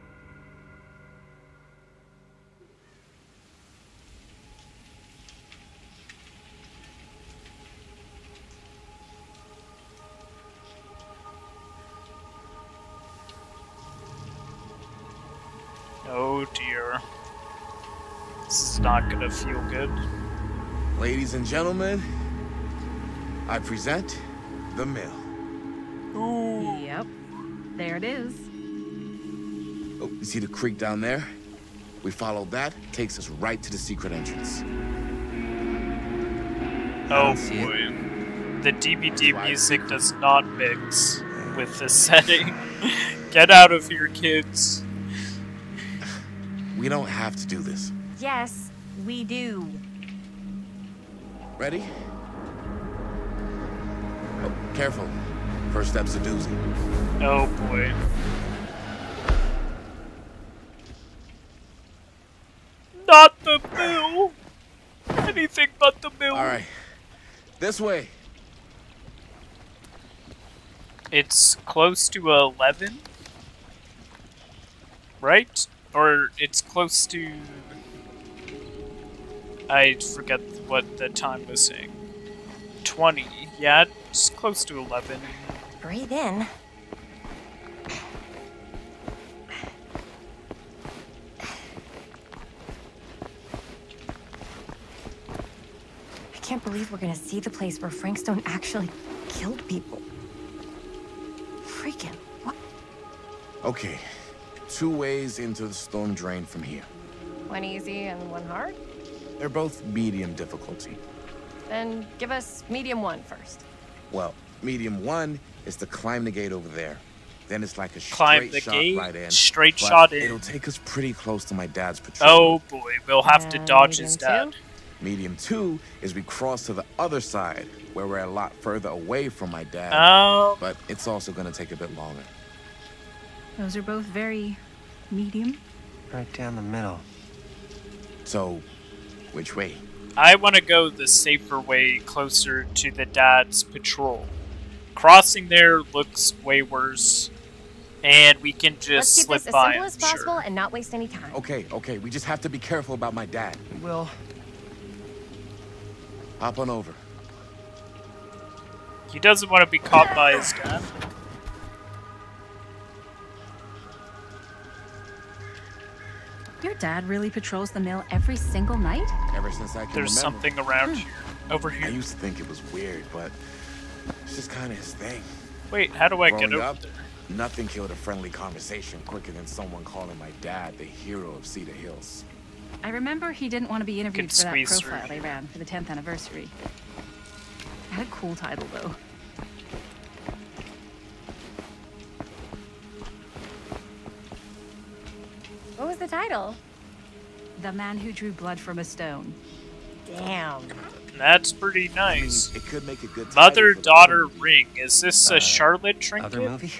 Oh dear. This is not gonna feel good. Ladies and gentlemen, I present the mill. Yep. There it is. Oh, you see the creek down there? We follow that, takes us right to the secret entrance. Oh boy. The DVD music does not mix with the setting. Get out of here, kids. We don't have to do this. Yes, we do. Ready? Oh, careful. First step's a doozy. Oh boy. Not the mill! Anything but the mill. Alright. This way. It's close to 11? Right? Or it's close to... I forget what the time was saying. 20. Yeah, it's close to 11. Breathe in. I can't believe we're gonna see the place where Frank Stone actually killed people. Freaking what? Okay. 2 ways into the storm drain from here. One easy and one hard? They're both medium difficulty. Then give us medium one first. Well, medium 1 is to climb the gate over there. Then it's like a Climb straight the shot gate? right in. Straight but shot in. It'll take us pretty close to my dad's patrol. Oh boy, we'll have to dodge his dad. Medium 2 is we cross to the other side, where we're a lot further away from my dad. But it's also gonna take a bit longer. Those are both very medium. Right down the middle. So, which way? I want to go the safer way, closer to the dad's patrol. Crossing there looks way worse, and we can Let's just keep slip this as by simple him, as possible sure. and not waste any time. Okay, we just have to be careful about my dad. We will. Hop on over. He doesn't want to be caught by his dad. Your dad really patrols the mill every single night? Ever since I can There's remember. something around here. Over here. I used to think it was weird, but it's just kind of his thing. Wait, how do I get Growing over up, nothing killed a friendly conversation quicker than someone calling my dad the hero of Cedar Hills. I remember he didn't want to be interviewed Could for that squeeze profile through they ran for the 10th anniversary. Had a cool title, though. What was the title? The Man Who Drew Blood from a Stone. Damn. That's pretty nice. It could make a good Mother-daughter ring. Is this a Charlotte trinket? Other movie?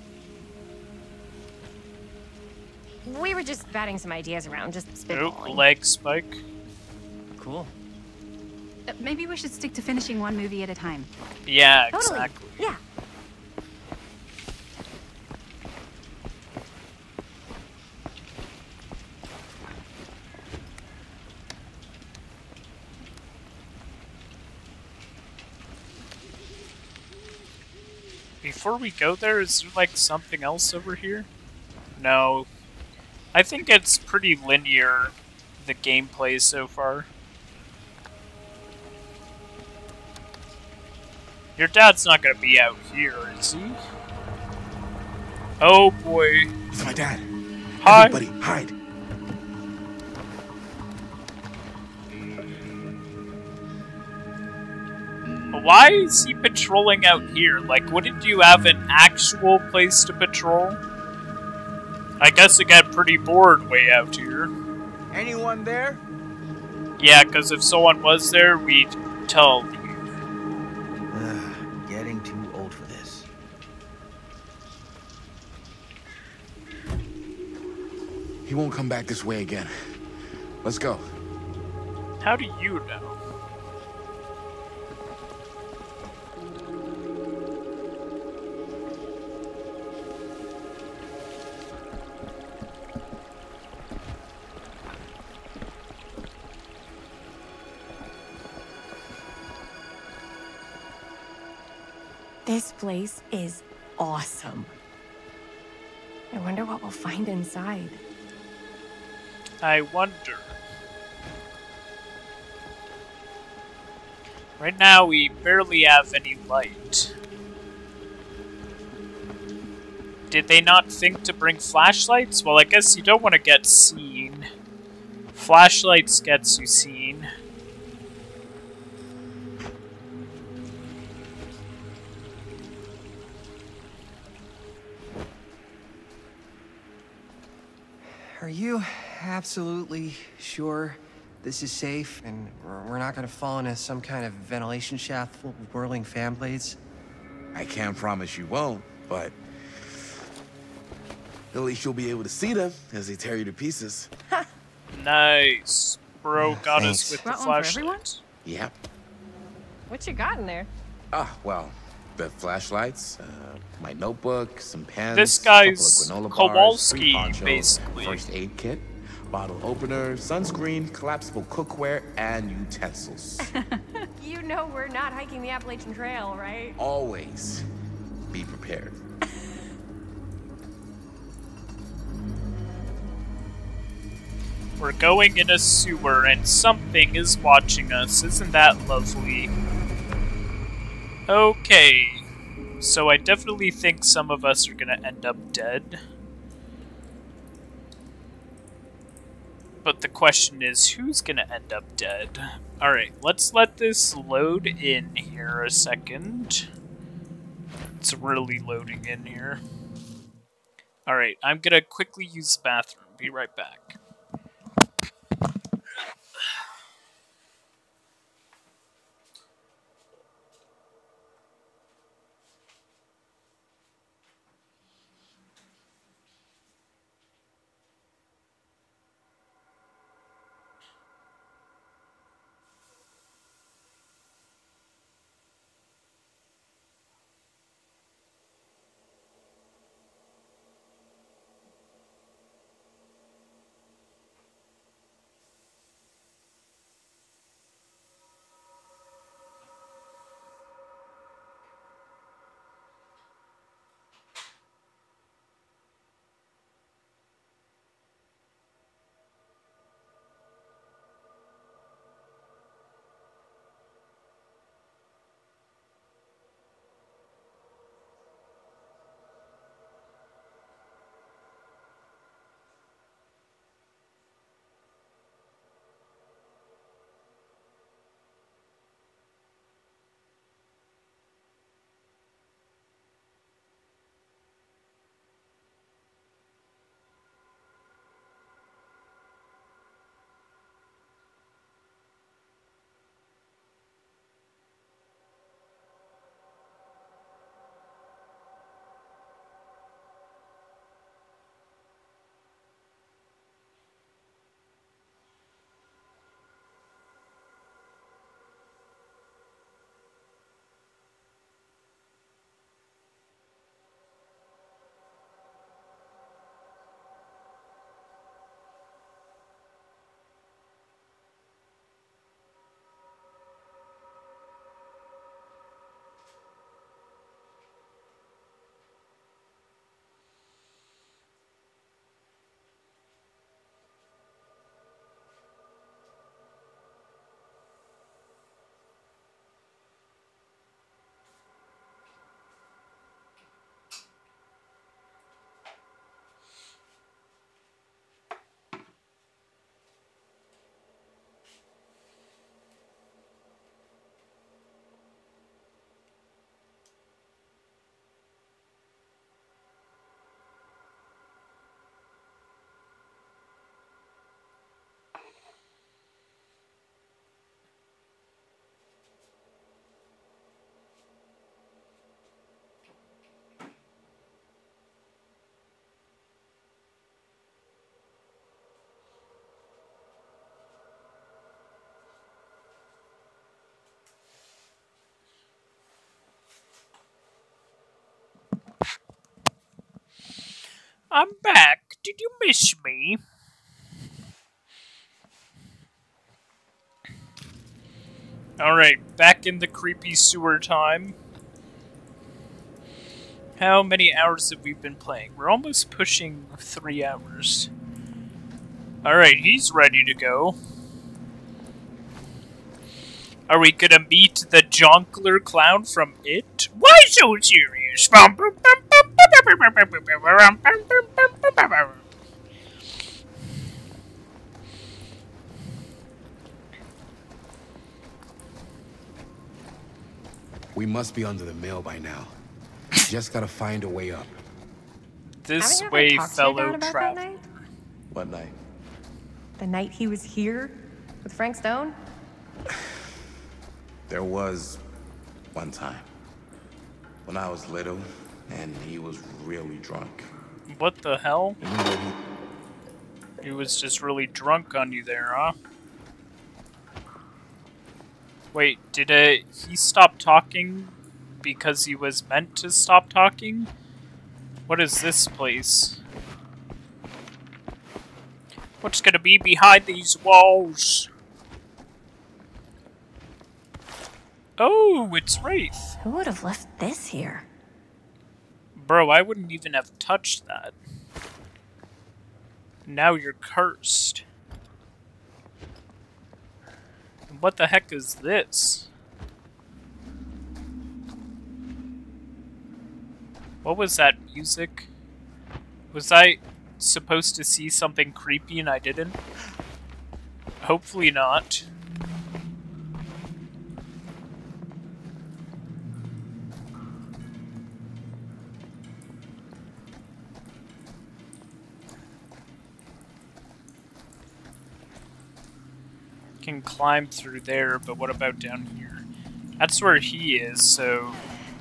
We were just batting some ideas around, just Oh, spitballing. leg spike. Cool. Maybe we should stick to finishing one movie at a time. Yeah, Totally. exactly. Yeah. Before we go there, is there like something else over here? No. I think it's pretty linear, the gameplay so far. Your dad's not gonna be out here, is he? Oh boy. It's my dad. Hi. Everybody, hide. Why is he patrolling out here? Like, wouldn't you have an actual place to patrol? I guess it got pretty bored way out here. Anyone there? Yeah, because if someone was there, we'd tell you. Getting too old for this. He won't come back this way again. Let's go. How do you know? This place is awesome. I wonder what we'll find inside. I wonder. Right now, we barely have any light. Did they not think to bring flashlights? Well, I guess you don't want to get seen. Flashlights gets you seen. Are you absolutely sure this is safe and we're not gonna fall into some kind of ventilation shaft full of whirling fan blades? I can't promise you won't, but at least you'll be able to see them as they tear you to pieces. Nice. Bro got Thanks. us with the Brought one for everyone? flashlight. Yep. What you got in there? Ah, well, the flashlights, my notebook, some pens, This a couple guy's of granola Kowalski, bars, 3 ponchos, basically. first aid kit, bottle opener, sunscreen, collapsible cookware, and utensils. You know we're not hiking the Appalachian Trail, right? Always be prepared. We're going in a sewer and something is watching us. Isn't that lovely? Okay. So I definitely think some of us are gonna end up dead. But the question is, who's gonna end up dead? Alright, let's let this load in here a second. It's really loading in here. Alright, I'm gonna quickly use the bathroom. Be right back. I'm back. Did you miss me? Alright, back in the creepy sewer time. How many hours have we been playing? We're almost pushing 3 hours. Alright, he's ready to go. Are we gonna meet the Jonkler clown from It? Why so serious? We must be under the mill by now. Just gotta find a way up. This way, fellow traveler. What night? The night he was here with Frank Stone? There was one time when I was little and he was really drunk. What the hell? He was just really drunk on you there, huh? Wait, did he stop talking because he was meant to stop talking? What is this place? What's gonna be behind these walls? Oh, it's Wraith. Who would have left this here? Bro, I wouldn't even have touched that. Now you're cursed. What the heck is this? What was that music? Was I supposed to see something creepy and I didn't? Hopefully not. Can climb through there, but what about down here? That's where he is, so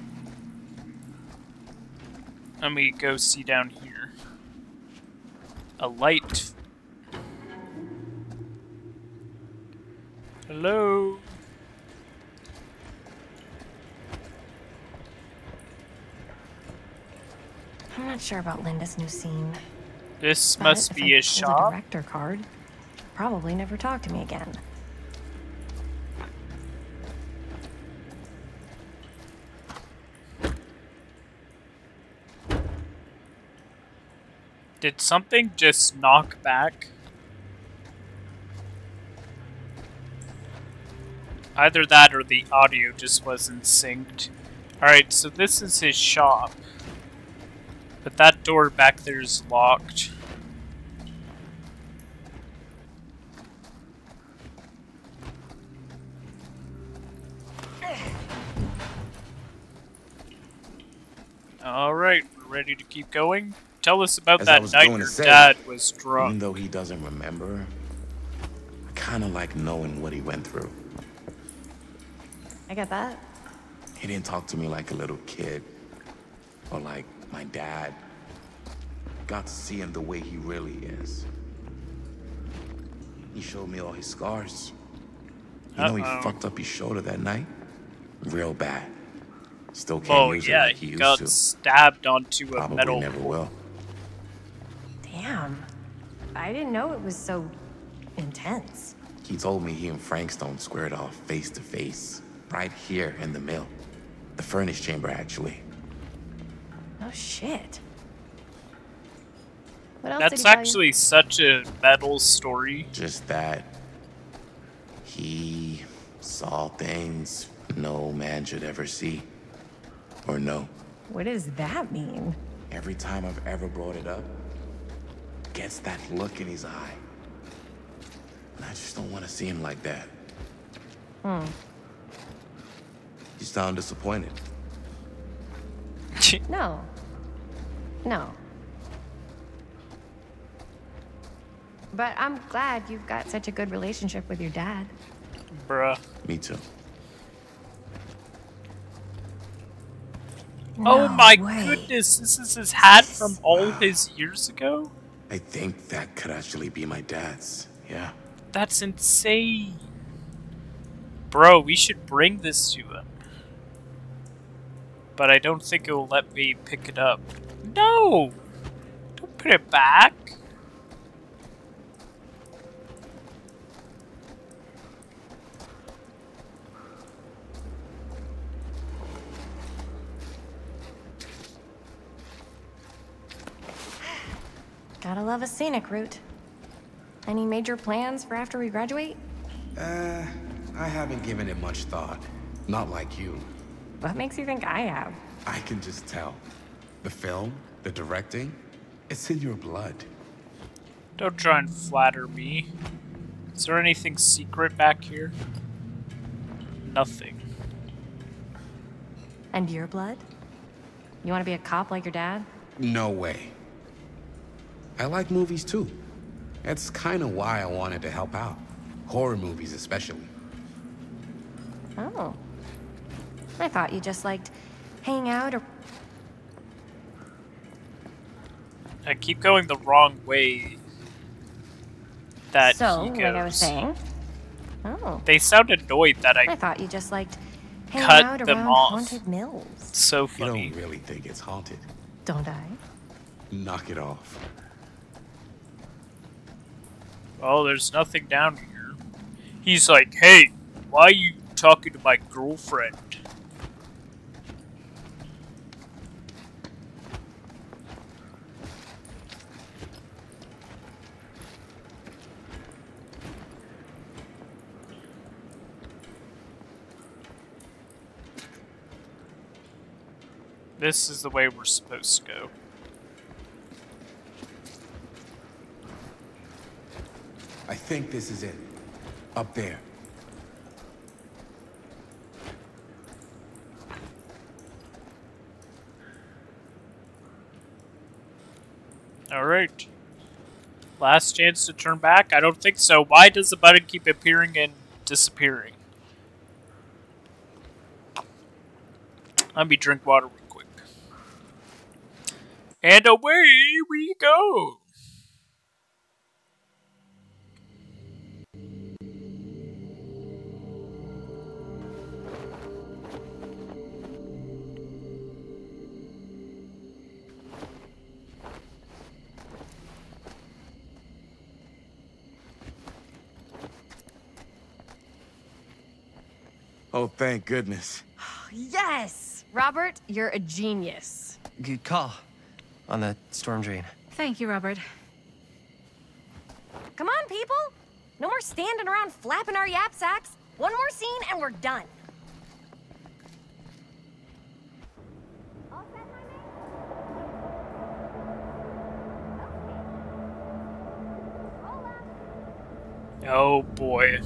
let me go see down here. A light. Hello? I'm not sure about Linda's new scene. This must be a shop. A director card. Probably never talk to me again. Did something just knock back? Either that or the audio just wasn't synced. Alright, so this is his shop. But that door back there is locked. Alright, we're ready to keep going. Tell us about that night your dad was drunk. Even though he doesn't remember, I kind of like knowing what he went through. I get that. He didn't talk to me like a little kid, or like my dad. Got to see him the way he really is. He showed me all his scars. You know he fucked up his shoulder that night? Real bad. Still can't use it like he used to. Got stabbed onto a Probably metal. Never will. Damn. I didn't know it was so intense. He told me he and Frank Stone squared off face to face, right here in the mill. The furnace chamber, actually. Oh shit. What else That's actually such a metal story. Just that he saw things no man should ever see. Or know. What does that mean? Every time I've ever brought it up, gets that look in his eye. And I just don't want to see him like that. You sound disappointed. No. No. But I'm glad you've got such a good relationship with your dad. Bruh. Me too. Oh my goodness, this is his hat from all his years ago? I think that could actually be my dad's, yeah. That's insane. Bro, we should bring this to him. But I don't think it will let me pick it up. No! Don't Put it back. Gotta love a scenic route. Any major plans for after we graduate? I haven't given it much thought. Not like you. What makes you think I have? I can just tell. The film, the directing, it's in your blood. Don't try and flatter me. Is there anything secret back here? Nothing. And your blood? You want to be a cop like your dad? No way. I like movies too. That's kind of why I wanted to help out. Horror movies especially. Oh. I thought you just liked hanging out or... I keep going the wrong way. That so, he goes. like I was saying. Oh. They sound annoyed that I thought you just liked hanging cut out them around off. haunted mills. So funny. You don't really think it's haunted. Don't I? Knock it off. Oh, there's nothing down here. He's like, hey, why are you talking to my girlfriend? This is the way we're supposed to go. I think this is it. Up there. Alright. Last chance to turn back? I don't think so. Why does the button keep appearing and disappearing? Let me drink water real quick. And away we go! Oh, thank goodness. Yes! Robert, you're a genius. Good call on the storm drain. Thank you, Robert. Come on, people! No more standing around flapping our yap sacks. One more scene and we're done. Oh boy.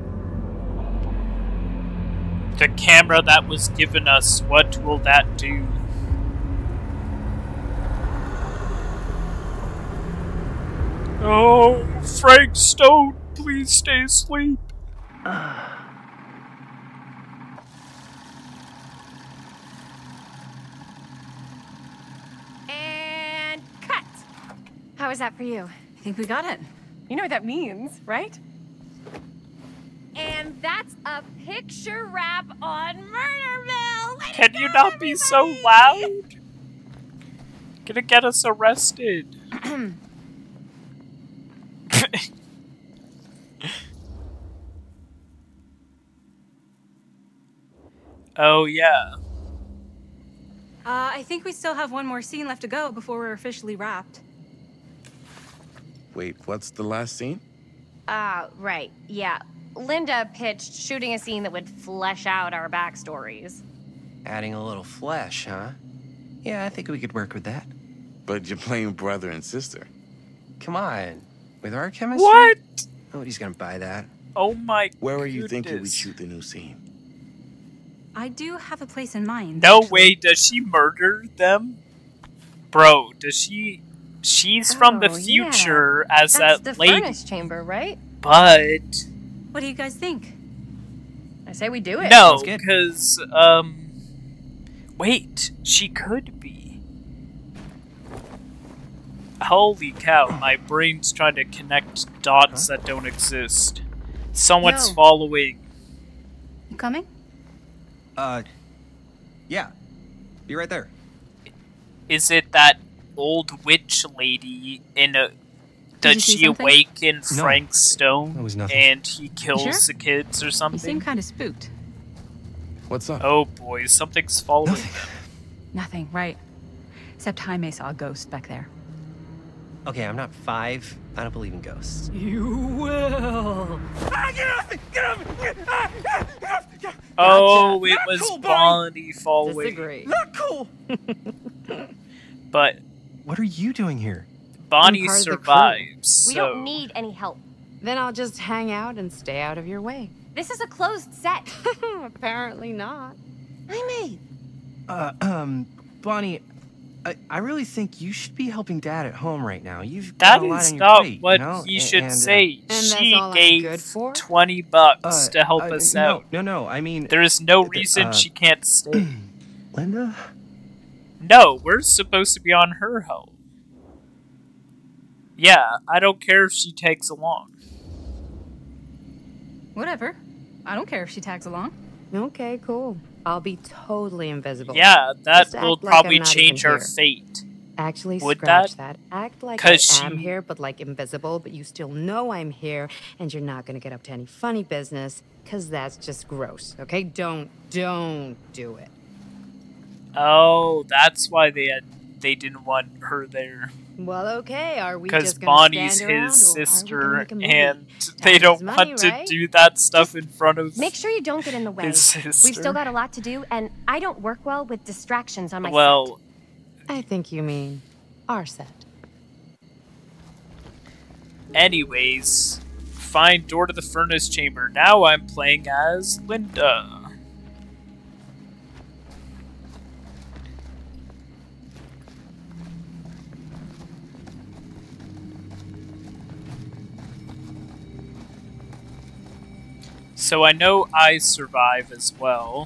The camera that was given us, what will that do? Oh, Frank Stone, please stay asleep. And cut! How was that for you? I think we got it. You know what that means, right? And that's a picture wrap on Murder Mill! Can you not be so loud? Gonna get us arrested. Oh, yeah. I think we still have one more scene left to go before we're officially wrapped. Wait, what's the last scene? Right, yeah. Linda pitched shooting a scene that would flesh out our backstories. Adding a little flesh, huh? Yeah, I think we could work with that. But you're playing brother and sister. Come on. With our chemistry? What? Nobody's gonna buy that. Oh my Where are you goodness. thinking we'd shoot the new scene? I do have a place in mind. No way, does she murder them? Bro, does she... She's from the future as That's that the lady. furnace chamber, right? But... What do you guys think? I say we do it. No, because, wait, she could be. Holy cow, my brain's trying to connect dots that don't exist. Someone's Yo. following. You coming? Yeah. Be right there. Is it that old witch lady in a... Did you Does see she something? awaken No. Frank Stone That was nothing. and he kills Sure? the kids or You something? seem kind of spooked. What's up? Oh boy, something's following them. Nothing, right? Except Jaime saw a ghost back there. Okay, I'm not 5. I don't believe in ghosts. You will. Oh, it Not was cool, Bonnie. Bonnie following. Disagree. Not cool. But What are you doing here? Bonnie part of the crew. survives, We so... don't need any help. Then I'll just hang out and stay out of your way. This is a closed set. Apparently not. Jaime. Bonnie, I really think you should be helping Dad at home right now. You've That got a lot is on your not plate, what you know? he should And, say. that's She all I'm gave good for? $20 to help us no, out. No, I mean... There is no reason she can't stay. Linda? No, we're supposed to be on her home. Yeah, I don't care if she tags along. Whatever. I don't care if she tags along. Okay, cool. I'll be totally invisible. Yeah, that Just will act like probably I'm not change even our here. fate. Actually, Would scratch that? that. Act like I 'Cause am she- here, but like invisible, but you still know I'm here, and you're not gonna get up to any funny business, because that's just gross, okay? Don't do it. Oh, that's why they didn't want her there. Well, okay, are we Because just gonna Bonnie's stand around, his or are we gonna sister, make a movie? and they Time don't is money, want to right? do that stuff in front of Make sure you don't get in the way. his sister. We've still got a lot to do, and I don't work well with distractions on my Well, I think you mean our set. anyways, find door to the furnace chamber. Now I'm playing as Linda. So I know I survive as well.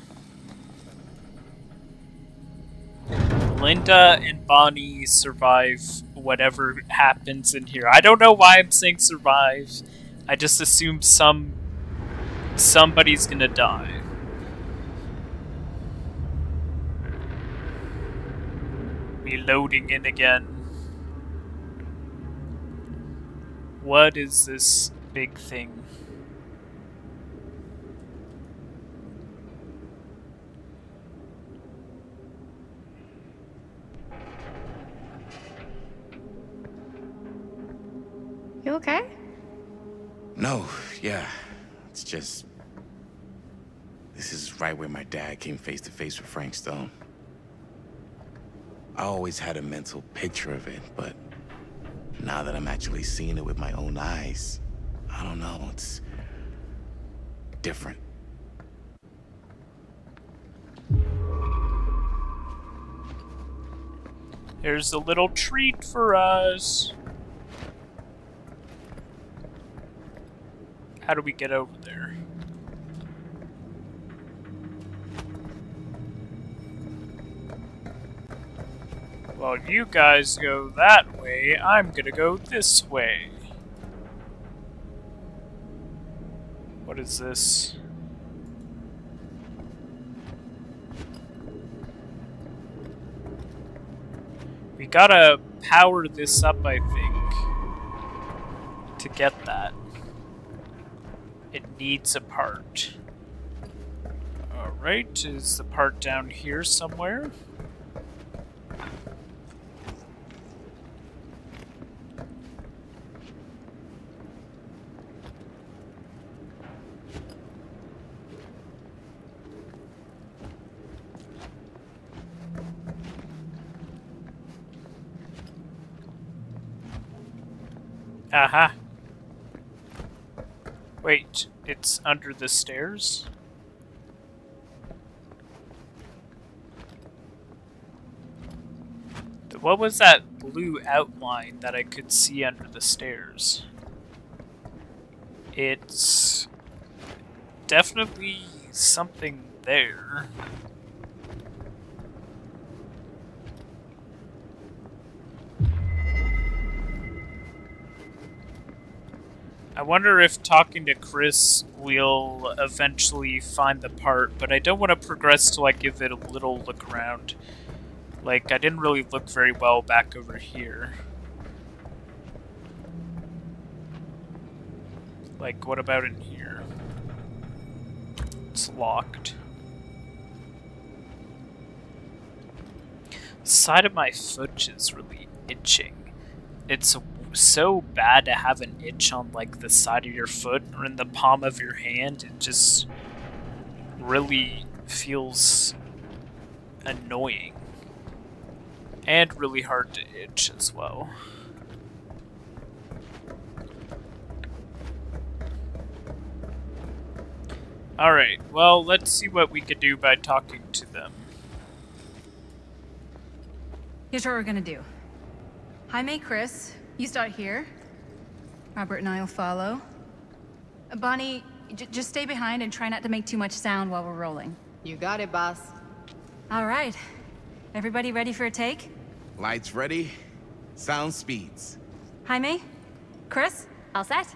Linda and Bonnie survive whatever happens in here. I don't know why I'm saying survive. I just assume somebody's gonna die. Reloading in again. What is this big thing? You okay? No, yeah. It's just... This is right where my dad came face to face with Frank Stone. I always had a mental picture of it, but now that I'm actually seeing it with my own eyes, I don't know, it's different. Here's a little treat for us. How do we get over there? Well, you guys go that way, I'm gonna go this way. What is this? We gotta power this up, I think, to get that. It needs a part. Alright, is the part down here somewhere? Aha. Wait, it's under the stairs? What was that blue outline that I could see under the stairs? It's definitely something there. I wonder if talking to Chris will eventually find the part, but I don't want to progress till I give it a little look around. Like, I didn't really look very well back over here. Like, what about in here? It's locked. The side of my foot is really itching. It's so bad to have an itch on, like, the side of your foot or in the palm of your hand. It just really feels annoying. And really hard to itch as well. Alright, well, let's see what we could do by talking to them. Here's what we're gonna do. Jaime, Chris, you start here. Robert and I will follow. Bonnie, just stay behind and try not to make too much sound while we're rolling. You got it, boss. All right. Everybody ready for a take? Lights ready. Sound speeds. Jaime? Chris? All set?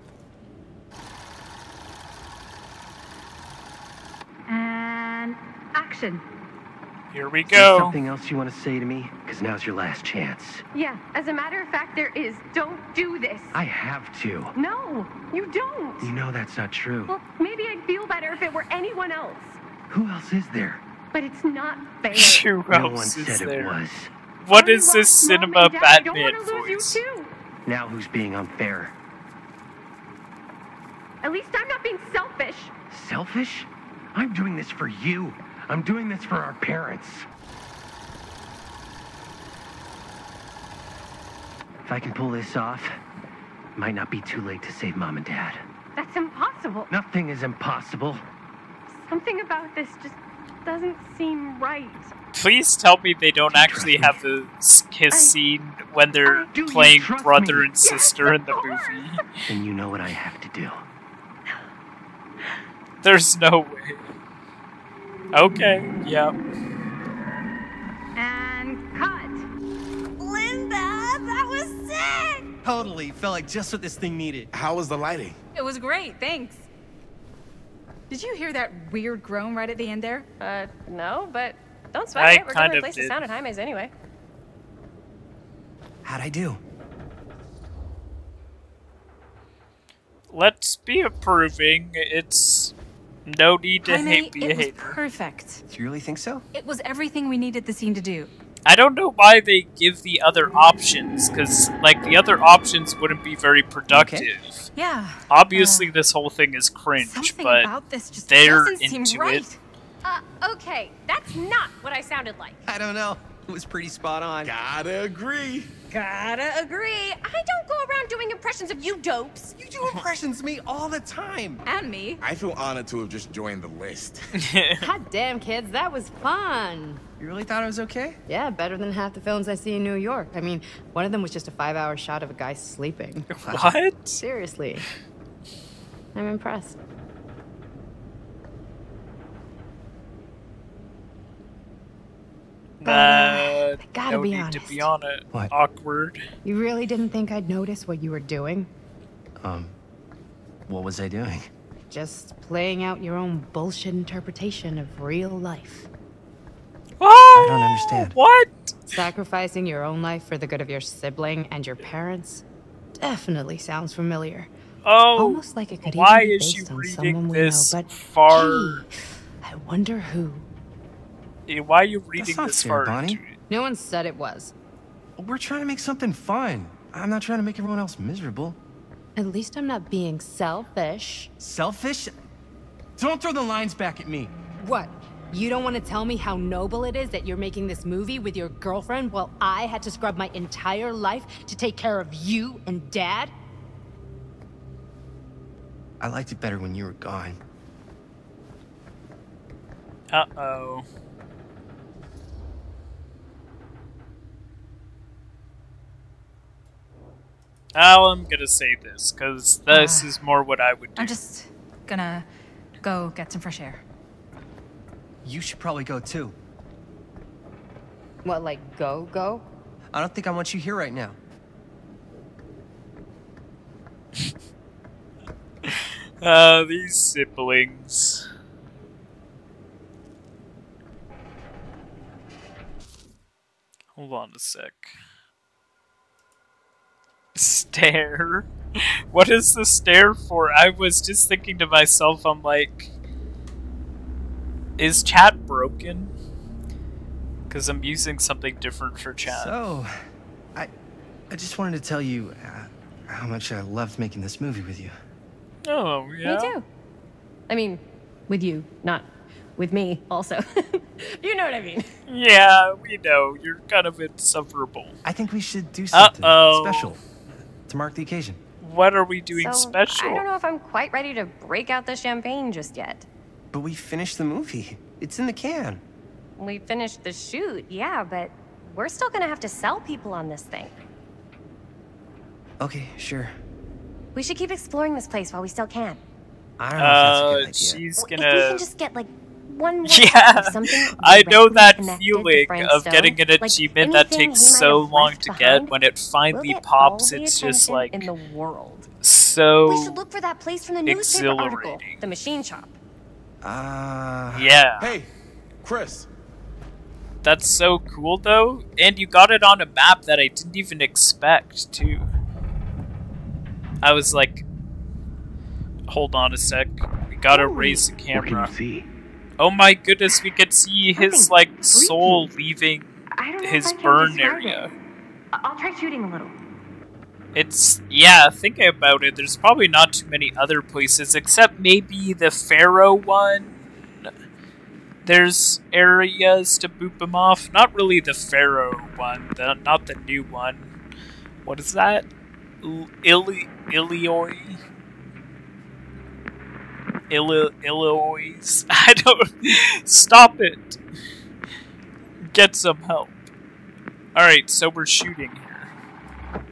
And action. Here we Is go. something else you want to say to me? Because now's your last chance. Yeah, as a matter of fact, there is. Don't do this. I have to. No, you don't. You know that's not true. Well, maybe I'd feel better if it were anyone else. Who else is there? But it's not fair. Who No one else is said it there? was. What is this cinema I don't Batman want to lose you voice? too. Now who's being unfair? At least I'm not being selfish. Selfish? I'm doing this for you. I'm doing this for our parents. If I can pull this off, it might not be too late to save Mom and Dad. That's impossible. Nothing is impossible. Something about this just doesn't seem right. Please tell me they don't actually have the kiss scene when they're playing brother and sister in the movie. Then you know what I have to do. There's no way. Okay, yep. And cut. Linda, that was sick! Totally. Felt like just what this thing needed. How was the lighting? It was great, thanks. Did you hear that weird groan right at the end there? No, but don't sweat I it. We're kind gonna of replace the did. sound at Jaime's anyway. How'd I do? Let's be approving. It's no need to Jaime, be a it was hater. perfect. Do you really think so? It was everything we needed the scene to do. I don't know why they give the other options, because, like, the other options wouldn't be very productive. Yeah. Obviously, this whole thing is cringe, Something but about this just they're doesn't seem into right. it. Okay, that's not what I sounded like. I don't know. It was pretty spot on. Gotta agree. Gotta agree. I don't go around doing impressions of you dopes. You do impressions of me all the time. And me. I feel honored to have just joined the list. God damn, kids, that was fun. You really thought it was okay? Yeah, better than half the films I see in New York. I mean, one of them was just a 5-hour shot of a guy sleeping. What? Seriously. I'm impressed. Gotta no be need honest. to be on it. What? Awkward. You really didn't think I'd notice what you were doing? What was I doing? Just playing out your own bullshit interpretation of real life. Oh, I don't understand. What? Sacrificing your own life for the good of your sibling and your parents definitely sounds familiar. Oh, almost like it could why even be is she based on reading someone we this know, but far? gee, I wonder who. Why are you reading That's not this fair, far? Bonnie. No one said it was. We're trying to make something fun. I'm not trying to make everyone else miserable. At least I'm not being selfish. Selfish? Don't throw the lines back at me. What? You don't want to tell me how noble it is that you're making this movie with your girlfriend while I had to scrub my entire life to take care of you and Dad? I liked it better when you were gone. Uh-oh. Oh, I'm gonna say this, because this is more what I would do. I'm just gonna go get some fresh air. You should probably go too. What, like go? I don't think I want you here right now. These siblings. Hold on a sec. Stare? What is the stare for? I was just thinking to myself, I'm like, is chat broken? Because I'm using something different for chat. So, I just wanted to tell you how much I loved making this movie with you. Oh, yeah? Me too. I mean, with you, not with me, also. You know what I mean. Yeah, we know. You're kind of insufferable. I think we should do something special to mark the occasion. What are we doing So, special? I don't know if I'm quite ready to break out the champagne just yet. But we finished the movie. It's in the can. We finished the shoot, yeah, but we're still gonna have to sell people on this thing. Okay, sure. We should keep exploring this place while we still can. I don't know if that's a good idea. She's If we gonna... can just get, like, one more Yeah, of something I know that directly feeling connected of to getting an Like, achievement that anything takes he might so have long left to get. behind, When it finally we'll get all pops, the it's just attention like in the world. so We should look for that place from the newspaper article, exhilarating. the machine shop. Yeah. Hey, Chris. That's so cool though, and you got it on a map that I didn't even expect too. I was like, hold on a sec, we gotta raise the camera. What can you see? Oh my goodness, we could see his like soul leaving his burn area. I'll try shooting a little. It's, yeah, thinking about it, there's probably not too many other places, except maybe the Pharaoh one. There's areas to boop them off. Not really the Pharaoh one, not the new one. What is that? Illinois? I don't... Stop it! Get some help. Alright, so we're shooting here.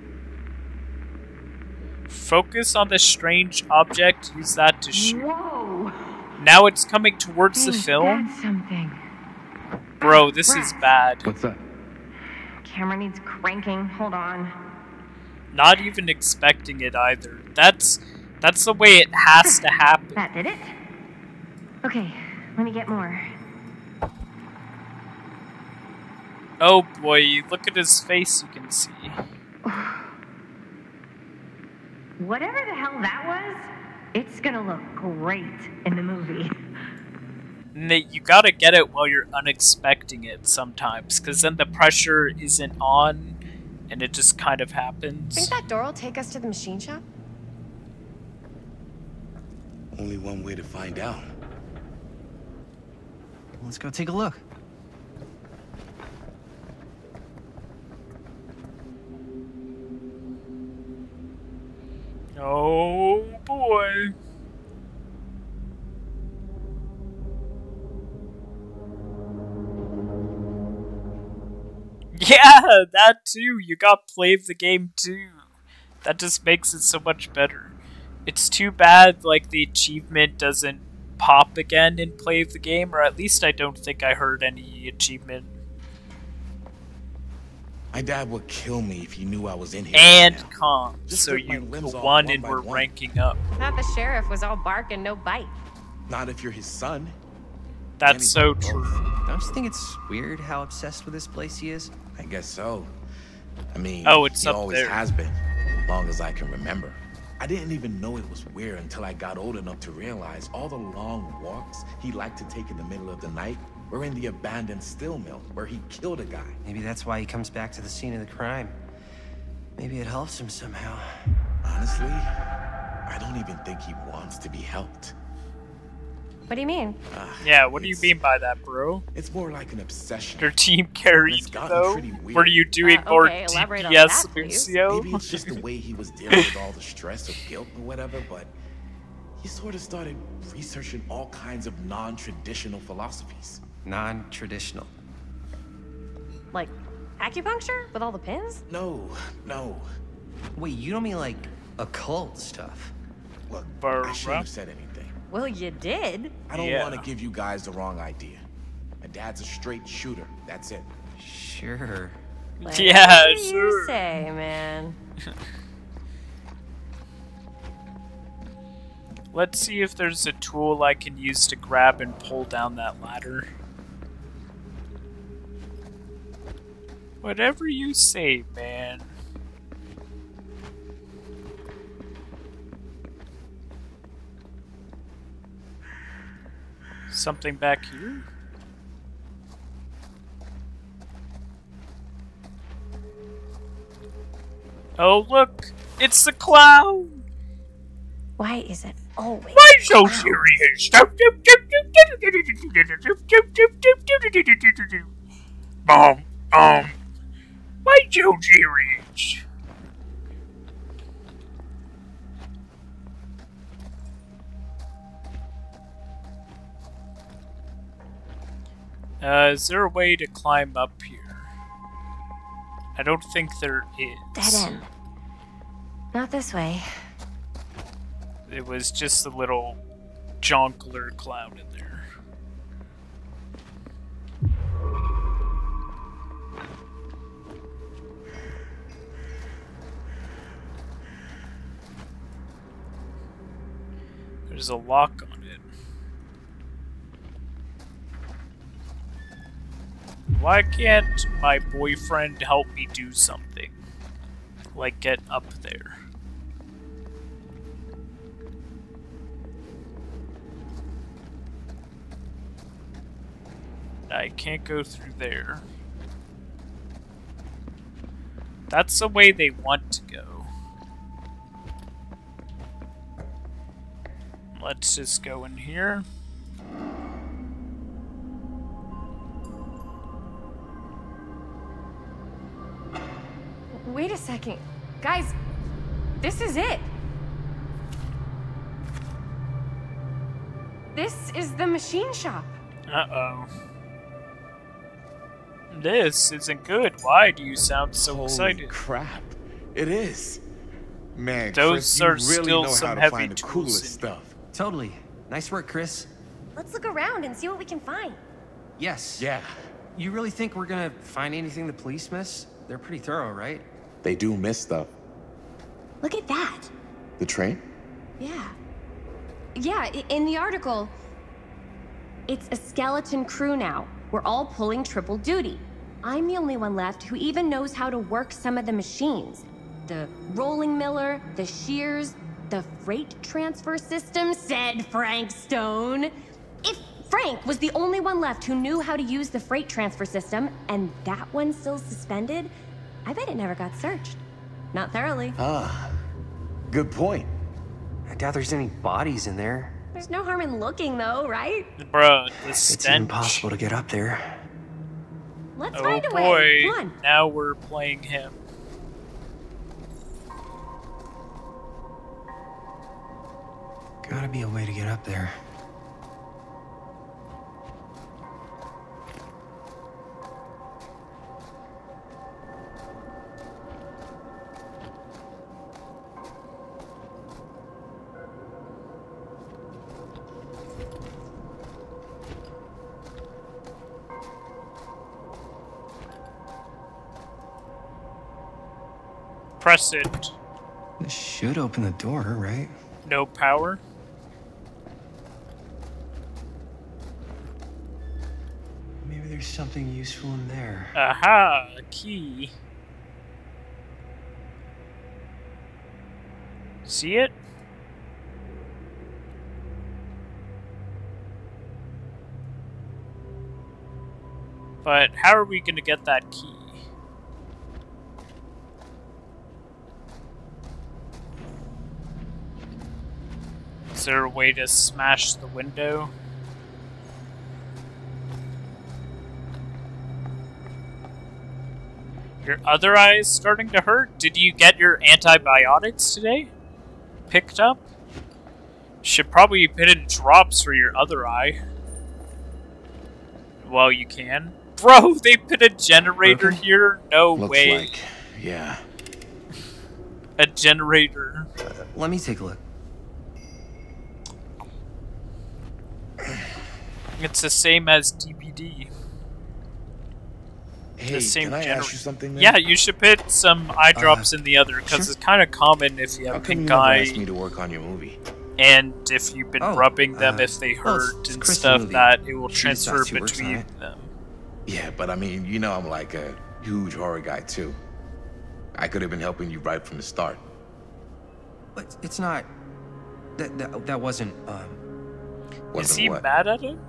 Focus on the strange object, use that to shoot. Whoa! Now it's coming towards the film? That's something. Bro, this is bad. What's that? Camera needs cranking. Hold on. Not even expecting it either. That's the way it has to happen. That did it? Okay, let me get more. Oh boy, look at his face, you can see. Whatever the hell that was, it's gonna look great in the movie. You gotta get it while you're unexpecting it sometimes, because then the pressure isn't on, and it just kind of happens. Think that door will take us to the machine shop? Only one way to find out. Let's go take a look. Oh boy. Yeah, that too. You got play of the game too. That just makes it so much better. It's too bad like the achievement doesn't pop again in play of the game, or at least I don't think I heard any achievement. My dad would kill me if he knew I was in here. And right now. calm, Just so rip my you limbs off won one and by we're one. ranking up. Thought the sheriff was all bark and no bite. Not if you're his son. That's so true. Don't you think it's weird how obsessed with this place he is? I guess so. I mean, Oh, it's he up always there. has been, as long as I can remember. I didn't even know it was weird until I got old enough to realize all the long walks he liked to take in the middle of the night were in the abandoned steel mill where he killed a guy. Maybe that's why he comes back to the scene of the crime. Maybe it helps him somehow. Honestly, I don't even think he wants to be helped. What do you mean? Yeah, what do you mean by that, bro? It's more like an obsession. Your team carried It's you, gotten though? pretty weird. Were you doing more okay, elaborate on DPS, that, please. Lucio? Maybe it's just the way he was dealing with all the stress of guilt or whatever, but he sort of started researching all kinds of non-traditional philosophies. Non-traditional. Like acupuncture with all the pins? No. Wait, you don't mean like occult stuff? Look, I shouldn't have said anything. Well, you did. I don't want to give you guys the wrong idea. My dad's a straight shooter. That's it. Sure. Yeah, What do sure. you say, man? Let's see if there's a tool I can use to grab and pull down that ladder. Whatever you say, man. Something back here? Oh, look! It's the clown! Why is it always Why so serious? Why so serious? Is there a way to climb up here? I don't think there is. Dead end. Not this way. It was just a little jongleur cloud in there. There's a lock on it. Why can't my boyfriend help me do something? Like get up there? I can't go through there. That's the way they want to go. Let's just go in here. Wait a second. Guys, this is it. This is the machine shop. Uh-oh. This isn't good. Why do you sound so excited? Holy crap. It is. Man, those Chris, are you really still know some how to heavy find the tools coolest in stuff. Totally. Nice work, Chris. Let's look around and see what we can find. Yes. Yeah. You really think we're gonna find anything the police miss? They're pretty thorough, right? They do miss stuff. Look at that. The train? Yeah. Yeah, in the article, it's a skeleton crew now. We're all pulling triple duty. I'm the only one left who even knows how to work some of the machines. The rolling miller, the shears, the freight transfer system, said Frank Stone. If Frank was the only one left who knew how to use the freight transfer system, and that one's still suspended, I bet it never got searched. Not thoroughly. Ah, good point. I doubt there's any bodies in there. There's no harm in looking, though, right? Bruh, the It's stench. impossible to get up there. Let's Oh find a boy, way. Come on. now we're playing him. Gotta be a way to get up there. Press it. This should open the door, right? No power. Maybe there's something useful in there. Aha, a key. See it? But how are we going to get that key? Is there a way to smash the window? Your other eye is starting to hurt? Did you get your antibiotics today? Picked up? Should probably put in drops for your other eye. Well, you can. Bro, they put a generator here? No Looks way. like, yeah. A generator. Let me take a look. It's the same as DPD. Hey, The same can I gener- ask you something, man? Yeah, you should put some eye drops in the other, because sure. it's kind of common if you How have come you pink never eye, asked me to work on your movie? and if you've been Oh, rubbing them if they well, it's hurt and Chris' stuff, movie. that it will She decides transfer who works on between it. them. Yeah, but I mean, you know I'm like a Huge horror guy, too. I could have been helping you right from the start. But it's not... That wasn't, Is he mad at him?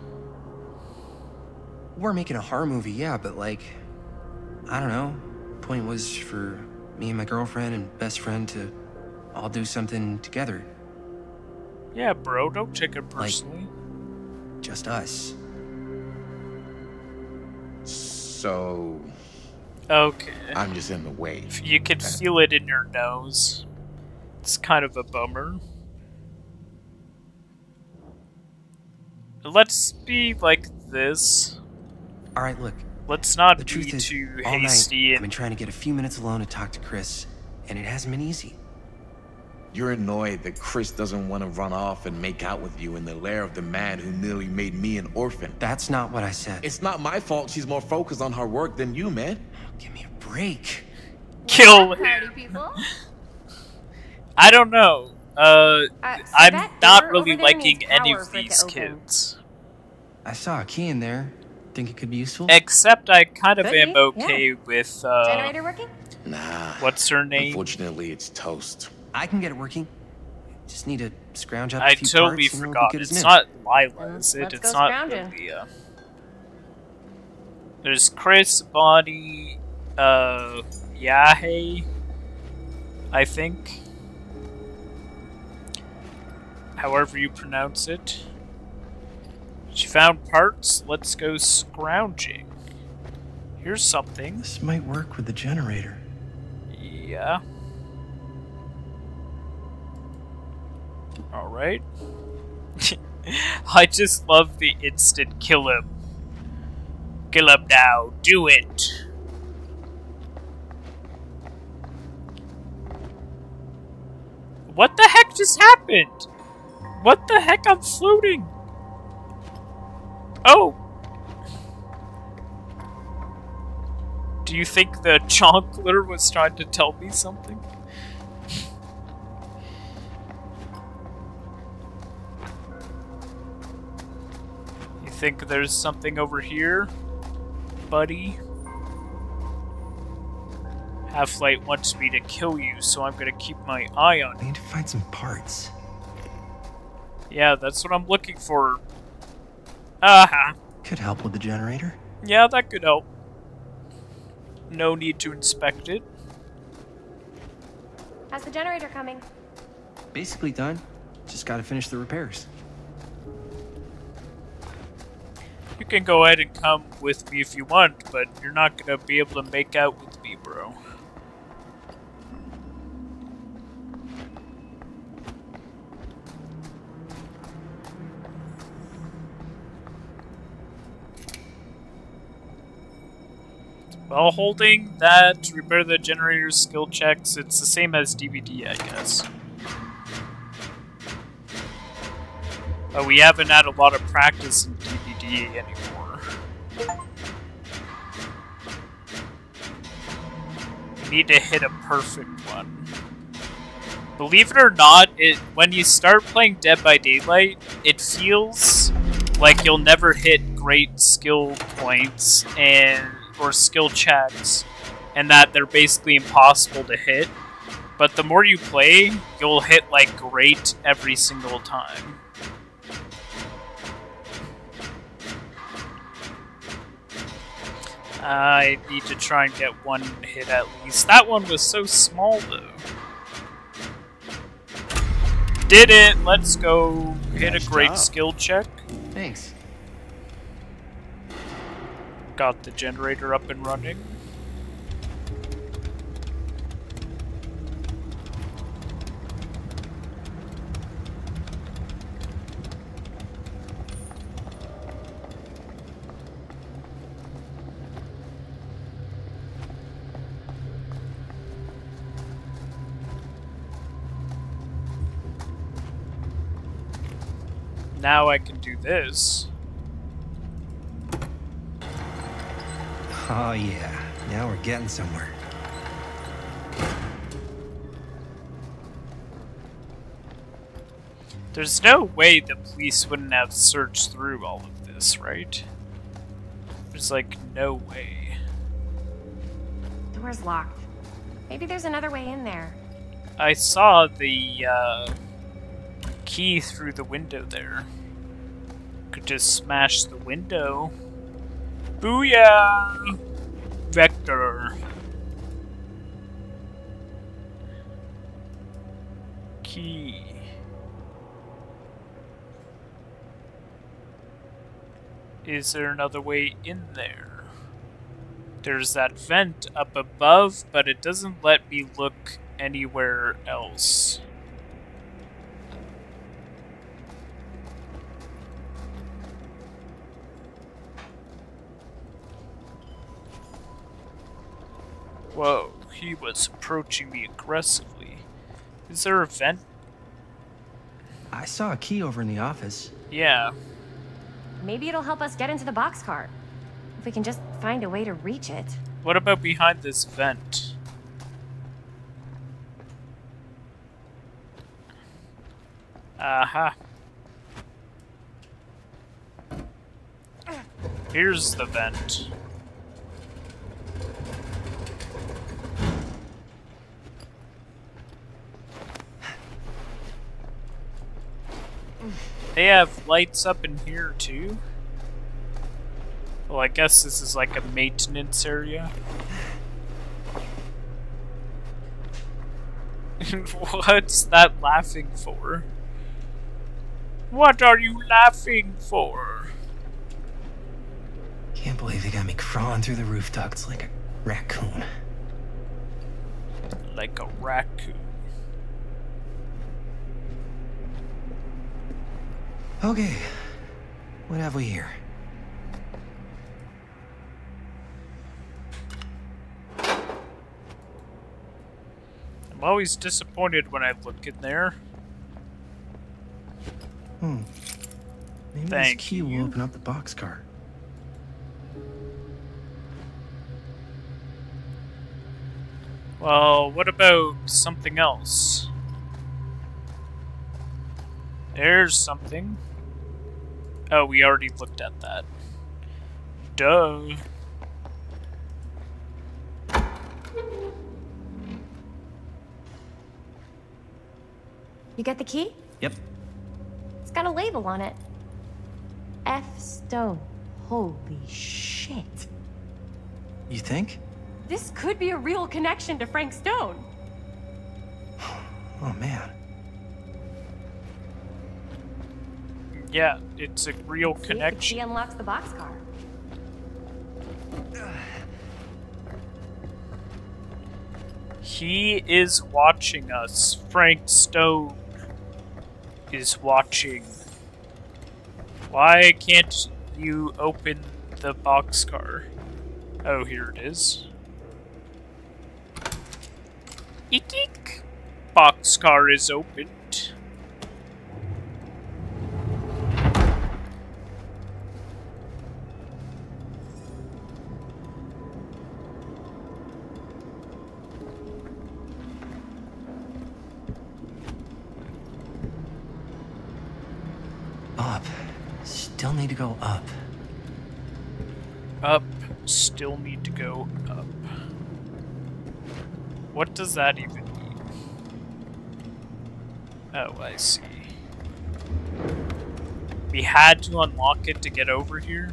We're making a horror movie, yeah, but like... I don't know. Point was for me and my girlfriend and best friend to all do something together. Yeah, bro, don't take it personally. Like, just us. So... Okay. I'm just in the way. You can feel it in your nose. It's kind of a bummer. Let's be like this. Alright, look. Let's not the be truth is, too all hasty. Night, I've been trying to get a few minutes alone to talk to Chris, and it hasn't been easy. You're annoyed that Chris doesn't want to run off and make out with you in the lair of the man who nearly made me an orphan. That's not what I said. It's not my fault she's more focused on her work than you, man. Give me a break. Kill him. Party people. I don't know. So I'm not really over there liking needs any power of for it to these open. kids. I saw a key in there. Think it could be useful? Except I kind of Could am be, okay with, Generator working? Nah. What's her name? Unfortunately, it's toast. I can get it working. Just need to scrounge up I a few totally parts and it'll be forgot. good as It's new. not Lila, is it? Let's It's go not scrounge it. Lilia. There's Chris, Bonnie, Yahe, I think. However you pronounce it. She found parts. Let's go scrounging. Here's something. This might work with the generator. Yeah. Alright. I just love the instant kill him. Kill him now. Do it. What the heck just happened? What the heck? I'm floating. Oh. Do you think the chonkler was trying to tell me something? You think there's something over here, buddy? Half-Light wants me to kill you, so I'm gonna keep my eye on I you. need to find some parts. Yeah, that's what I'm looking for. Aha. Could help with the generator. Yeah, that could help. No need to inspect it. How's the generator coming? Basically done. Just gotta finish the repairs. You can go ahead and come with me if you want, but you're not gonna be able to make out with me, bro. While holding that to repair the generator's skill checks, it's the same as DVD, I guess. But we haven't had a lot of practice in DVD anymore. We need to hit a perfect one. Believe it or not, when you start playing Dead by Daylight, it feels like you'll never hit great skill points or skill checks, and that they're basically impossible to hit. But the more you play, you'll hit like great every single time. I need to try and get one hit at least. That one was so small though. Did it! Let's go hit a great skill check. Thanks. Got the generator up and running. Now I can do this. Oh yeah, now we're getting somewhere. There's no way the police wouldn't have searched through all of this, right? There's like no way. door's locked. Maybe there's another way in there. I saw the key through the window there. Could just smash the window. Booyah! Vector. Key. Is there another way in there? There's that vent up above, but it doesn't let me look anywhere else. Whoa, he was approaching me aggressively. Is there a vent? I saw a key over in the office. Yeah. Maybe it'll help us get into the boxcar. If we can just find a way to reach it. What about behind this vent? Aha. Here's the vent. They have lights up in here too. Well, I guess this is like a maintenance area. What's that laughing for? What are you laughing for? Can't believe they got me crawling through the roof ducts like a raccoon. Like a raccoon. Okay, what have we here? I'm always disappointed when I look in there. Maybe Thank this key will open up the boxcar. Well, what about something else? There's something. Oh, we already looked at that. Duh. You get the key? Yep. It's got a label on it. F. Stone. Holy shit. You think? This could be a real connection to Frank Stone. Oh, man. Yeah, it's a real See if connection. the key unlocks the boxcar. He is watching us. Frank Stone is watching. Why can't you open the boxcar? Oh, here it is. Eek eek. Boxcar is opened. Up. Still need to go up. Up. Still need to go up. What does that even mean? Oh, I see. We had to unlock it to get over here?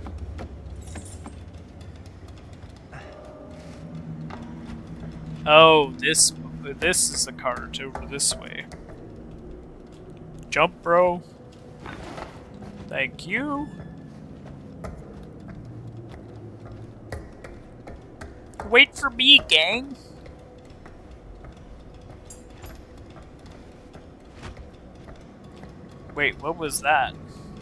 Oh, this is the cart over this way. Jump, bro. Thank you. Wait for me, gang. Wait, what was that?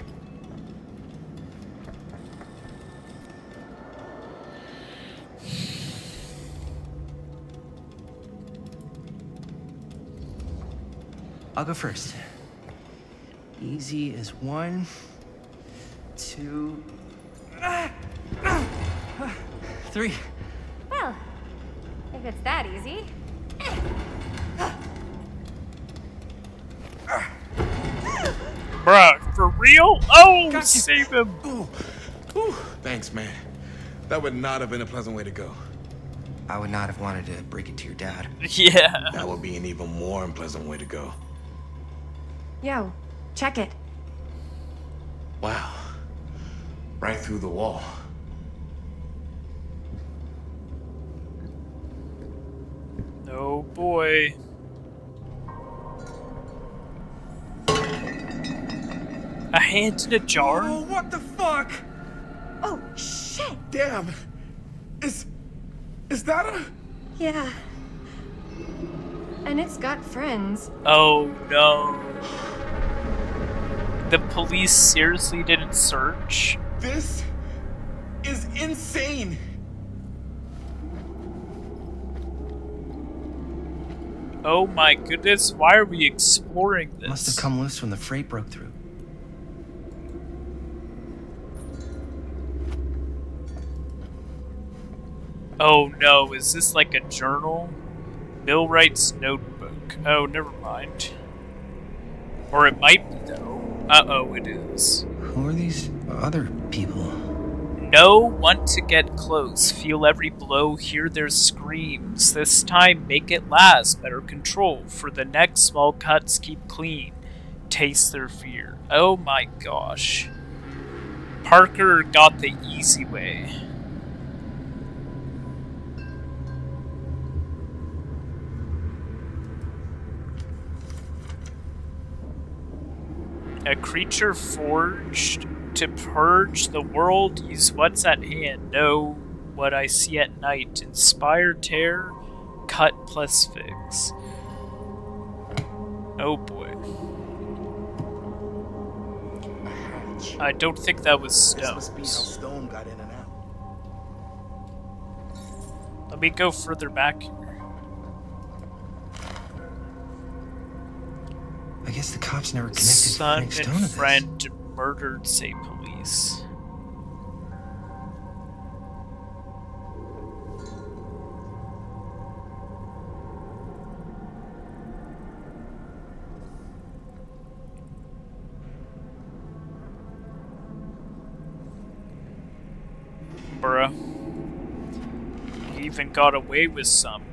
I'll go first. Easy as 1, 2, 3. Well, if it's that easy. Bruh, for real? Oh, Gotcha. save him. Ooh. Thanks, man. That would not have been a pleasant way to go. I would not have wanted to break it to your dad. Yeah. That would be an even more unpleasant way to go. Yo, check it. Wow. Right through the wall. Oh boy. A hand in a jar? Oh, what the fuck? Oh, shit! Damn. Is that a... Yeah. And it's got friends. Oh no. The police seriously didn't search? This is insane. Oh my goodness, why are we exploring this? Must have come loose when the freight broke through. Oh no, is this like a journal? Millwright's notebook. Oh, never mind. Or it might be though. Uh-oh, it is. Who are these other people? No, want to get close. Feel every blow, hear their screams. This time, make it last. Better control. For the next, small cuts, keep clean. Taste their fear. Oh my gosh. Parker got the easy way. A creature forged to purge the world. Use what's at hand. Know what I see at night. Inspire terror. Cut plus fix. Oh boy. I don't think that was This must be how stones. Stone got in and out. Let me go further back here. I guess the cops never connected Son Frank Stone and to this. friend murdered, say police. Bruh. He even got away with some.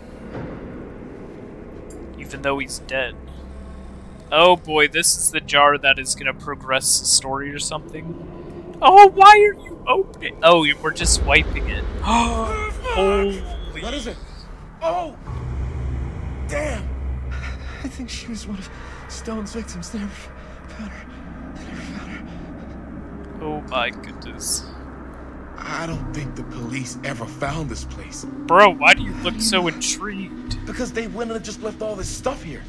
Even though he's dead. Oh boy, this is the jar that is gonna progress the story or something. Oh, why are you opening? Oh, we're just wiping it. Holy. What is it? Oh! Damn! I think she was one of Stone's victims. They never found her. They never found her. Oh my goodness. I don't think the police ever found this place. Bro, why do you look so intrigued? Because they went and just left all this stuff here.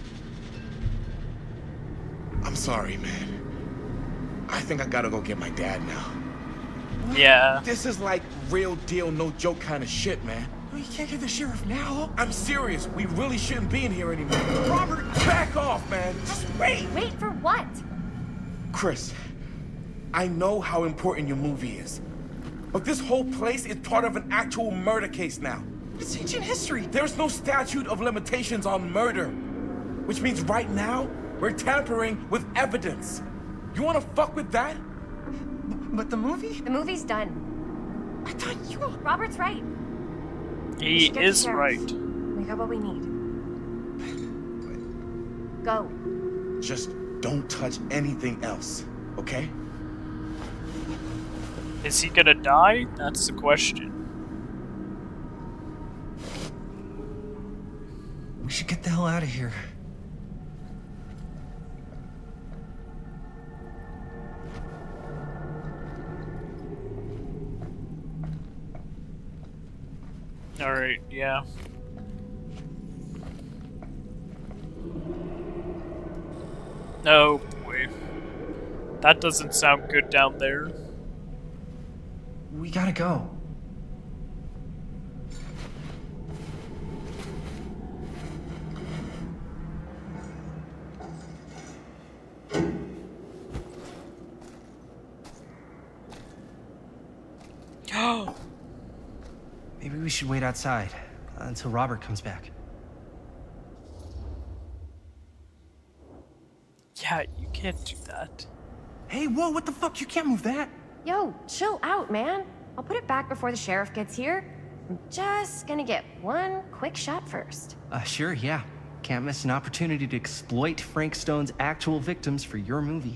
I'm sorry, man. I think I gotta go get my dad now. Yeah. This is like real deal, no joke kind of shit, man. Oh, you can't get the sheriff now. I'm serious. We really shouldn't be in here anymore. Robert, back off, man. Just wait. Wait for what? Chris, I know how important your movie is. But this whole place is part of an actual murder case now. It's ancient history. There's no statute of limitations on murder. Which means right now, we're tampering with evidence. You wanna fuck with that? But the movie? The movie's done. I thought you... Robert's right. We He should get the is sheriff. right. We got what we need. Go. Just don't touch anything else, okay? Is he gonna die? That's the question. We should get the hell out of here. Alright, yeah. Oh boy. That doesn't sound good down there. We gotta go. Maybe we should wait outside until Robert comes back. Yeah, you can't do that. Hey, whoa, what the fuck? You can't move that. Yo, chill out, man. I'll put it back before the sheriff gets here. I'm just gonna get one quick shot first. Sure, yeah. Can't miss an opportunity to exploit Frank Stone's actual victims for your movie.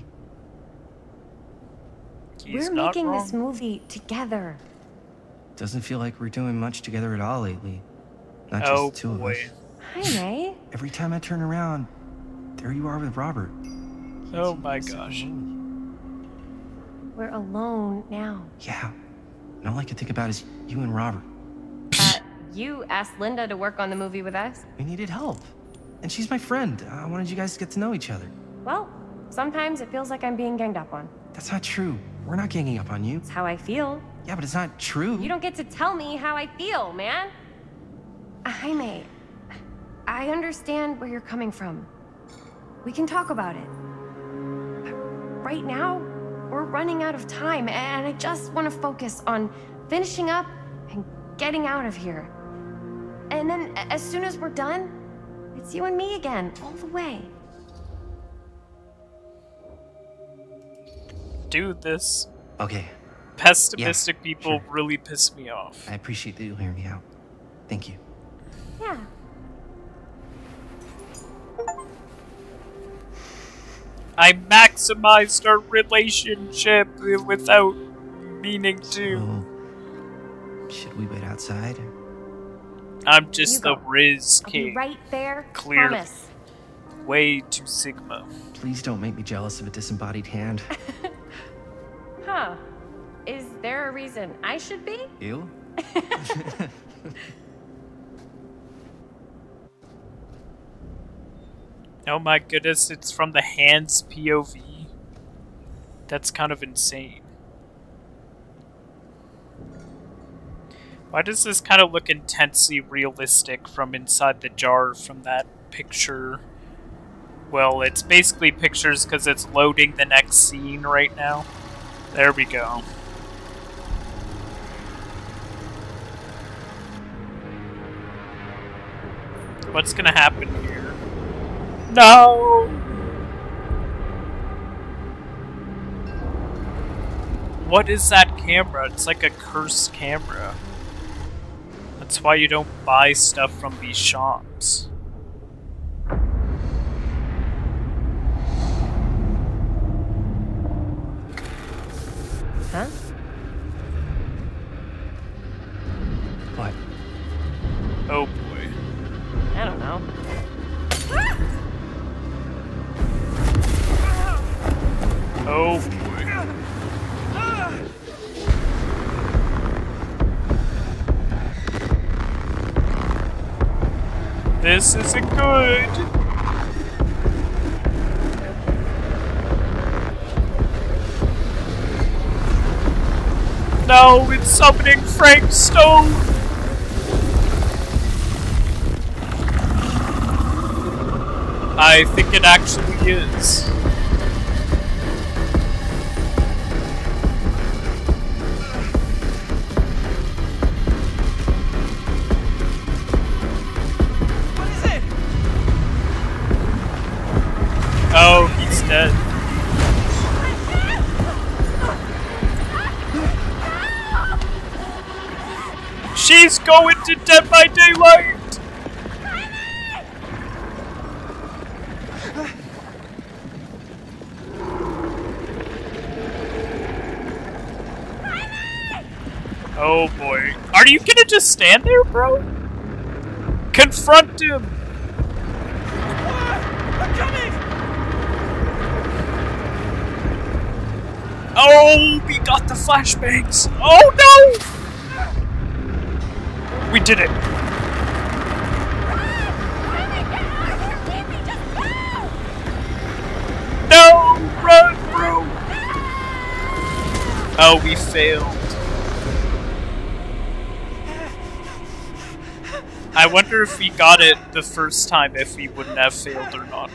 We're making this movie together. Doesn't feel like we're doing much together at all lately. Not just the two of us. Hi, Every time I turn around, there you are with Robert. Oh my gosh. We're alone now. Yeah. And all I can think about is you and Robert. You asked Linda to work on the movie with us? We needed help. And she's my friend. I wanted you guys to get to know each other. Well, sometimes it feels like I'm being ganged up on. That's not true. We're not ganging up on you. It's how I feel. Yeah, but it's not true. You don't get to tell me how I feel, man. Jaime, I understand where you're coming from. We can talk about it. But right now, we're running out of time, and I just want to focus on finishing up and getting out of here. And then, as soon as we're done, it's you and me again, all the way. Dude, this Okay. pessimistic people really piss me off. I appreciate that you'll hear me out. Thank you. Yeah. I maximized our relationship without meaning to. Should we wait outside? I'm just the Riz I'll be King. right there. Clearly. Promise. Way too Sigma. Please don't make me jealous of a disembodied hand. Huh. Is there a reason I should be? You? Oh my goodness, it's from the hand's POV. That's kind of insane. Why does this kind of look intensely realistic from inside the jar from that picture? Well, it's basically pictures because it's loading the next scene right now. There we go. What's gonna happen here? No! What is that camera? It's like a cursed camera. That's why you don't buy stuff from these shops. Huh? What? Oh boy. I don't know. Oh boy. This isn't good. No, it's summoning Frank Stone. I think it actually is. Oh, he's dead. She's going to Dead by Daylight! Oh boy. Are you gonna just stand there, bro? Confront him! I'm coming! Oh, we got the flashbangs! Oh no! We did it! No! Run, bro! Oh, we failed. I wonder if we got it the first time, if we wouldn't have failed or not.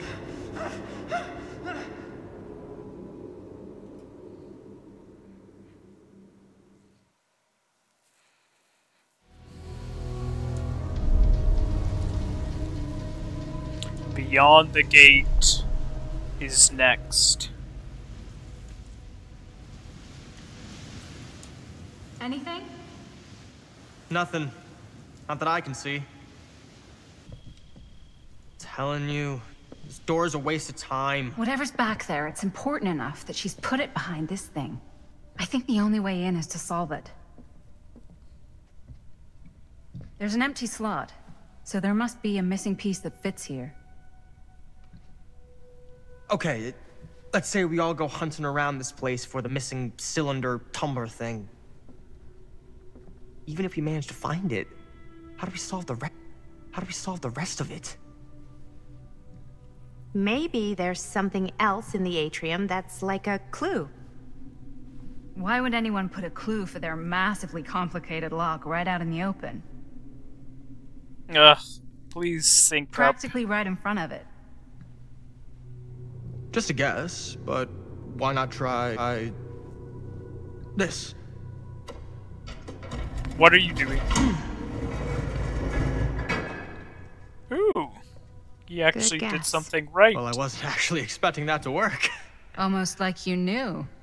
Beyond the Gate is next. Anything? Nothing. Not that I can see. Telling you, this door's a waste of time. Whatever's back there, it's important enough that she's put it behind this thing. I think the only way in is to solve it. There's an empty slot, so there must be a missing piece that fits here. Okay, let's say we all go hunting around this place for the missing cylinder tumbler thing. Even if we manage to find it, how do we solve the rest of it? Maybe there's something else in the atrium that's like a clue. Why would anyone put a clue for their massively complicated lock right out in the open? Ugh, please think Practically right in front of it. Just a guess, but why not try this? What are you doing? Ooh. He actually did something right. Well, I wasn't actually expecting that to work. Almost like you knew.